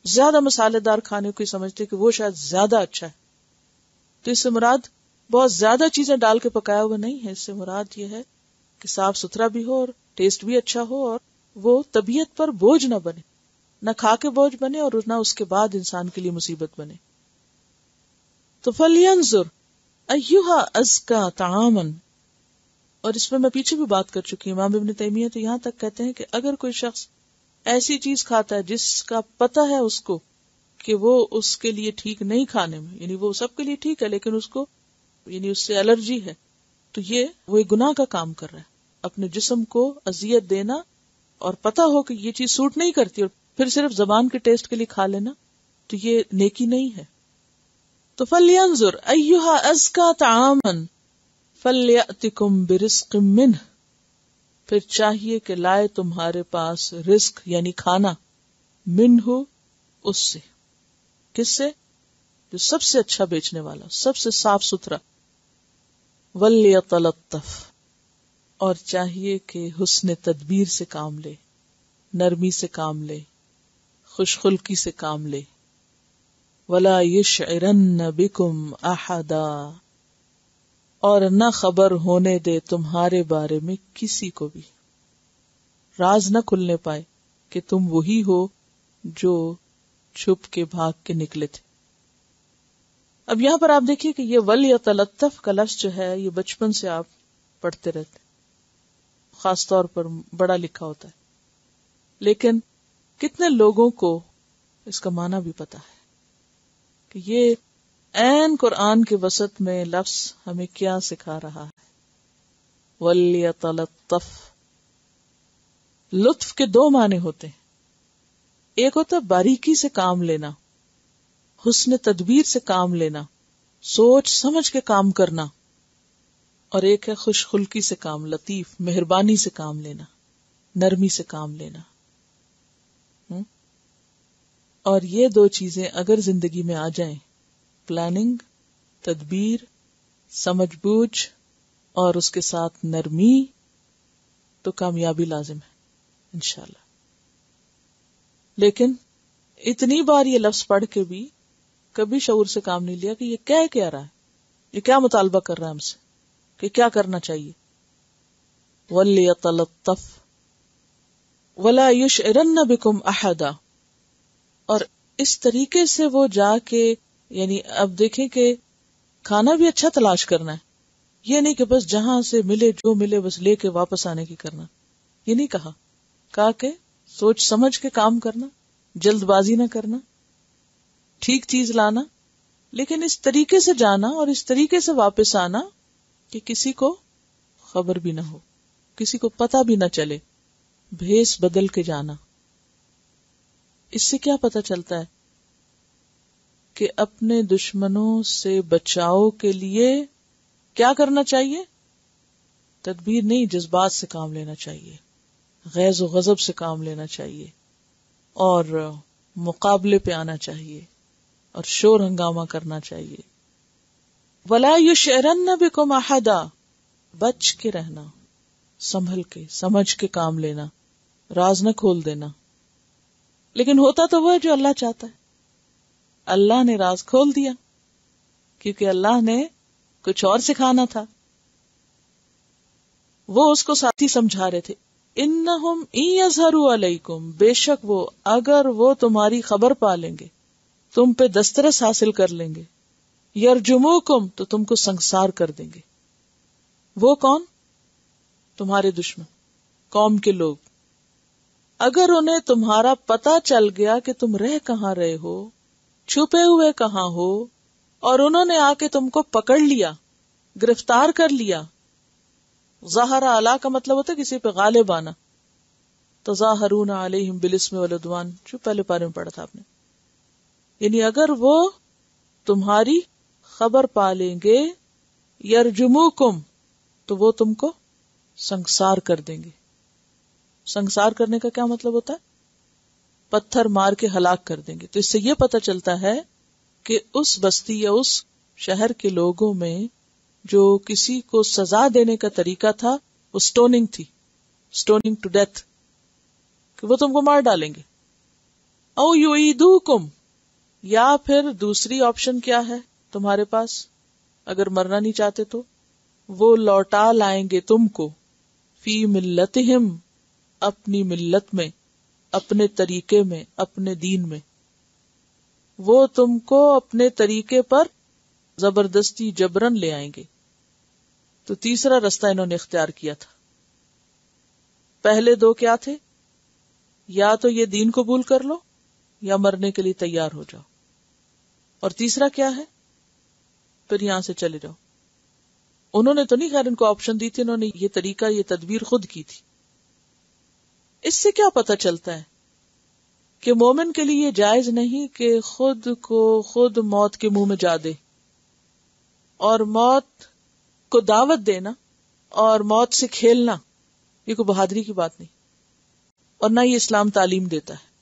زیادہ مسالے دار کھانے کو سمجھتے کہ وہ شاید زیادہ اچھا ہے. تو اس سے مراد بہت زیادہ چیزیں ڈال کے پکایا ہوا نہیں ہے. اس سے مراد یہ ہے کہ صاف ستھرا بھی ہو اور ٹیسٹ بھی اچھا ہو اور وہ طبیعت پر بوجھ نہ بنے، نہ کھا کے بوجھ بنے اور نہ اس کے بعد انسان کے لیے مصیبت بنے. تو فَلْيَنْظُرْ أَيُّهَا أَزْكَى طَعَامًا. اور اس میں میں پیچھے بھی بات کر چکی ہوں. امام ابن تیمیہ تو یہاں تک کہتے ہیں کہ اگر کوئی شخص ایسی چیز کھاتا ہے جس کا پتہ ہے اس کو کہ وہ اس کے لیے ٹھیک نہیں کھانے میں، یعنی وہ سب کے لیے ٹھیک ہے لیکن اس کو یعنی اس سے الرجی ہے، تو وہ ایک گناہ کا کام کر رہا ہے. اپنے جسم کو اذیت دینا اور پتہ ہو کہ یہ چیز سوٹ نہیں کرتی اور پھر صرف زبان کے ٹیسٹ کے لیے کھا لینا، تو یہ نیکی نہیں ہے. تو فَلْيَنْظُرْ أَيُّهَا أَزْكَى طَعَامًا فَلْيَأْتِكُمْ بِرِزْقٍ مِّنْهُ. پھر چاہیے کہ لائے تمہارے پاس رزق یعنی کھانا، منہ اس سے. کس سے؟ جو سب سے اچھا بیچنے والا، سب سے صاف ستھرا. وَلْيَتَلَطَّفْ. اور چاہیے کہ حسن تدبیر سے کام لے، نرمی سے کام لے، خوش خلقی سے کام لے. وَلَا يُشْعِرَنَّ بِكُمْ أَحَدًا. اور نہ خبر ہونے دے تمہارے بارے میں کسی کو بھی، راز نہ کھلنے پائے کہ تم وہی ہو جو چھپ کے بھاگ کے نکلے تھے. اب یہاں پر آپ دیکھیے کہ یہ وَلْيَتَلَطَّفْ کا لفظ جو ہے یہ بچپن سے آپ پڑھتے رہتے، خاص طور پر بڑا لکھا ہوتا ہے، لیکن کتنے لوگوں کو اس کا معنی بھی پتا ہے کہ یہ عین قرآن کے وسط میں لفظ ہمیں کیا سکھا رہا ہے. وَلْيَتَلَطَّفْ. لطف کے دو معنی ہوتے ہیں، ایک ہوتا ہے باریکی سے کام لینا، حسن تدبیر سے کام لینا، سوچ سمجھ کے کام کرنا، اور ایک ہے خوش خلقی سے کام، لطیف مہربانی سے کام لینا، نرمی سے کام لینا. اور یہ دو چیزیں اگر زندگی میں آ جائیں، پلاننگ، تدبیر، سمجھ بوجھ اور اس کے ساتھ نرمی، تو کامیابی لازم ہے انشاءاللہ. لیکن اتنی بار یہ لفظ پڑھ کے بھی کبھی شعور سے کام نہیں لیا کہ یہ کیا رہا ہے، یہ کیا مطالبہ کر رہا ہے ہم سے کہ کیا کرنا چاہیے. وَلْيَتَلَطَّفْ وَلَا يُشْعِرَنَّ بِكُمْ أَحَدًا. اور اس طریقے سے وہ جا کے، یعنی اب دیکھیں کہ کھانا بھی اچھا تلاش کرنا ہے، یہ نہیں کہ بس جہاں سے ملے جو ملے بس لے کے واپس آنے کی کرنا. یہ نہیں کہا کہ سوچ سمجھ کے کام کرنا، جلد بازی نہ کرنا، ٹھیک چیز لانا، لیکن اس طریقے سے جانا اور اس طریقے سے واپس آنا کہ کسی کو خبر بھی نہ ہو، کسی کو پتہ بھی نہ چلے، بھیس بدل کے جانا. اس سے کیا پتہ چلتا ہے کہ اپنے دشمنوں سے بچاؤ کے لیے کیا کرنا چاہیے؟ تدبیر نہیں، جذبات سے کام لینا چاہیے، غیظ و غضب سے کام لینا چاہیے، اور مقابلے پہ آنا چاہیے، اور شور ہنگامہ کرنا چاہیے. وَلَا يُشْعِرَنَّ بِكُمْ أَحَدًا. بچ کے رہنا، سنبھل کے سمجھ کے کام لینا، راز نہ کھول دینا. لیکن ہوتا تو وہ ہے جو اللہ چاہتا ہے. اللہ نے راز کھول دیا کیونکہ اللہ نے کچھ اور سکھانا تھا. وہ اس کو ساتھی سمجھا رہے تھے. انہم ان یظہروا علیکم، بے شک وہ اگر وہ تمہاری خبر پا لیں گے، تم پہ دسترس حاصل کر لیں گے، یرجموکم، تو تم کو سنسار کر دیں گے. وہ کون؟ تمہارے دشمن، قوم کے لوگ. اگر انہیں تمہارا پتہ چل گیا کہ تم رہ کہاں رہے ہو، چھپے ہوئے کہاں ہو، اور انہوں نے آ کے تم کو پکڑ لیا، گرفتار کر لیا. ظاہر علی کا مطلب ہوتا ہے کسی پہ غالب آنا. تظاہرون علیہم بالاسم والعدوان، جو پہلے پارے میں پڑھا تھا آپ نے. یعنی اگر وہ تمہاری خبر پا لیں گے، یرجموکم، تو وہ تم کو سنسار کر دیں گے. سنسار کرنے کا کیا مطلب ہوتا ہے؟ پتھر مار کے ہلاک کر دیں گے. تو اس سے یہ پتہ چلتا ہے کہ اس بستی یا اس شہر کے لوگوں میں جو کسی کو سزا دینے کا طریقہ تھا وہ سٹوننگ تھی، سٹوننگ ٹو ڈیتھ، کہ وہ تم کو مار ڈالیں گے. او یعیدوکم، یا پھر دوسری آپشن کیا ہے تمہارے پاس اگر مرنا نہیں چاہتے تو، وہ لوٹا لائیں گے تم کو، فی ملتہم، اپنی ملت میں، اپنے طریقے میں، اپنے دین میں، وہ تم کو اپنے طریقے پر زبردستی جبرن لے آئیں گے. تو تیسرا رستہ انہوں نے اختیار کیا تھا. پہلے دو کیا تھے؟ یا تو یہ دین قبول کر لو یا مرنے کے لیے تیار ہو جاؤ. اور تیسرا کیا ہے؟ پھر یہاں سے چلے جاؤ. انہوں نے تو نہیں خیر ان کو آپشن دی تھی، انہوں نے یہ طریقہ، یہ تدبیر خود کی تھی. اس سے کیا پتہ چلتا ہے کہ مومن کے لیے یہ جائز نہیں کہ خود کو خود موت کے منہ میں جا دے، اور موت کو دعوت دینا اور موت سے کھیلنا یہ کوئی بہادری کی بات نہیں، اور نہ یہ اسلام تعلیم دیتا ہے.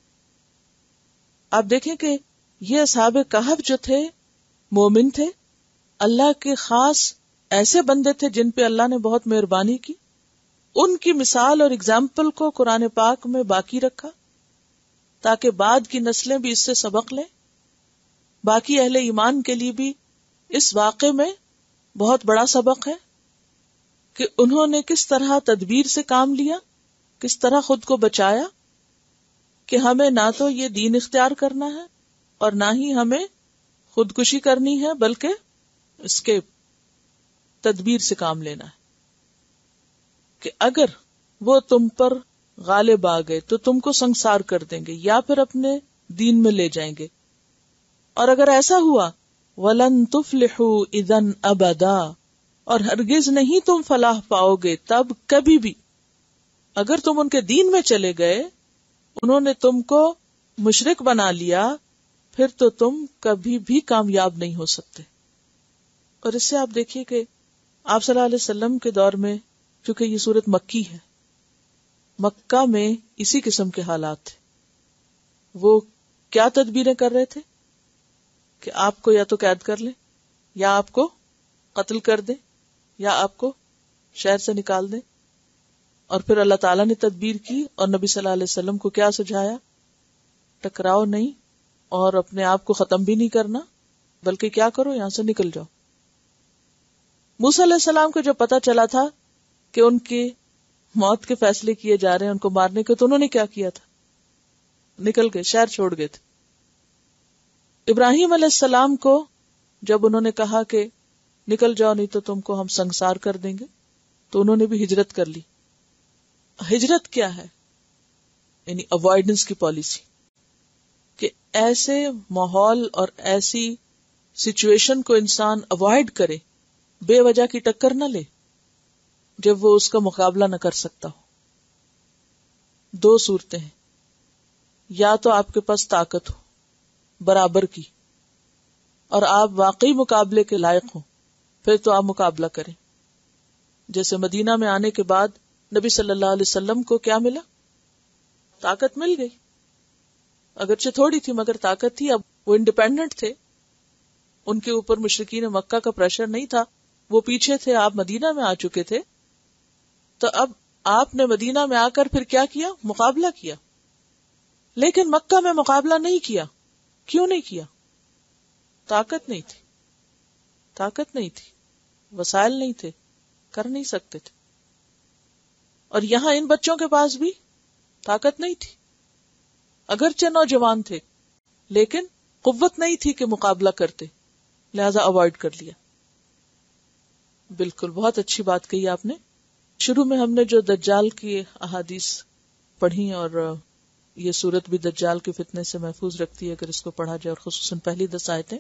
آپ دیکھیں کہ یہ اصحاب کہف جو تھے مومن تھے، اللہ کے خاص ایسے بندے تھے جن پہ اللہ نے بہت مہربانی کی. ان کی مثال اور اگزامپل کو قرآن پاک میں باقی رکھا تاکہ بعد کی نسلیں بھی اس سے سبق لیں. باقی اہل ایمان کے لیے بھی اس واقعے میں بہت بڑا سبق ہے کہ انہوں نے کس طرح تدبیر سے کام لیا، کس طرح خود کو بچایا، کہ ہمیں نہ تو یہ دین اختیار کرنا ہے اور نہ ہی ہمیں خودکشی کرنی ہے، بلکہ اس کے تدبیر سے کام لینا ہے. کہ اگر وہ تم پر غالب آ گئے تو تم کو سنسار کر دیں گے یا پھر اپنے دین میں لے جائیں گے. اور اگر ایسا ہوا وَلَن تُفْلِحُوا إِذًا أَبَدًا، اور ہرگز نہیں تم فلاح پاؤ گے تب کبھی بھی. اگر تم ان کے دین میں چلے گئے، انہوں نے تم کو مشرک بنا لیا، پھر تو تم کبھی بھی کامیاب نہیں ہو سکتے. اور اس سے آپ دیکھیے کہ آپ صلی اللہ علیہ وسلم کے دور میں، چونکہ یہ سورت مکی ہے، مکہ میں اسی قسم کے حالات تھے. وہ کیا تدبیریں کر رہے تھے کہ آپ کو یا تو قید کر لیں، یا آپ کو قتل کر دیں، یا آپ کو شہر سے نکال دیں. اور پھر اللہ تعالیٰ نے تدبیر کی اور نبی صلی اللہ علیہ وسلم کو کیا سجھایا؟ ٹکراؤ نہیں اور اپنے آپ کو ختم بھی نہیں کرنا، بلکہ کیا کرو، یہاں سے نکل جاؤ. موسیٰ علیہ السلام کو جب پتا چلا تھا کہ ان کی موت کے فیصلے کیے جا رہے ہیں ان کو مارنے کے، تو انہوں نے کیا کیا تھا؟ نکل گئے، شہر چھوڑ گئے تھے. ابراہیم علیہ السلام کو جب انہوں نے کہا کہ نکل جاؤ نہیں تو تم کو ہم سنسار کر دیں گے، تو انہوں نے بھی ہجرت کر لی. ہجرت کیا ہے؟ یعنی اوائڈنس کی پالیسی، کہ ایسے ماحول اور ایسی سچویشن کو انسان اوائڈ کرے، بے وجہ کی ٹکر نہ لے جب وہ اس کا مقابلہ نہ کر سکتا ہو. دو صورتیں ہیں، یا تو آپ کے پاس طاقت ہو برابر کی اور آپ واقعی مقابلے کے لائق ہوں، پھر تو آپ مقابلہ کریں. جیسے مدینہ میں آنے کے بعد نبی صلی اللہ علیہ وسلم کو کیا ملا؟ طاقت مل گئی، اگرچہ تھوڑی تھی مگر طاقت تھی. اب وہ انڈیپینڈنٹ تھے، ان کے اوپر مشرکین مکہ کا پریشر نہیں تھا، وہ پیچھے تھے، آپ مدینہ میں آ چکے تھے. تو اب آپ نے مدینہ میں آ کر پھر کیا کیا؟ مقابلہ کیا. لیکن مکہ میں مقابلہ نہیں کیا. کیوں نہیں کیا؟ طاقت نہیں تھی، طاقت نہیں تھی، وسائل نہیں تھے، کر نہیں سکتے تھے. اور یہاں ان بچوں کے پاس بھی طاقت نہیں تھی، اگرچہ نوجوان تھے لیکن قوت نہیں تھی کہ مقابلہ کرتے، لہذا اوائڈ کر لیا. بالکل بہت اچھی بات کہی آپ نے. شروع میں ہم نے جو دجال کی احادیث پڑھی، اور یہ سورت بھی دجال کے فتنے سے محفوظ رکھتی ہے اگر اس کو پڑھا جائے، اور خصوصاً پہلی 10 آیتیں.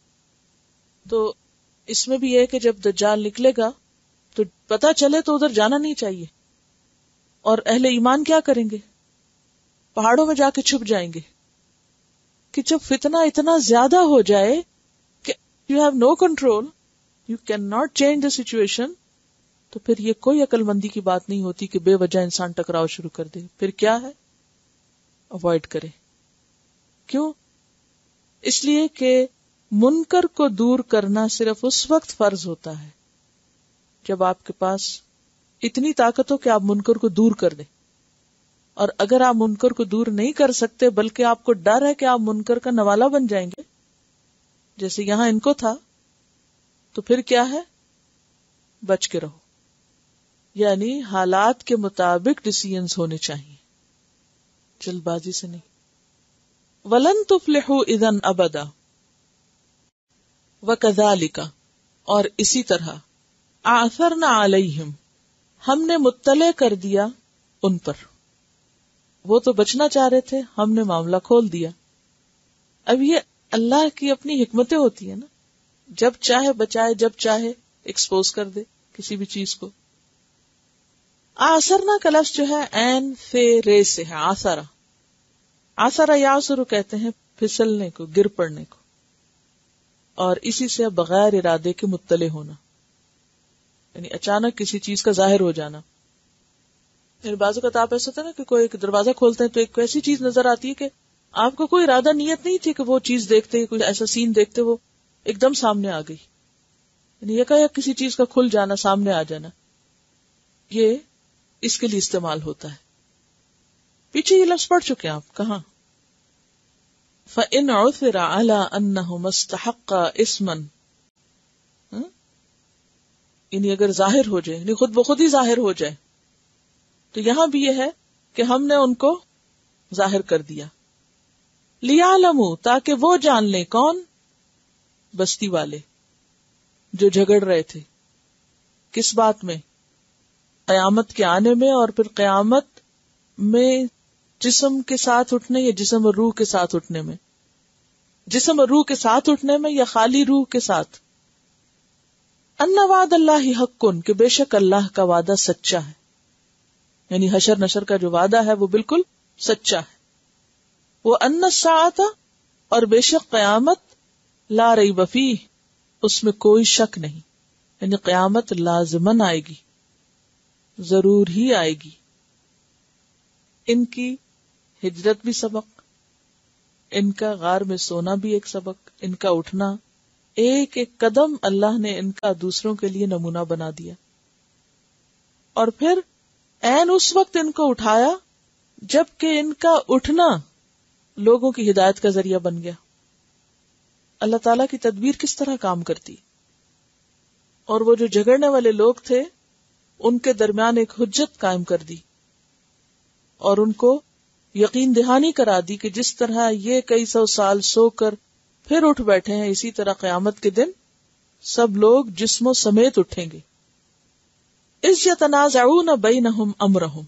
تو اس میں بھی یہ ہے کہ جب دجال نکلے گا تو پتہ چلے تو ادھر جانا نہیں چاہیے. اور اہل ایمان کیا کریں گے؟ پہاڑوں میں جا کے چھپ جائیں گے. کہ جب فتنہ اتنا زیادہ ہو جائے کہ you have no control, you can not change the situation, تو پھر یہ کوئی عقل مندی کی بات نہیں ہوتی کہ بے وجہ انسان ٹکراؤ شروع کر دے. پھر کیا ہے؟ اوائڈ کرے. کیوں؟ اس لیے کہ منکر کو دور کرنا صرف اس وقت فرض ہوتا ہے جب آپ کے پاس اتنی طاقت ہو کہ آپ منکر کو دور کر دیں. اور اگر آپ منکر کو دور نہیں کر سکتے بلکہ آپ کو ڈر ہے کہ آپ منکر کا نوالا بن جائیں گے جیسے یہاں ان کو تھا، تو پھر کیا ہے؟ بچ کے رہو، یعنی حالات کے مطابق ڈیسیژنز ہونے چاہیے، جلد بازی سے نہیں۔ وَلَن تُفْلِحُوا إِذًا أَبَدًا وَكَذَلِكَ، اور اسی طرح آثرنا علیہم، ہم نے مطلع کر دیا ان پر، وہ تو بچنا چاہ رہے تھے، ہم نے معاملہ کھول دیا۔ اب یہ اللہ کی اپنی حکمتیں ہوتی ہیں نا، جب چاہے بچائے، جب چاہے ایکسپوز کر دے کسی بھی چیز کو۔ آثرنا کا لفظ جو ہے عین فے رے سے ہے، آثرا، آثرا یاسر کہتے ہیں پھسلنے کو، گر پڑنے کو، اور اسی سے بغیر ارادے کے مطلع ہونا، یعنی اچانک کسی چیز کا ظاہر ہو جانا۔ یعنی بعض اوقات آپ ایسا ہوتا ہے نا کہ کوئی ایک دروازہ کھولتے ہیں تو ایک ایسی چیز نظر آتی ہے کہ آپ کو کوئی ارادہ نیت نہیں تھی کہ وہ چیز دیکھتے، کوئی ایسا سین دیکھتے وہ ایک دم سامنے آ گئی، یعنی یکایک کسی چیز کا کھل جانا، سامنے آ جانا، یہ اس کے لیے استعمال ہوتا ہے۔ پیچھے یہ لفظ پڑھ چکے ہیں آپ، کہاں؟ فَإِنْ عُثِرَ عَلَىٰ أَنَّهُمَا اسْتَحَقَّا اسْمًا، یعنی اگر ظاہر ہو جائے، یعنی خود بخود ہی ظاہر ہو جائے، تو یہاں بھی یہ ہے کہ ہم نے ان کو ظاہر کر دیا۔ لِيَعْلَمُوا، تاکہ وہ جان لیں، کون؟ بستی والے جو جھگڑ رہے تھے، کس بات میں؟ قیامت کے آنے میں، اور پھر قیامت میں جسم کے ساتھ اٹھنے یا جسم اور روح کے ساتھ اٹھنے میں، جسم اور روح کے ساتھ اٹھنے میں یا خالی روح کے ساتھ۔ ان وعد اللہ حق، کہ بے شک اللہ کا وعدہ سچا ہے، یعنی حشر نشر کا جو وعدہ ہے وہ بالکل سچا ہے۔ وہ ان الساعۃ، اور بے شک قیامت، لا ریب فیہ، اس میں کوئی شک نہیں، یعنی قیامت لازماً آئے گی، ضرور ہی آئے گی۔ ان کی ہجرت بھی سبق، ان کا غار میں سونا بھی ایک سبق، ان کا اٹھنا، ایک ایک قدم اللہ نے ان کا دوسروں کے لیے نمونہ بنا دیا۔ اور پھر عین اس وقت ان کو اٹھایا جبکہ ان کا اٹھنا لوگوں کی ہدایت کا ذریعہ بن گیا۔ اللہ تعالیٰ کی تدبیر کس طرح کام کرتی۔ اور وہ جو جھگڑنے والے لوگ تھے ان کے درمیان ایک حجت قائم کر دی، اور ان کو یقین دہانی کرا دی کہ جس طرح یہ کئی سو سال سو کر پھر اٹھ بیٹھے ہیں، اسی طرح قیامت کے دن سب لوگ جسموں سمیت اٹھیں گے۔ اذ یتنازعون بینہم امرہم،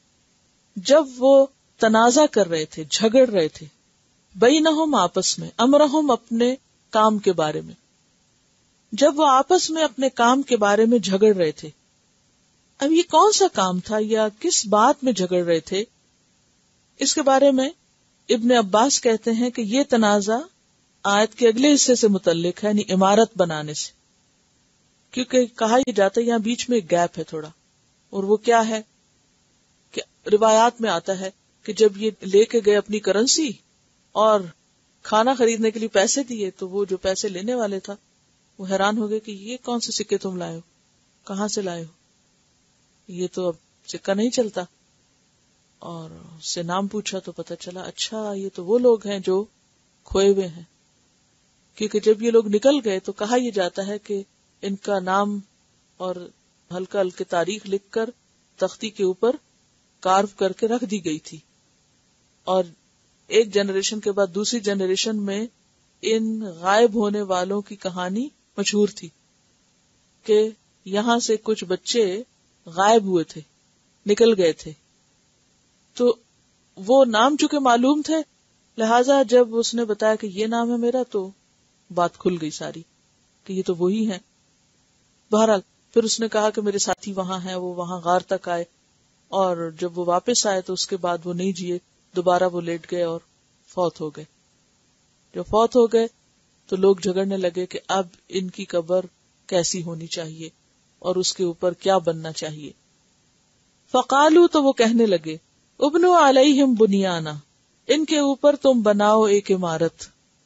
جب وہ تنازع کر رہے تھے، جھگڑ رہے تھے، بینہم آپس میں، امرہم اپنے کام کے بارے میں، جب وہ آپس میں اپنے کام کے بارے میں جھگڑ رہے تھے۔ اب یہ کون سا کام تھا یا کس بات میں جھگڑ رہے تھے؟ اس کے بارے میں ابن عباس کہتے ہیں کہ یہ تنازع آیت کے اگلے حصے سے متعلق ہے، یعنی عمارت بنانے سے، کیونکہ کہا یہ جاتا ہے یہاں بیچ میں ایک گیپ ہے تھوڑا، اور وہ کیا ہے کہ روایات میں آتا ہے کہ جب یہ لے کے گئے اپنی کرنسی اور کھانا خریدنے کے لیے پیسے دیے تو وہ جو پیسے لینے والے تھا وہ حیران ہو گئے کہ یہ کون سے سکے تم لائے ہو، کہاں سے لائے ہو، یہ تو اب سکہ نہیں چلتا۔ اور اس سے نام پوچھا تو پتہ چلا اچھا یہ تو وہ لوگ ہیں جو کھوئے ہوئے ہیں، کیونکہ جب یہ لوگ نکل گئے تو کہا یہ جاتا ہے کہ ان کا نام اور ہلکا ہلکا تاریخ لکھ کر تختی کے اوپر کارو کر کے رکھ دی گئی تھی، اور ایک جنریشن کے بعد دوسری جنریشن میں ان غائب ہونے والوں کی کہانی مشہور تھی کہ یہاں سے کچھ بچے غائب ہوئے تھے، نکل گئے تھے، تو وہ نام چونکہ معلوم تھے، لہذا جب اس نے بتایا کہ یہ نام ہے میرا تو بات کھل گئی ساری کہ یہ تو وہی ہیں۔ بہرحال پھر اس نے کہا کہ میرے ساتھی وہاں ہیں، وہ وہاں غار تک آئے، اور جب وہ واپس آئے تو اس کے بعد وہ نہیں جیے، دوبارہ وہ لیٹ گئے اور فوت ہو گئے۔ جب فوت ہو گئے تو لوگ جھگڑنے لگے کہ اب ان کی قبر کیسی ہونی چاہیے اور اس کے اوپر کیا بننا چاہیے۔ فقالو، تو وہ کہنے لگے، ابنو علیہم بنیانا، ان کے اوپر تم بناؤ ایک عمارت،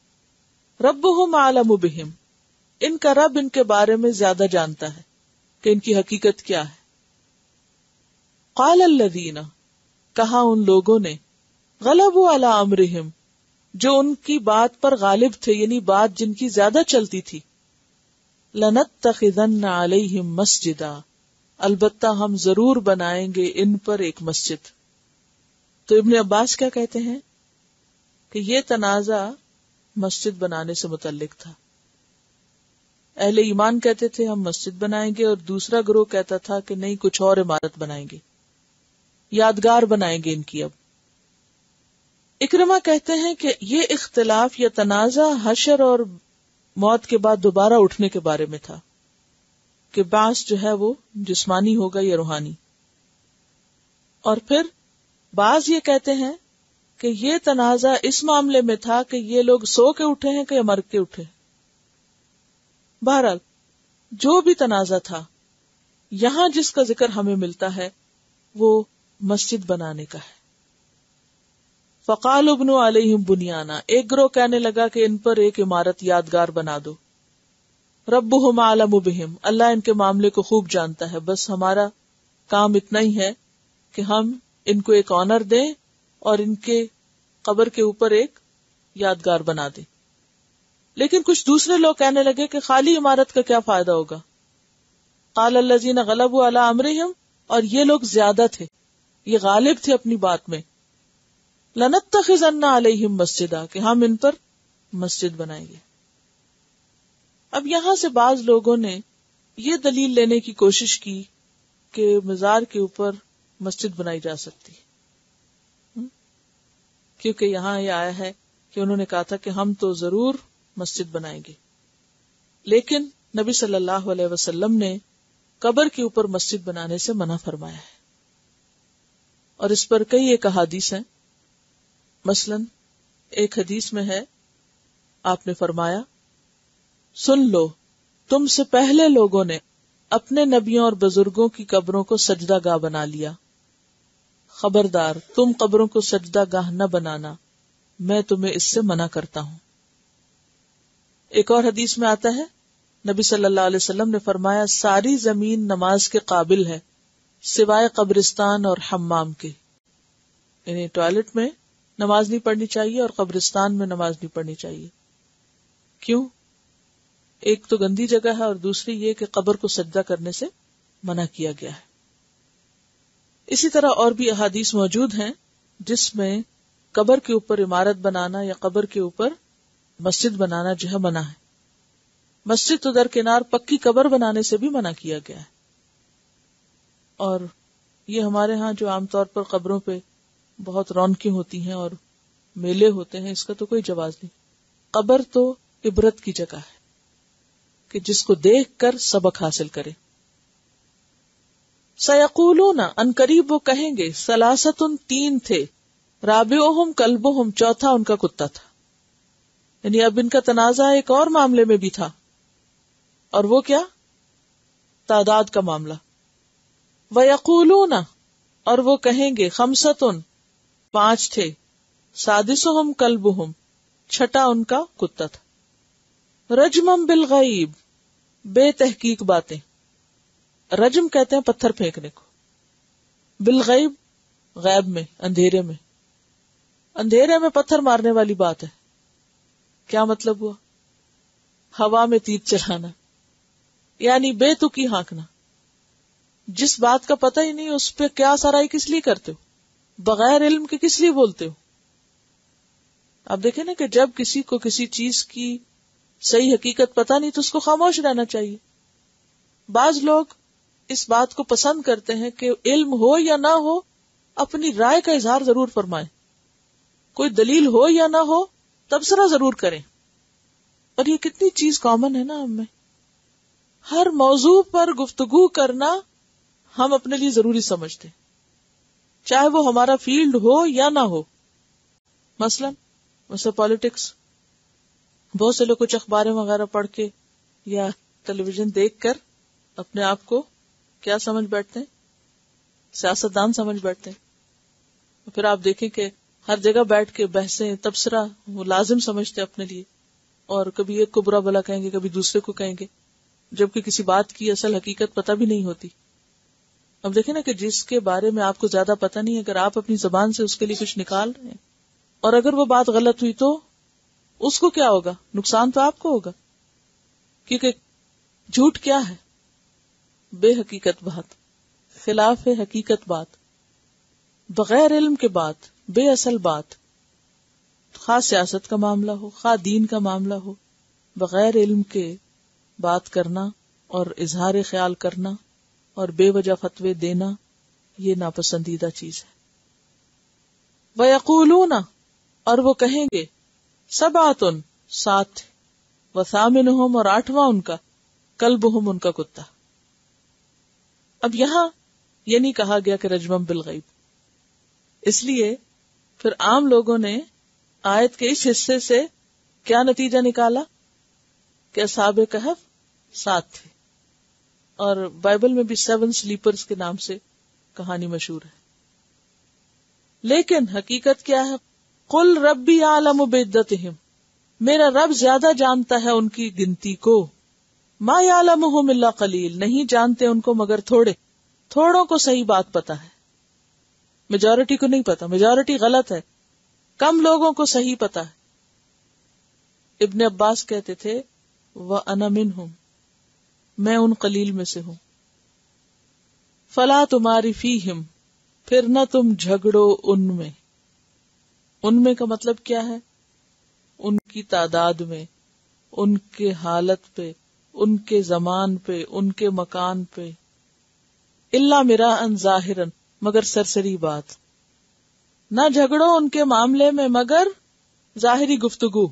ربہم اعلم بہم، ان کا رب ان کے بارے میں زیادہ جانتا ہے کہ ان کی حقیقت کیا ہے۔ قال الذین، کہا ان لوگوں نے غلبوا علی امرہم، جو ان کی بات پر غالب تھے، یعنی بات جن کی زیادہ چلتی تھی، لنتخذن علیہم مسجدا، البتہ ہم ضرور بنائیں گے ان پر ایک مسجد۔ تو ابن عباس کیا کہتے ہیں کہ یہ تنازع مسجد بنانے سے متعلق تھا۔ اہل ایمان کہتے تھے ہم مسجد بنائیں گے، اور دوسرا گروہ کہتا تھا کہ نہیں، کچھ اور عمارت بنائیں گے، یادگار بنائیں گے ان کی۔ اب اکرمہ کہتے ہیں کہ یہ اختلاف یا تنازع حشر اور موت کے بعد دوبارہ اٹھنے کے بارے میں تھا، کہ بعث جو ہے وہ جسمانی ہوگا یا روحانی۔ اور پھر بعض یہ کہتے ہیں کہ یہ تنازع اس معاملے میں تھا کہ یہ لوگ سو کے اٹھے ہیں کہ مر کے اٹھے۔ بہرحال جو بھی تنازع تھا، یہاں جس کا ذکر ہمیں ملتا ہے وہ مسجد بنانے کا ہے۔ فقال ابنوا علیہم بنیانا، ایک گروہ کہنے لگا کہ ان پر ایک عمارت یادگار بنا دو۔ ربہم اعلم بہم، اللہ ان کے معاملے کو خوب جانتا ہے، بس ہمارا کام اتنا ہی ہے کہ ہم ان کو ایک آنر دیں اور ان کے قبر کے اوپر ایک یادگار بنا دیں۔ لیکن کچھ دوسرے لوگ کہنے لگے کہ خالی عمارت کا کیا فائدہ ہوگا۔ قال الذین غلبوا علی امرہم، اور یہ لوگ زیادہ تھے، یہ غالب تھے اپنی بات میں، لنتخذن علیہم مسجدا، کہ ہم ان پر مسجد بنائیں گے۔ اب یہاں سے بعض لوگوں نے یہ دلیل لینے کی کوشش کی کہ مزار کے اوپر مسجد بنائی جا سکتی، کیونکہ یہاں یہ آیا ہے کہ انہوں نے کہا تھا کہ ہم تو ضرور مسجد بنائیں گے، لیکن نبی صلی اللہ علیہ وسلم نے قبر کے اوپر مسجد بنانے سے منع فرمایا ہے، اور اس پر کئی ایک احادیث ہیں۔ مثلا ایک حدیث میں ہے، آپ نے فرمایا سن لو، تم سے پہلے لوگوں نے اپنے نبیوں اور بزرگوں کی قبروں کو سجدہ گاہ بنا لیا، خبردار تم قبروں کو سجدہ گاہ نہ بنانا، میں تمہیں اس سے منع کرتا ہوں۔ ایک اور حدیث میں آتا ہے، نبی صلی اللہ علیہ وسلم نے فرمایا ساری زمین نماز کے قابل ہے سوائے قبرستان اور حمام کے، یعنی ٹوائلٹ میں نماز نہیں پڑھنی چاہیے اور قبرستان میں نماز نہیں پڑھنی چاہیے۔ کیوں؟ ایک تو گندی جگہ ہے، اور دوسری یہ کہ قبر کو سجدہ کرنے سے منع کیا گیا ہے۔ اسی طرح اور بھی احادیث موجود ہیں جس میں قبر کے اوپر عمارت بنانا یا قبر کے اوپر مسجد بنانا جو ہے منع ہے۔ مسجد تو درکنار پکی قبر بنانے سے بھی منع کیا گیا ہے، اور یہ ہمارے ہاں جو عام طور پر قبروں پہ بہت رونقیں ہوتی ہیں اور میلے ہوتے ہیں، اس کا تو کوئی جواز نہیں۔ قبر تو عبرت کی جگہ ہے کہ جس کو دیکھ کر سبق حاصل کرے۔ سیقولون، ان قریب وہ کہیں گے، ثلاثۃ، تین تھے، رابعہم کلبہم، چوتھا ان کا کتا تھا۔ یعنی اب ان کا تنازع ایک اور معاملے میں بھی تھا، اور وہ کیا؟ تعداد کا معاملہ۔ ویقولون، اور وہ کہیں گے، خمسۃ، پانچ تھے، سادسہم کلبہم، چھٹا ان کا کتا تھا۔ رجمم بالغیب، بے تحقیق باتیں۔ رجم کہتے ہیں پتھر پھینکنے کو، بالغیب غیب میں، اندھیرے میں، اندھیرے میں پتھر مارنے والی بات ہے۔ کیا مطلب ہوا؟ ہوا میں تیر چلانا، یعنی بے تکی ہانکنا، جس بات کا پتہ ہی نہیں اس پہ کیا سرائی کس لیے کرتے ہو، بغیر علم کے کس لیے بولتے ہو۔ آپ دیکھیں نا کہ جب کسی کو کسی چیز کی صحیح حقیقت پتہ نہیں تو اس کو خاموش رہنا چاہیے۔ بعض لوگ اس بات کو پسند کرتے ہیں کہ علم ہو یا نہ ہو اپنی رائے کا اظہار ضرور فرمائیں، کوئی دلیل ہو یا نہ ہو تبصرہ ضرور کریں۔ اور یہ کتنی چیز کامن ہے نا ہم میں، ہر موضوع پر گفتگو کرنا ہم اپنے لیے ضروری سمجھتے، چاہے وہ ہمارا فیلڈ ہو یا نہ ہو۔ مثلا پالیٹکس، بہت سے لوگ کچھ اخباریں وغیرہ پڑھ کے یا ٹیلی ویژن دیکھ کر اپنے آپ کو کیا سمجھ بیٹھتے ہیں؟ سیاستدان سمجھ بیٹھتے ہیں۔ پھر آپ دیکھیں کہ ہر جگہ بیٹھ کے بحثیں، تبصرہ وہ لازم سمجھتے اپنے لیے، اور کبھی ایک کو برا بھلا کہیں گے، کبھی دوسرے کو کہیں گے، جبکہ کسی بات کی اصل حقیقت پتہ بھی نہیں ہوتی۔ اب دیکھیں نا کہ جس کے بارے میں آپ کو زیادہ پتہ نہیں، اگر آپ اپنی زبان سے اس کے لیے کچھ نکال رہے ہیں اور اگر وہ بات غلط ہوئی تو اس کو کیا ہوگا؟ نقصان تو آپ کو ہوگا، کیونکہ جھوٹ کیا ہے؟ بے حقیقت بات، خلاف حقیقت بات، بغیر علم کے بات، بے اصل بات، خواہ سیاست کا معاملہ ہو خواہ دین کا معاملہ ہو، بغیر علم کے بات کرنا اور اظہار خیال کرنا اور بے وجہ فتوے دینا یہ ناپسندیدہ چیز ہے۔ وَيَقُولُونَ، اور وہ کہیں گے، سبعۃ، 7، وثامنہم، اور 8واں ان کا، کلبہم، ان کا کتا۔ اب یہاں یہ نہیں کہا گیا کہ رجمم بالغیب، اس لیے پھر عام لوگوں نے آیت کے اس حصے سے کیا نتیجہ نکالا کہ اصحاب کہف 7 تھے، اور بائبل میں بھی 7 سلیپرز کے نام سے کہانی مشہور ہے۔ لیکن حقیقت کیا ہے؟ قل ربی اعلم بعدتہم، میرا رب زیادہ جانتا ہے ان کی گنتی کو، ما یعلمہم الا قلیل، نہیں جانتے ان کو مگر تھوڑوں کو صحیح بات پتا ہے، میجورٹی کو نہیں پتا، میجورٹی غلط ہے، کم لوگوں کو صحیح پتا ہے۔ ابن عباس کہتے تھے وَأَنَا مِنْهُمْ، میں ان قلیل میں سے ہوں۔ فَلَا تُمَارِ فِيهِمْ، پھر نہ تم جھگڑو ان میں کا مطلب کیا ہے؟ ان کی تعداد میں، ان کے حالت پہ، ان کے زمان پہ، ان کے مکان پہ، الا مراءً ظاہراً، مگر سرسری بات، نہ جھگڑو ان کے معاملے میں مگر ظاہری گفتگو۔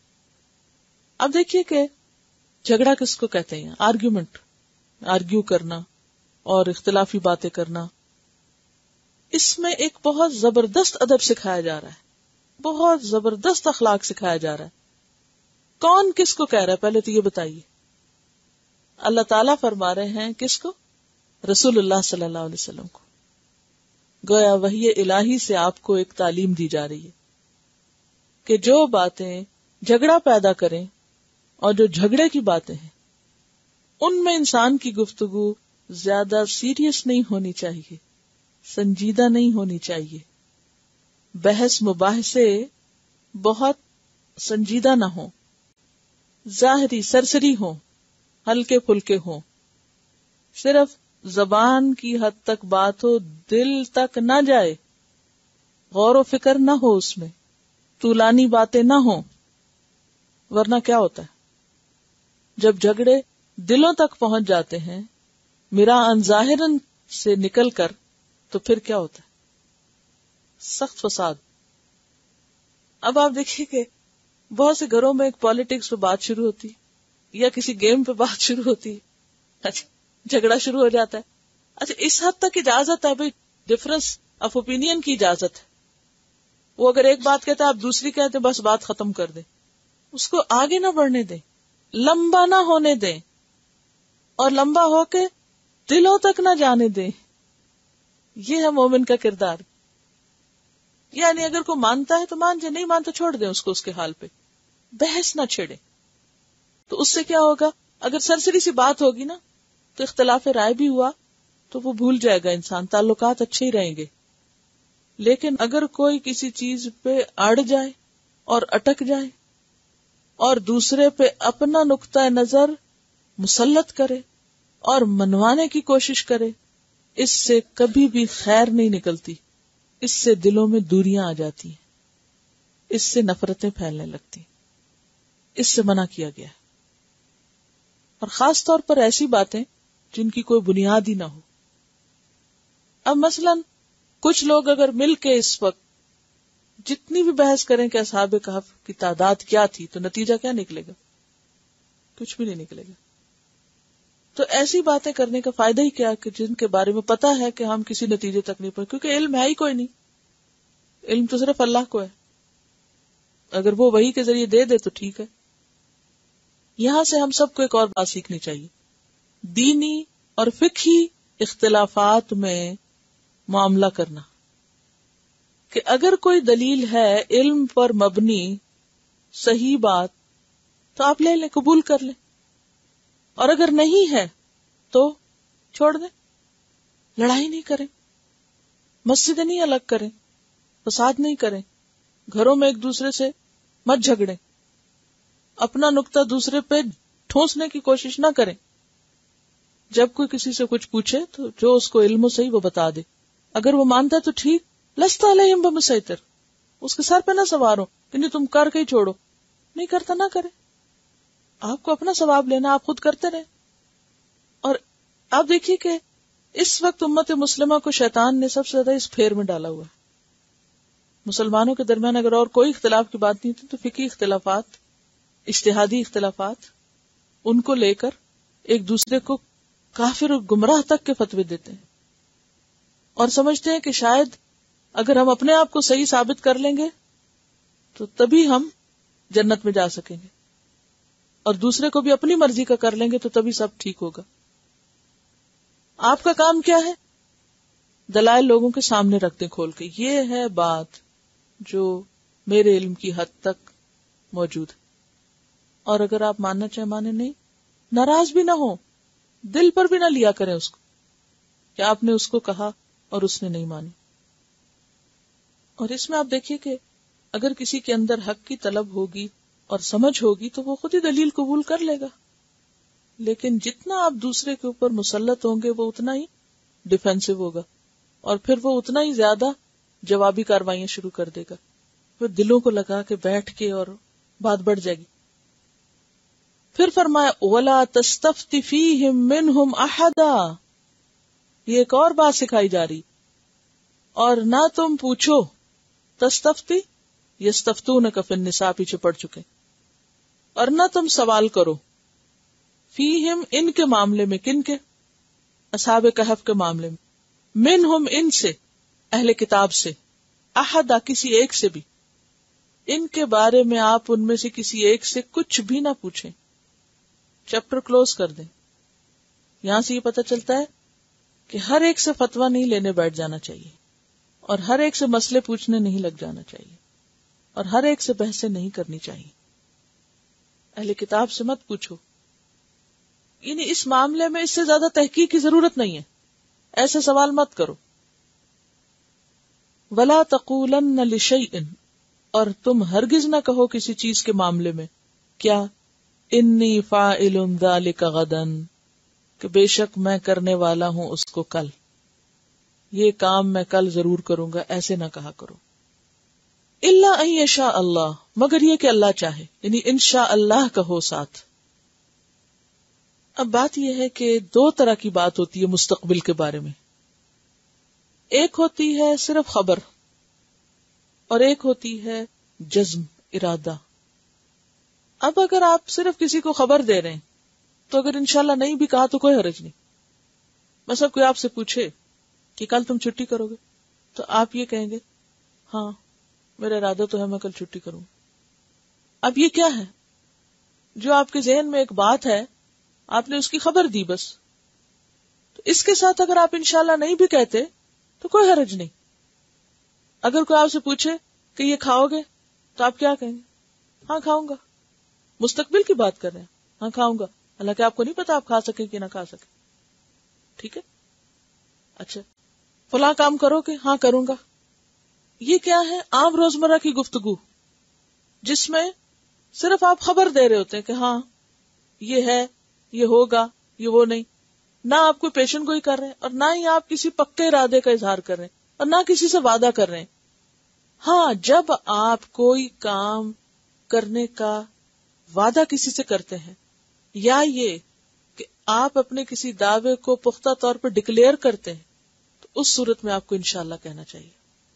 اب دیکھیے کہ جھگڑا کس کو کہتے ہیں؟ آرگیومنٹ، آرگیو کرنا اور اختلافی باتیں کرنا، اس میں ایک بہت زبردست ادب سکھایا جا رہا ہے، بہت زبردست اخلاق سکھایا جا رہا ہے۔ کون کس کو کہہ رہا ہے پہلے تو یہ بتائیے؟ اللہ تعالیٰ فرما رہے ہیں کس کو؟ رسول اللہ صلی اللہ علیہ وسلم کو۔ گویا وحی الہی سے آپ کو ایک تعلیم دی جا رہی ہے کہ جو باتیں جھگڑا پیدا کریں اور جو جھگڑے کی باتیں ہیں ان میں انسان کی گفتگو زیادہ سیریس نہیں ہونی چاہیے، سنجیدہ نہیں ہونی چاہیے، بحث مباحثے بہت سنجیدہ نہ ہوں، ظاہری سرسری ہوں، ہلکے پھلکے ہوں، صرف زبان کی حد تک بات ہو، دل تک نہ جائے، غور و فکر نہ ہو، اس میں طولانی باتیں نہ ہوں، ورنہ کیا ہوتا ہے جب جھگڑے دلوں تک پہنچ جاتے ہیں مراءً ظاہراً سے نکل کر، تو پھر کیا ہوتا ہے؟ سخت فساد۔ اب آپ دیکھیے کہ بہت سے گھروں میں ایک پالیٹکس پہ بات شروع ہوتی یا کسی گیم پہ بات شروع ہوتی، اچھا جھگڑا شروع ہو جاتا ہے۔ اچھا اس حد تک اجازت ہے بھائی، ڈفرنس آف اوپینین کی اجازت ہے، وہ اگر ایک بات کہتا ہے آپ دوسری کہتے ہیں، بس بات ختم کر دیں، اس کو آگے نہ بڑھنے دیں، لمبا نہ ہونے دیں، اور لمبا ہو کے دلوں تک نہ جانے دیں۔ یہ ہے مومن کا کردار۔ یعنی اگر کوئی مانتا ہے تو مان جائے، نہیں مانتا چھوڑ دیں اس کو اس کے حال پہ، بحث نہ چھیڑے۔ تو اس سے کیا ہوگا؟ اگر سرسری سی بات ہوگی نا تو اختلاف رائے بھی ہوا تو وہ بھول جائے گا انسان، تعلقات اچھے ہی رہیں گے۔ لیکن اگر کوئی کسی چیز پہ اڑ جائے اور اٹک جائے اور دوسرے پہ اپنا نقطہ نظر مسلط کرے اور منوانے کی کوشش کرے، اس سے کبھی بھی خیر نہیں نکلتی، اس سے دلوں میں دوریاں آ جاتی ہیں، اس سے نفرتیں پھیلنے لگتی، اس سے منع کیا گیا ہے۔ اور خاص طور پر ایسی باتیں جن کی کوئی بنیاد ہی نہ ہو۔ اب مثلا کچھ لوگ اگر مل کے اس وقت جتنی بھی بحث کریں کہ اصحاب کہف کی تعداد کیا تھی، تو نتیجہ کیا نکلے گا؟ کچھ بھی نہیں نکلے گا۔ تو ایسی باتیں کرنے کا فائدہ ہی کیا کہ جن کے بارے میں پتا ہے کہ ہم کسی نتیجے تک نہیں پہنچے، کیونکہ علم ہے ہی کوئی نہیں، علم تو صرف اللہ کو ہے، اگر وہ وحی کے ذریعے دے تو ٹھیک ہے۔ یہاں سے ہم سب کو ایک اور بات سیکھنی چاہیے، دینی اور فقہی اختلافات میں معاملہ کرنا، کہ اگر کوئی دلیل ہے علم پر مبنی صحیح بات تو آپ لے لیں، قبول کر لیں، اور اگر نہیں ہے تو چھوڑ دیں۔ لڑائی نہیں کریں، مسجدیں نہیں الگ کریں، فساد نہیں کریں، گھروں میں ایک دوسرے سے مت جھگڑیں، اپنا نقطہ دوسرے پہ ٹھونسنے کی کوشش نہ کریں. جب کوئی کسی سے کچھ پوچھے تو جو اس کو علم ہو صحیح وہ بتا دے. اگر وہ مانتا ہے تو ٹھیک، لست علیہم بمسیطر، اس کے سر پہ نہ سوار ہو کہ نہیں تم کر کے ہی چھوڑو. نہیں کرتا نہ کرے، آپ کو اپنا ثواب لینا، آپ خود کرتے رہے. اور آپ دیکھیے کہ اس وقت امت مسلمہ کو شیطان نے سب سے زیادہ اس پھیر میں ڈالا ہوا ہے. مسلمانوں کے درمیان اگر اور کوئی اختلاف کی بات نہیں تھی تو فقہی اختلافات، اجتہادی اختلافات، ان کو لے کر ایک دوسرے کو کافر اور گمراہ تک کے فتوے دیتے ہیں اور سمجھتے ہیں کہ شاید اگر ہم اپنے آپ کو صحیح ثابت کر لیں گے تو تبھی ہم جنت میں جا سکیں گے، اور دوسرے کو بھی اپنی مرضی کا کر لیں گے تو تبھی سب ٹھیک ہوگا. آپ کا کام کیا ہے؟ دلائل لوگوں کے سامنے رکھتے کھول کے، یہ ہے بات جو میرے علم کی حد تک موجود ہے، اور اگر آپ ماننا چاہیں مانے، نہیں ناراض بھی نہ ہو، دل پر بھی نہ لیا کریں اس کو کہ آپ نے اس کو کہا اور اس نے نہیں مانی. اور اس میں آپ دیکھیے کہ اگر کسی کے اندر حق کی طلب ہوگی اور سمجھ ہوگی تو وہ خود ہی دلیل قبول کر لے گا، لیکن جتنا آپ دوسرے کے اوپر مسلط ہوں گے وہ اتنا ہی ڈیفینسو ہوگا، اور پھر وہ اتنا ہی زیادہ جوابی کاروائیاں شروع کر دے گا، پھر دلوں کو لگا کے بیٹھ کے اور بات بڑھ جائے گی. پھر فرمایا وَلَا تَسْتَفْتِ فِيهِمْ مِنْهُمْ أَحَدًا، یہ ایک اور بات سکھائی جا رہی، اور نہ تم پوچھو. تستفتی یستفتونک فی النساء پیچھے پڑ چکے، اور نہ تم سوال کرو فیہم ان کے معاملے میں. کن کے؟ اصحاب کہف کے معاملے میں. منہم ان سے، اہل کتاب سے، احدا کسی ایک سے بھی، ان کے بارے میں آپ ان میں سے کسی ایک سے کچھ بھی نہ پوچھیں. چیپٹر کلوز کر دیں. یہاں سے یہ پتہ چلتا ہے کہ ہر ایک سے فتویٰ نہیں لینے بیٹھ جانا چاہیے، اور ہر ایک سے مسئلے پوچھنے نہیں لگ جانا چاہیے، اور ہر ایک سے بحثیں نہیں کرنی چاہیے. اہل کتاب سے مت پوچھو، یعنی اس معاملے میں اس سے زیادہ تحقیق کی ضرورت نہیں ہے، ایسے سوال مت کرو. وَلَا تَقُولَنَّ لِشَيْءٍ، اور تم ہرگز نہ کہو کسی چیز کے معاملے میں کیا انی فاعل ذلک غدا، کہ بے شک میں کرنے والا ہوں اس کو کل، یہ کام میں کل ضرور کروں گا، ایسے نہ کہا کرو. الا ان یشاء اللہ، مگر یہ کہ اللہ چاہے، یعنی انشاء اللہ کہو ساتھ. اب بات یہ ہے کہ دو طرح کی بات ہوتی ہے مستقبل کے بارے میں، ایک ہوتی ہے صرف خبر اور ایک ہوتی ہے جزم، ارادہ. اب اگر آپ صرف کسی کو خبر دے رہے ہیں تو اگر انشاءاللہ نہیں بھی کہا تو کوئی حرج نہیں. مثلا کوئی آپ سے پوچھے کہ کل تم چھٹی کرو گے، تو آپ یہ کہیں گے ہاں میرا ارادہ تو ہے میں کل چھٹی کروں. اب یہ کیا ہے؟ جو آپ کے ذہن میں ایک بات ہے آپ نے اس کی خبر دی بس. تو اس کے ساتھ اگر آپ انشاءاللہ نہیں بھی کہتے تو کوئی حرج نہیں. اگر کوئی آپ سے پوچھے کہ یہ کھاؤ گے تو آپ کیا کہیں گے؟ ہاں کھاؤں گا. مستقبل کی بات کر رہے ہیں، ہاں کھاؤں گا، حالانکہ آپ کو نہیں پتا آپ کھا سکیں کہ نہ کھا سکیں. ٹھیک ہے، اچھا فلاں کام کرو گے؟ ہاں کروں گا. یہ کیا ہے؟ عام روزمرہ کی گفتگو جس میں صرف آپ خبر دے رہے ہوتے ہیں کہ ہاں یہ ہے، یہ ہوگا، یہ وہ نہیں. نہ آپ کوئی پیشن گوئی کر رہے ہیں اور نہ ہی آپ کسی پکے ارادے کا اظہار کر رہے ہیں اور نہ کسی سے وعدہ کر رہے ہیں. ہاں جب آپ کوئی کام کرنے کا وعدہ کسی سے کرتے ہیں یا یہ کہ آپ اپنے کسی دعوے کو پختہ طور پر ڈکلیئر کرتے ہیں تو اس صورت میں آپ کو انشاءاللہ کہنا چاہیے.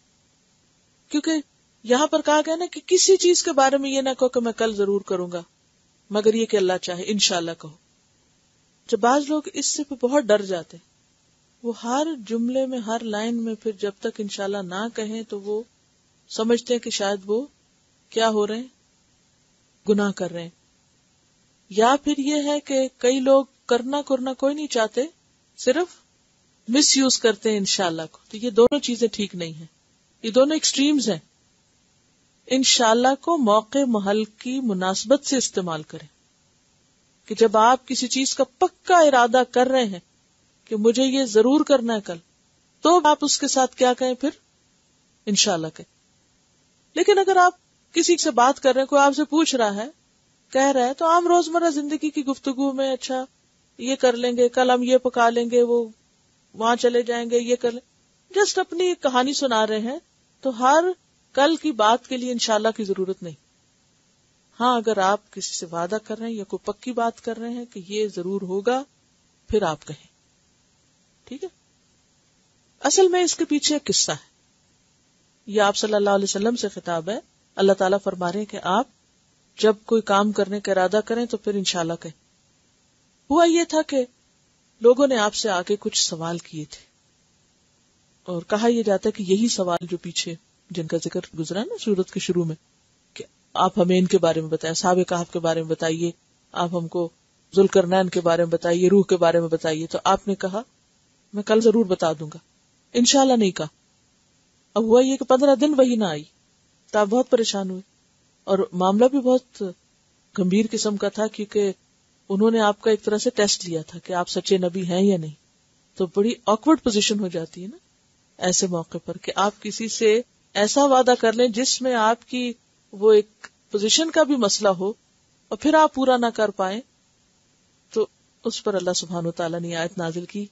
کیونکہ یہاں پر کہا گیا نا کہ کسی چیز کے بارے میں یہ نہ کہو کہ میں کل ضرور کروں گا مگر یہ کہ اللہ چاہے، انشاءاللہ کہو. جب بعض لوگ اس سے بہت ڈر جاتے ہیں، وہ ہر جملے میں ہر لائن میں پھر جب تک انشاءاللہ نہ کہیں تو وہ سمجھتے ہیں کہ شاید وہ کیا ہو رہے ہیں، گناہ کر رہے ہیں. یا پھر یہ ہے کہ کئی لوگ کرنا کوئی نہیں چاہتے، صرف مس یوز کرتے ہیں انشاءاللہ کو. تو یہ دونوں چیزیں ٹھیک نہیں ہیں، یہ دونوں ایکسٹریمز ہیں. انشاءاللہ کو موقع محل کی مناسبت سے استعمال کریں کہ جب آپ کسی چیز کا پکا ارادہ کر رہے ہیں کہ مجھے یہ ضرور کرنا ہے کل، تو آپ اس کے ساتھ کیا کہیں پھر؟ انشاءاللہ کہیں. لیکن اگر آپ کسی سے بات کر رہے ہیں، کوئی آپ سے پوچھ رہا ہے، کہہ رہا ہے، تو عام روزمرہ زندگی کی گفتگو میں اچھا یہ کر لیں گے، کل ہم یہ پکا لیں گے، وہ وہاں چلے جائیں گے، یہ کر لیں، جسٹ اپنی ایک کہانی سنا رہے ہیں، تو ہر کل کی بات کے لیے انشاءاللہ کی ضرورت نہیں. ہاں اگر آپ کسی سے وعدہ کر رہے ہیں یا کوئی پکی بات کر رہے ہیں کہ یہ ضرور ہوگا، پھر آپ کہیں. ٹھیک ہے. اصل میں اس کے پیچھے ایک قصہ ہے. یہ آپ صلی اللہ علیہ وسلم سے خطاب ہے. اللہ تعالیٰ فرما رہے ہیں کہ آپ جب کوئی کام کرنے کا ارادہ کریں تو پھر انشاءاللہ کہیں. ہوا یہ تھا کہ لوگوں نے آپ سے آگے کچھ سوال کیے تھے، اور کہا یہ جاتا ہے کہ یہی سوال جو پیچھے جن کا ذکر گزرا نا سورت کے شروع میں، کہ آپ ہمیں ان کے بارے میں بتائیں، اصحاب کہف کے بارے میں بتائیے، آپ ہم کو ذوالقرنین کے بارے میں بتائیے، روح کے بارے میں بتائیے. تو آپ نے کہا میں کل ضرور بتا دوں گا، انشاءاللہ نہیں کہا. اب ہوا یہ کہ 15 دن وہی نہ آئی تو آپ بہت پریشان ہوئے، اور معاملہ بھی بہت گمبھیر قسم کا تھا، کیونکہ انہوں نے آپ کا ایک طرح سے ٹیسٹ لیا تھا کہ آپ سچے نبی ہیں یا نہیں. تو بڑی آکورڈ پوزیشن ہو جاتی ہے نا ایسے موقع پر کہ آپ کسی سے ایسا وعدہ کر لیں جس میں آپ کی وہ ایک پوزیشن کا بھی مسئلہ ہو اور پھر آپ پورا نہ کر پائیں. تو اس پر اللہ سبحانہ وتعالیٰ نے آیت نازل کی،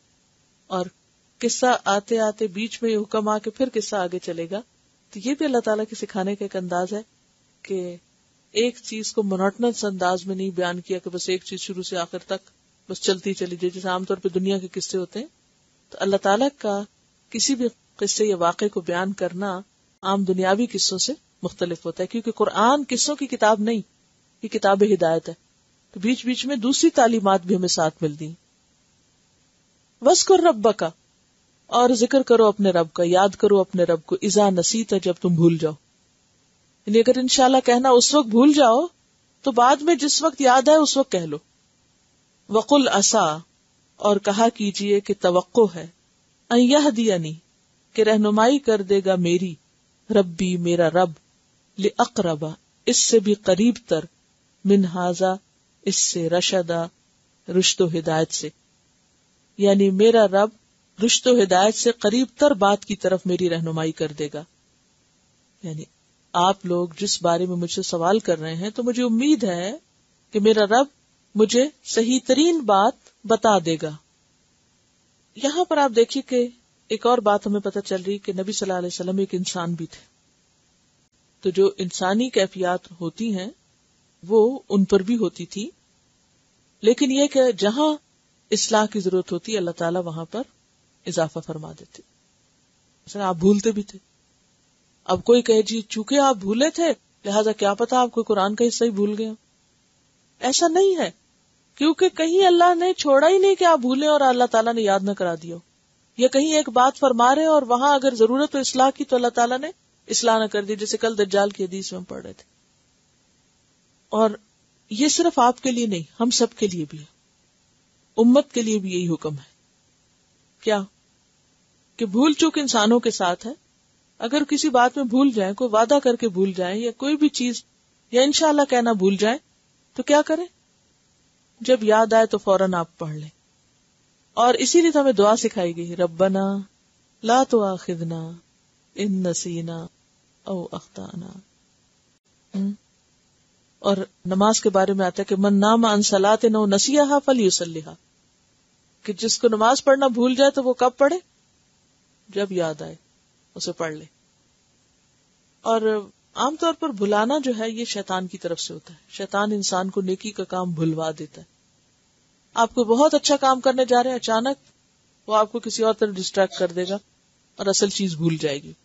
اور قصہ آتے آتے بیچ میں یہ حکم آ کے پھر قصہ آگے چلے گا. تو یہ بھی اللہ تعالیٰ کے سکھانے کا ایک انداز ہے کہ ایک چیز کو مونوٹنس انداز میں نہیں بیان کیا کہ بس ایک چیز شروع سے آخر تک بس چلتی چلی جائے جیسے عام طور پہ دنیا کے قصے ہوتے ہیں. تو اللہ تعالیٰ کا کسی بھی قصے یا واقعے کو بیان کرنا عام دنیاوی قصوں سے مختلف ہوتا ہے، کیونکہ قرآن قصوں کی کتاب نہیں، یہ کتاب ہدایت ہے. تو بیچ بیچ میں دوسری تعلیمات بھی ہمیں ساتھ ملتی ہیں. وَاذْكُرْ رَبَّكَ، اور ذکر کرو اپنے رب کا، یاد کرو اپنے رب کو، اذا نسیت، جب تم بھول جاؤ. یعنی اگر انشاءاللہ کہنا اس وقت بھول جاؤ تو بعد میں جس وقت یاد آئے اس وقت کہہ لو. وَقُلْ عَسَىٰ، اور کہا کیجئے کہ توقع ہے، ان یہدینی، کہ رہنمائی کر دے گا میری، ربی، میرا رب، لأقرب، اس سے بھی قریب تر، من ھذا، اس سے، رشدا، رشد و ہدایت سے. یعنی میرا رب رشد و ہدایت سے قریب تر بات کی طرف میری رہنمائی کر دے گا. یعنی آپ لوگ جس بارے میں مجھ سے سوال کر رہے ہیں تو مجھے امید ہے کہ میرا رب مجھے صحیح ترین بات بتا دے گا. یہاں پر آپ دیکھیے کہ ایک اور بات ہمیں پتہ چل رہی کہ نبی صلی اللہ علیہ وسلم ایک انسان بھی تھے. تو جو انسانی کیفیات ہوتی ہیں وہ ان پر بھی ہوتی تھی، لیکن یہ کہ جہاں اصلاح کی ضرورت ہوتی اللہ تعالیٰ وہاں پر اضافہ فرما دیتے. مثلا آپ بھولتے بھی تھے. اب کوئی کہے جی چونکہ آپ بھولے تھے لہذا کیا پتا آپ کو قرآن کا حصہ ہی بھول گئے. ایسا نہیں ہے، کیونکہ کہیں اللہ نے چھوڑا ہی نہیں کہ آپ بھولیں اور اللہ تعالیٰ نے یاد نہ کرا دیا ہو، یا کہیں ایک بات فرما رہے اور وہاں اگر ضرورت ہو اصلاح کی تو اللہ تعالیٰ نے اصلاح نہ کر دی، جیسے کل دجال کی حدیث میں ہم پڑھ رہے تھے. اور یہ صرف آپ کے لیے نہیں، ہم سب کے لیے بھی ہے، امت کے لیے بھی یہی حکم ہے. کیا کہ بھول چوک انسانوں کے ساتھ ہے. اگر کسی بات میں بھول جائیں، کوئی وعدہ کر کے بھول جائیں، یا کوئی بھی چیز یا انشاءاللہ کہنا بھول جائیں تو کیا کریں؟ جب یاد آئے تو فوراً آپ پڑھ لیں. اور اسی لیے تو ہمیں دعا سکھائی گئی، ربنا لا تؤاخذنا ان نسینا او اخطانا. اور نماز کے بارے میں آتا ہے کہ من نام عن صلاۃ او نسیھا فلیصلیھا، کہ جس کو نماز پڑھنا بھول جائے تو وہ کب پڑھے؟ جب یاد آئے اسے پڑھ لے. اور عام طور پر بھلانا جو ہے یہ شیطان کی طرف سے ہوتا ہے. شیطان انسان کو نیکی کا کام بھلوا دیتا ہے. آپ کو بہت اچھا کام کرنے جا رہے ہیں، اچانک وہ آپ کو کسی اور طرف ڈسٹریکٹ کر دے گا اور اصل چیز بھول جائے گی.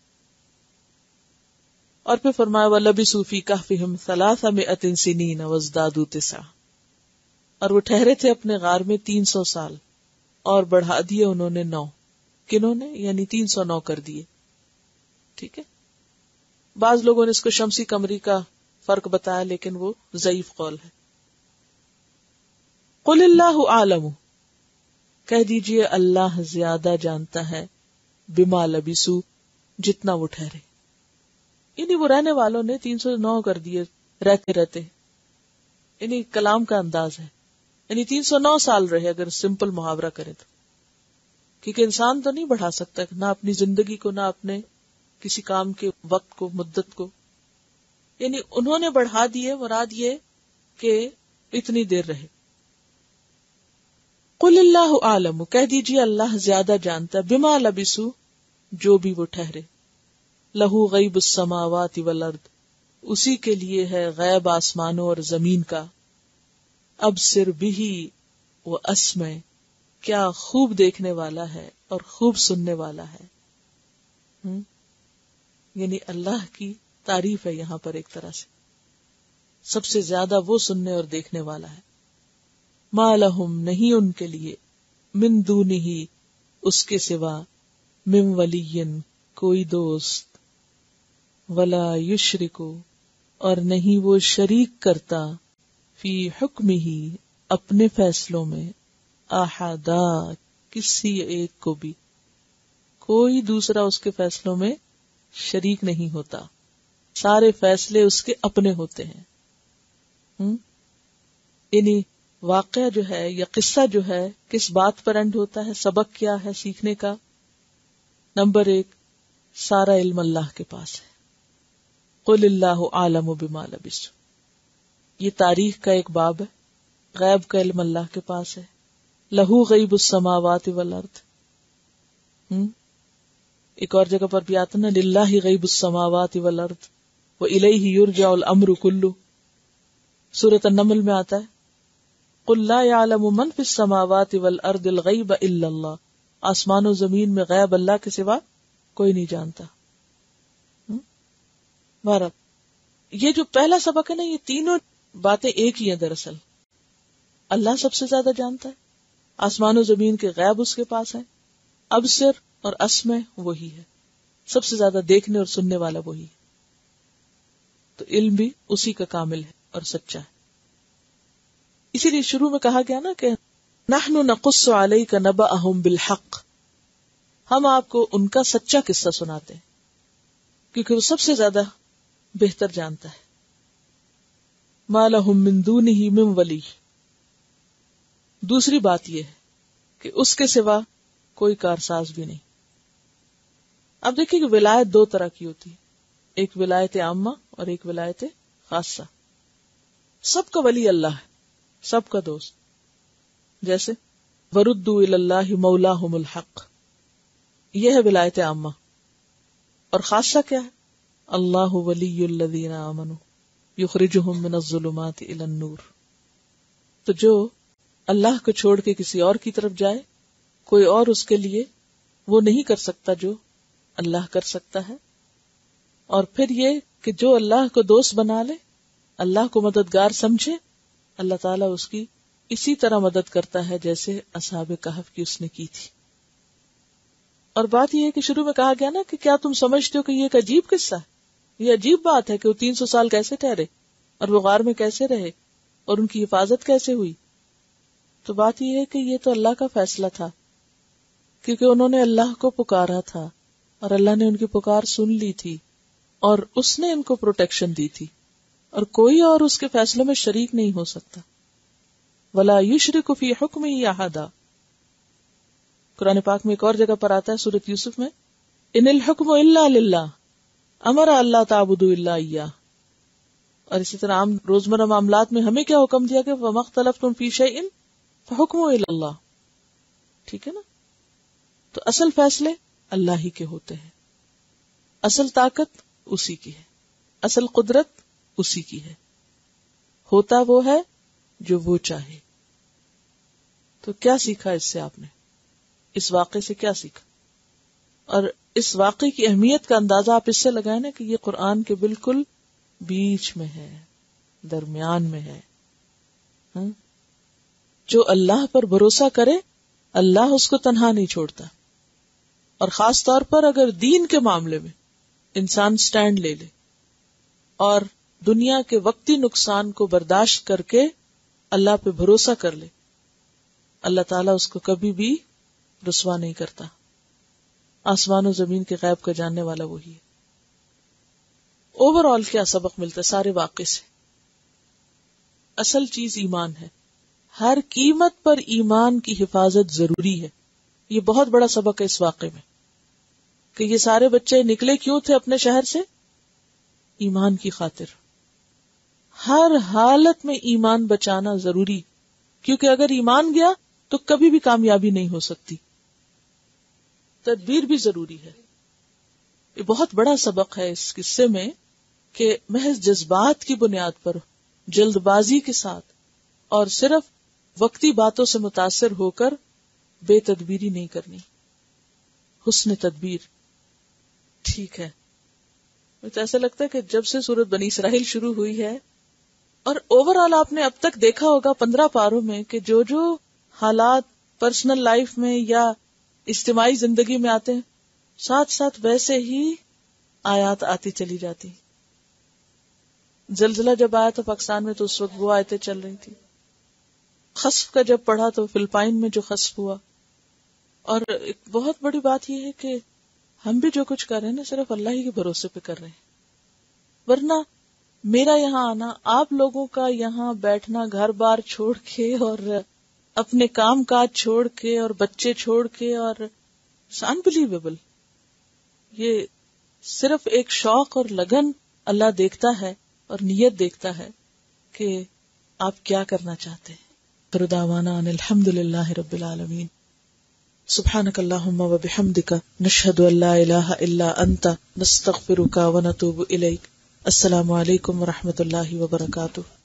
اور پھر فرمایا وَلَبِثُوا فِي كَهْفِهِمْ 300 سِنِينَ وَازْدَادُوا 9، اور وہ ٹھہرے تھے اپنے غار میں 300 سال اور بڑھا دیے انہوں نے 9. کنہوں نے؟ یعنی 309 کر دیے. ٹھیک ہے. بعض لوگوں نے اس کو شمسی قمری کا فرق بتایا، لیکن وہ ضعیف قول ہے. قُلِ اللَّهُ أَعْلَمُ، کہہ دیجئے اللہ زیادہ جانتا ہے، بما لبثوا، جتنا وہ ٹھہرے. یعنی وہ رہنے والوں نے 309 کر دیے رہتے رہتے. یعنی کلام کا انداز ہے، یعنی 309 سال رہے اگر سمپل محاورہ کریں تو. کیونکہ انسان تو نہیں بڑھا سکتا نہ اپنی زندگی کو، نہ اپنے کسی کام کے وقت کو، مدت کو. یعنی انہوں نے بڑھا دیے، مراد یہ کہ اتنی دیر رہے. قل اللہ عالم، کہہ دیجیے اللہ زیادہ جانتا ہے، بما لبثوا، جو بھی وہ ٹھہرے. لہو غیب السماوات والارض، اسی کے لیے ہے غیب آسمانوں اور زمین کا. ابصر بہ واسمع، کیا خوب دیکھنے والا ہے اور خوب سننے والا ہے. یعنی اللہ کی تعریف ہے یہاں پر ایک طرح سے، سب سے زیادہ وہ سننے اور دیکھنے والا ہے. ما لہم، نہیں ان کے لیے، من دونہ، اس کے سوا، من ولی، کوئی دوست، ولا یشرک، اور نہیں وہ شریک کرتا، فی حکمہ، اپنے فیصلوں میں، احدا، کسی ایک کو بھی، کوئی دوسرا اس کے فیصلوں میں شریک نہیں ہوتا، سارے فیصلے اس کے اپنے ہوتے ہیں. یعنی واقعہ جو ہے یا قصہ جو ہے کس بات پر اینڈ ہوتا ہے، سبق کیا ہے سیکھنے کا؟ نمبر 1، سارا علم اللہ کے پاس ہے. قل اللہ عالم بما لبثوا، یہ تاریخ کا ایک باب ہے. غیب کا علم اللہ کے پاس ہے. لہو غیب السماوات والارض. ایک اور جگہ پر بھی آتا نا، للہ غیب السماوات والارض والیہ یرجع الامر کلہ. سورۃ النمل میں آتا ہے، قل لا يعلم من فی السماوات والارض الغیب الا اللہ. آسمان و زمین میں غیب اللہ کے سوا کوئی نہیں جانتا. بہرحال یہ جو پہلا سبق ہے نا، یہ تینوں باتیں ایک ہی ہیں. دراصل اللہ سب سے زیادہ جانتا ہے، آسمان و زمین کے غیب اس کے پاس ہے، ابصر اور اسمع وہی ہے، سب سے زیادہ دیکھنے اور سننے والا وہی ہے. تو علم بھی اسی کا کامل ہے اور سچا ہے. اسی لیے شروع میں کہا گیا نا کہ نحن نقص علیک نبأہم بالحق، ہم آپ کو ان کا سچا قصہ سناتے ہیں کیونکہ وہ سب سے زیادہ بہتر جانتا ہے. ما لہم من دونہ من ولی. دوسری بات یہ ہے کہ اس کے سوا کوئی کارساز بھی نہیں. اب دیکھیے کہ ولایت دو طرح کی ہوتی ہے، ایک ولایت عامہ اور ایک ولایت خاصہ. سب کا ولی اللہ ہے، سب کا دوست. جیسے وردوا الی اللہ مولاہم الحق، یہ ہے ولایت عامہ. اور خاصہ کیا ہے؟ اللہ ولی الذین آمنوا یخرجہم من الظلمات الی النور. تو جو اللہ کو چھوڑ کے کسی اور کی طرف جائے، کوئی اور اس کے لیے وہ نہیں کر سکتا جو اللہ کر سکتا ہے. اور پھر یہ کہ جو اللہ کو دوست بنا لے، اللہ کو مددگار سمجھے، اللہ تعالیٰ اس کی اسی طرح مدد کرتا ہے جیسے اصحاب کہف کی اس نے کی تھی. اور بات یہ ہے کہ شروع میں کہا گیا نا کہ کیا تم سمجھتے ہو کہ یہ ایک عجیب قصہ ہے؟ یہ عجیب بات ہے کہ وہ 300 سال کیسے ٹھہرے اور وہ غار میں کیسے رہے اور ان کی حفاظت کیسے ہوئی؟ تو بات یہ ہے کہ یہ تو اللہ کا فیصلہ تھا، کیونکہ انہوں نے اللہ کو پکارا تھا اور اللہ نے ان کی پکار سن لی تھی اور اس نے ان کو پروٹیکشن دی تھی، اور کوئی اور اس کے فیصلوں میں شریک نہیں ہو سکتا. ولا یشرک فی حکمہ احدا. قرآن پاک میں ایک اور جگہ پر آتا ہے سورۃ یوسف میں، ان الحکم الا للہ امر اللہ تعبدوا الا ایاہ. اور اسی طرح عام روزمرہ معاملات میں ہمیں کیا حکم دیا کہ وما اختلفتم فی شیء فحکمہ الی اللہ. ٹھیک ہے نا؟ تو اصل فیصلے اللہ ہی کے ہوتے ہیں، اصل طاقت اسی کی ہے، اصل قدرت اسی کی ہے، ہوتا وہ ہے جو وہ چاہے. تو کیا سیکھا اس سے آپ نے؟ اس واقعے سے کیا سیکھا؟ اور اس واقعے کی اہمیت کا اندازہ آپ اس سے لگائیں نا کہ یہ قرآن کے بالکل بیچ میں ہے، درمیان میں ہے. جو اللہ پر بھروسہ کرے اللہ اس کو تنہا نہیں چھوڑتا. اور خاص طور پر اگر دین کے معاملے میں انسان سٹینڈ لے لے اور دنیا کے وقتی نقصان کو برداشت کر کے اللہ پہ بھروسہ کر لے، اللہ تعالیٰ اس کو کبھی بھی رسوا نہیں کرتا. آسمان و زمین کے غیب کا جاننے والا وہی ہے. اوور آل کیا سبق ملتا ہے سارے واقعے سے؟ اصل چیز ایمان ہے. ہر قیمت پر ایمان کی حفاظت ضروری ہے. یہ بہت بڑا سبق ہے اس واقعے میں کہ یہ سارے بچے نکلے کیوں تھے اپنے شہر سے؟ ایمان کی خاطر. ہر حالت میں ایمان بچانا ضروری، کیونکہ اگر ایمان گیا تو کبھی بھی کامیابی نہیں ہو سکتی. تدبیر بھی ضروری ہے. یہ بہت بڑا سبق ہے اس قصے میں کہ محض جذبات کی بنیاد پر جلد بازی کے ساتھ اور صرف وقتی باتوں سے متاثر ہو کر بے تدبیری نہیں کرنی. حسن تدبیر. ٹھیک ہے، مجھے ایسا لگتا ہے کہ جب سے سورت بنی اسرائیل شروع ہوئی ہے اور اوور آل آپ نے اب تک دیکھا ہوگا 15 پاروں میں کہ جو جو حالات پرسنل لائف میں یا اجتماعی زندگی میں آتے ہیں ساتھ ساتھ ویسے ہی آیات آتی چلی جاتی. زلزلہ جب آیا تھا پاکستان میں تو اس وقت وہ آیتیں چل رہی تھی. خسف کا جب پڑھا تو فلپائن میں جو خسف ہوا. اور ایک بہت بڑی بات یہ ہے کہ ہم بھی جو کچھ کر رہے ہیں نا صرف اللہ ہی کے بھروسے پہ کر رہے ہیں. ورنہ میرا یہاں آنا، آپ لوگوں کا یہاں بیٹھنا گھر بار چھوڑ کے اور اپنے کام کاج چھوڑ کے اور بچے چھوڑ کے، اور انبلیویبل، یہ صرف ایک شوق اور لگن اللہ دیکھتا ہے اور نیت دیکھتا ہے کہ آپ کیا کرنا چاہتے ہیں. دعوانا ان الحمد للہ رب العالمین. سبحانک اللہم و بحمدک نشہد ان لا الہ الا انت نستغفرک و نتوب الیک. السلام علیکم و رحمۃ اللہ وبرکاتہ.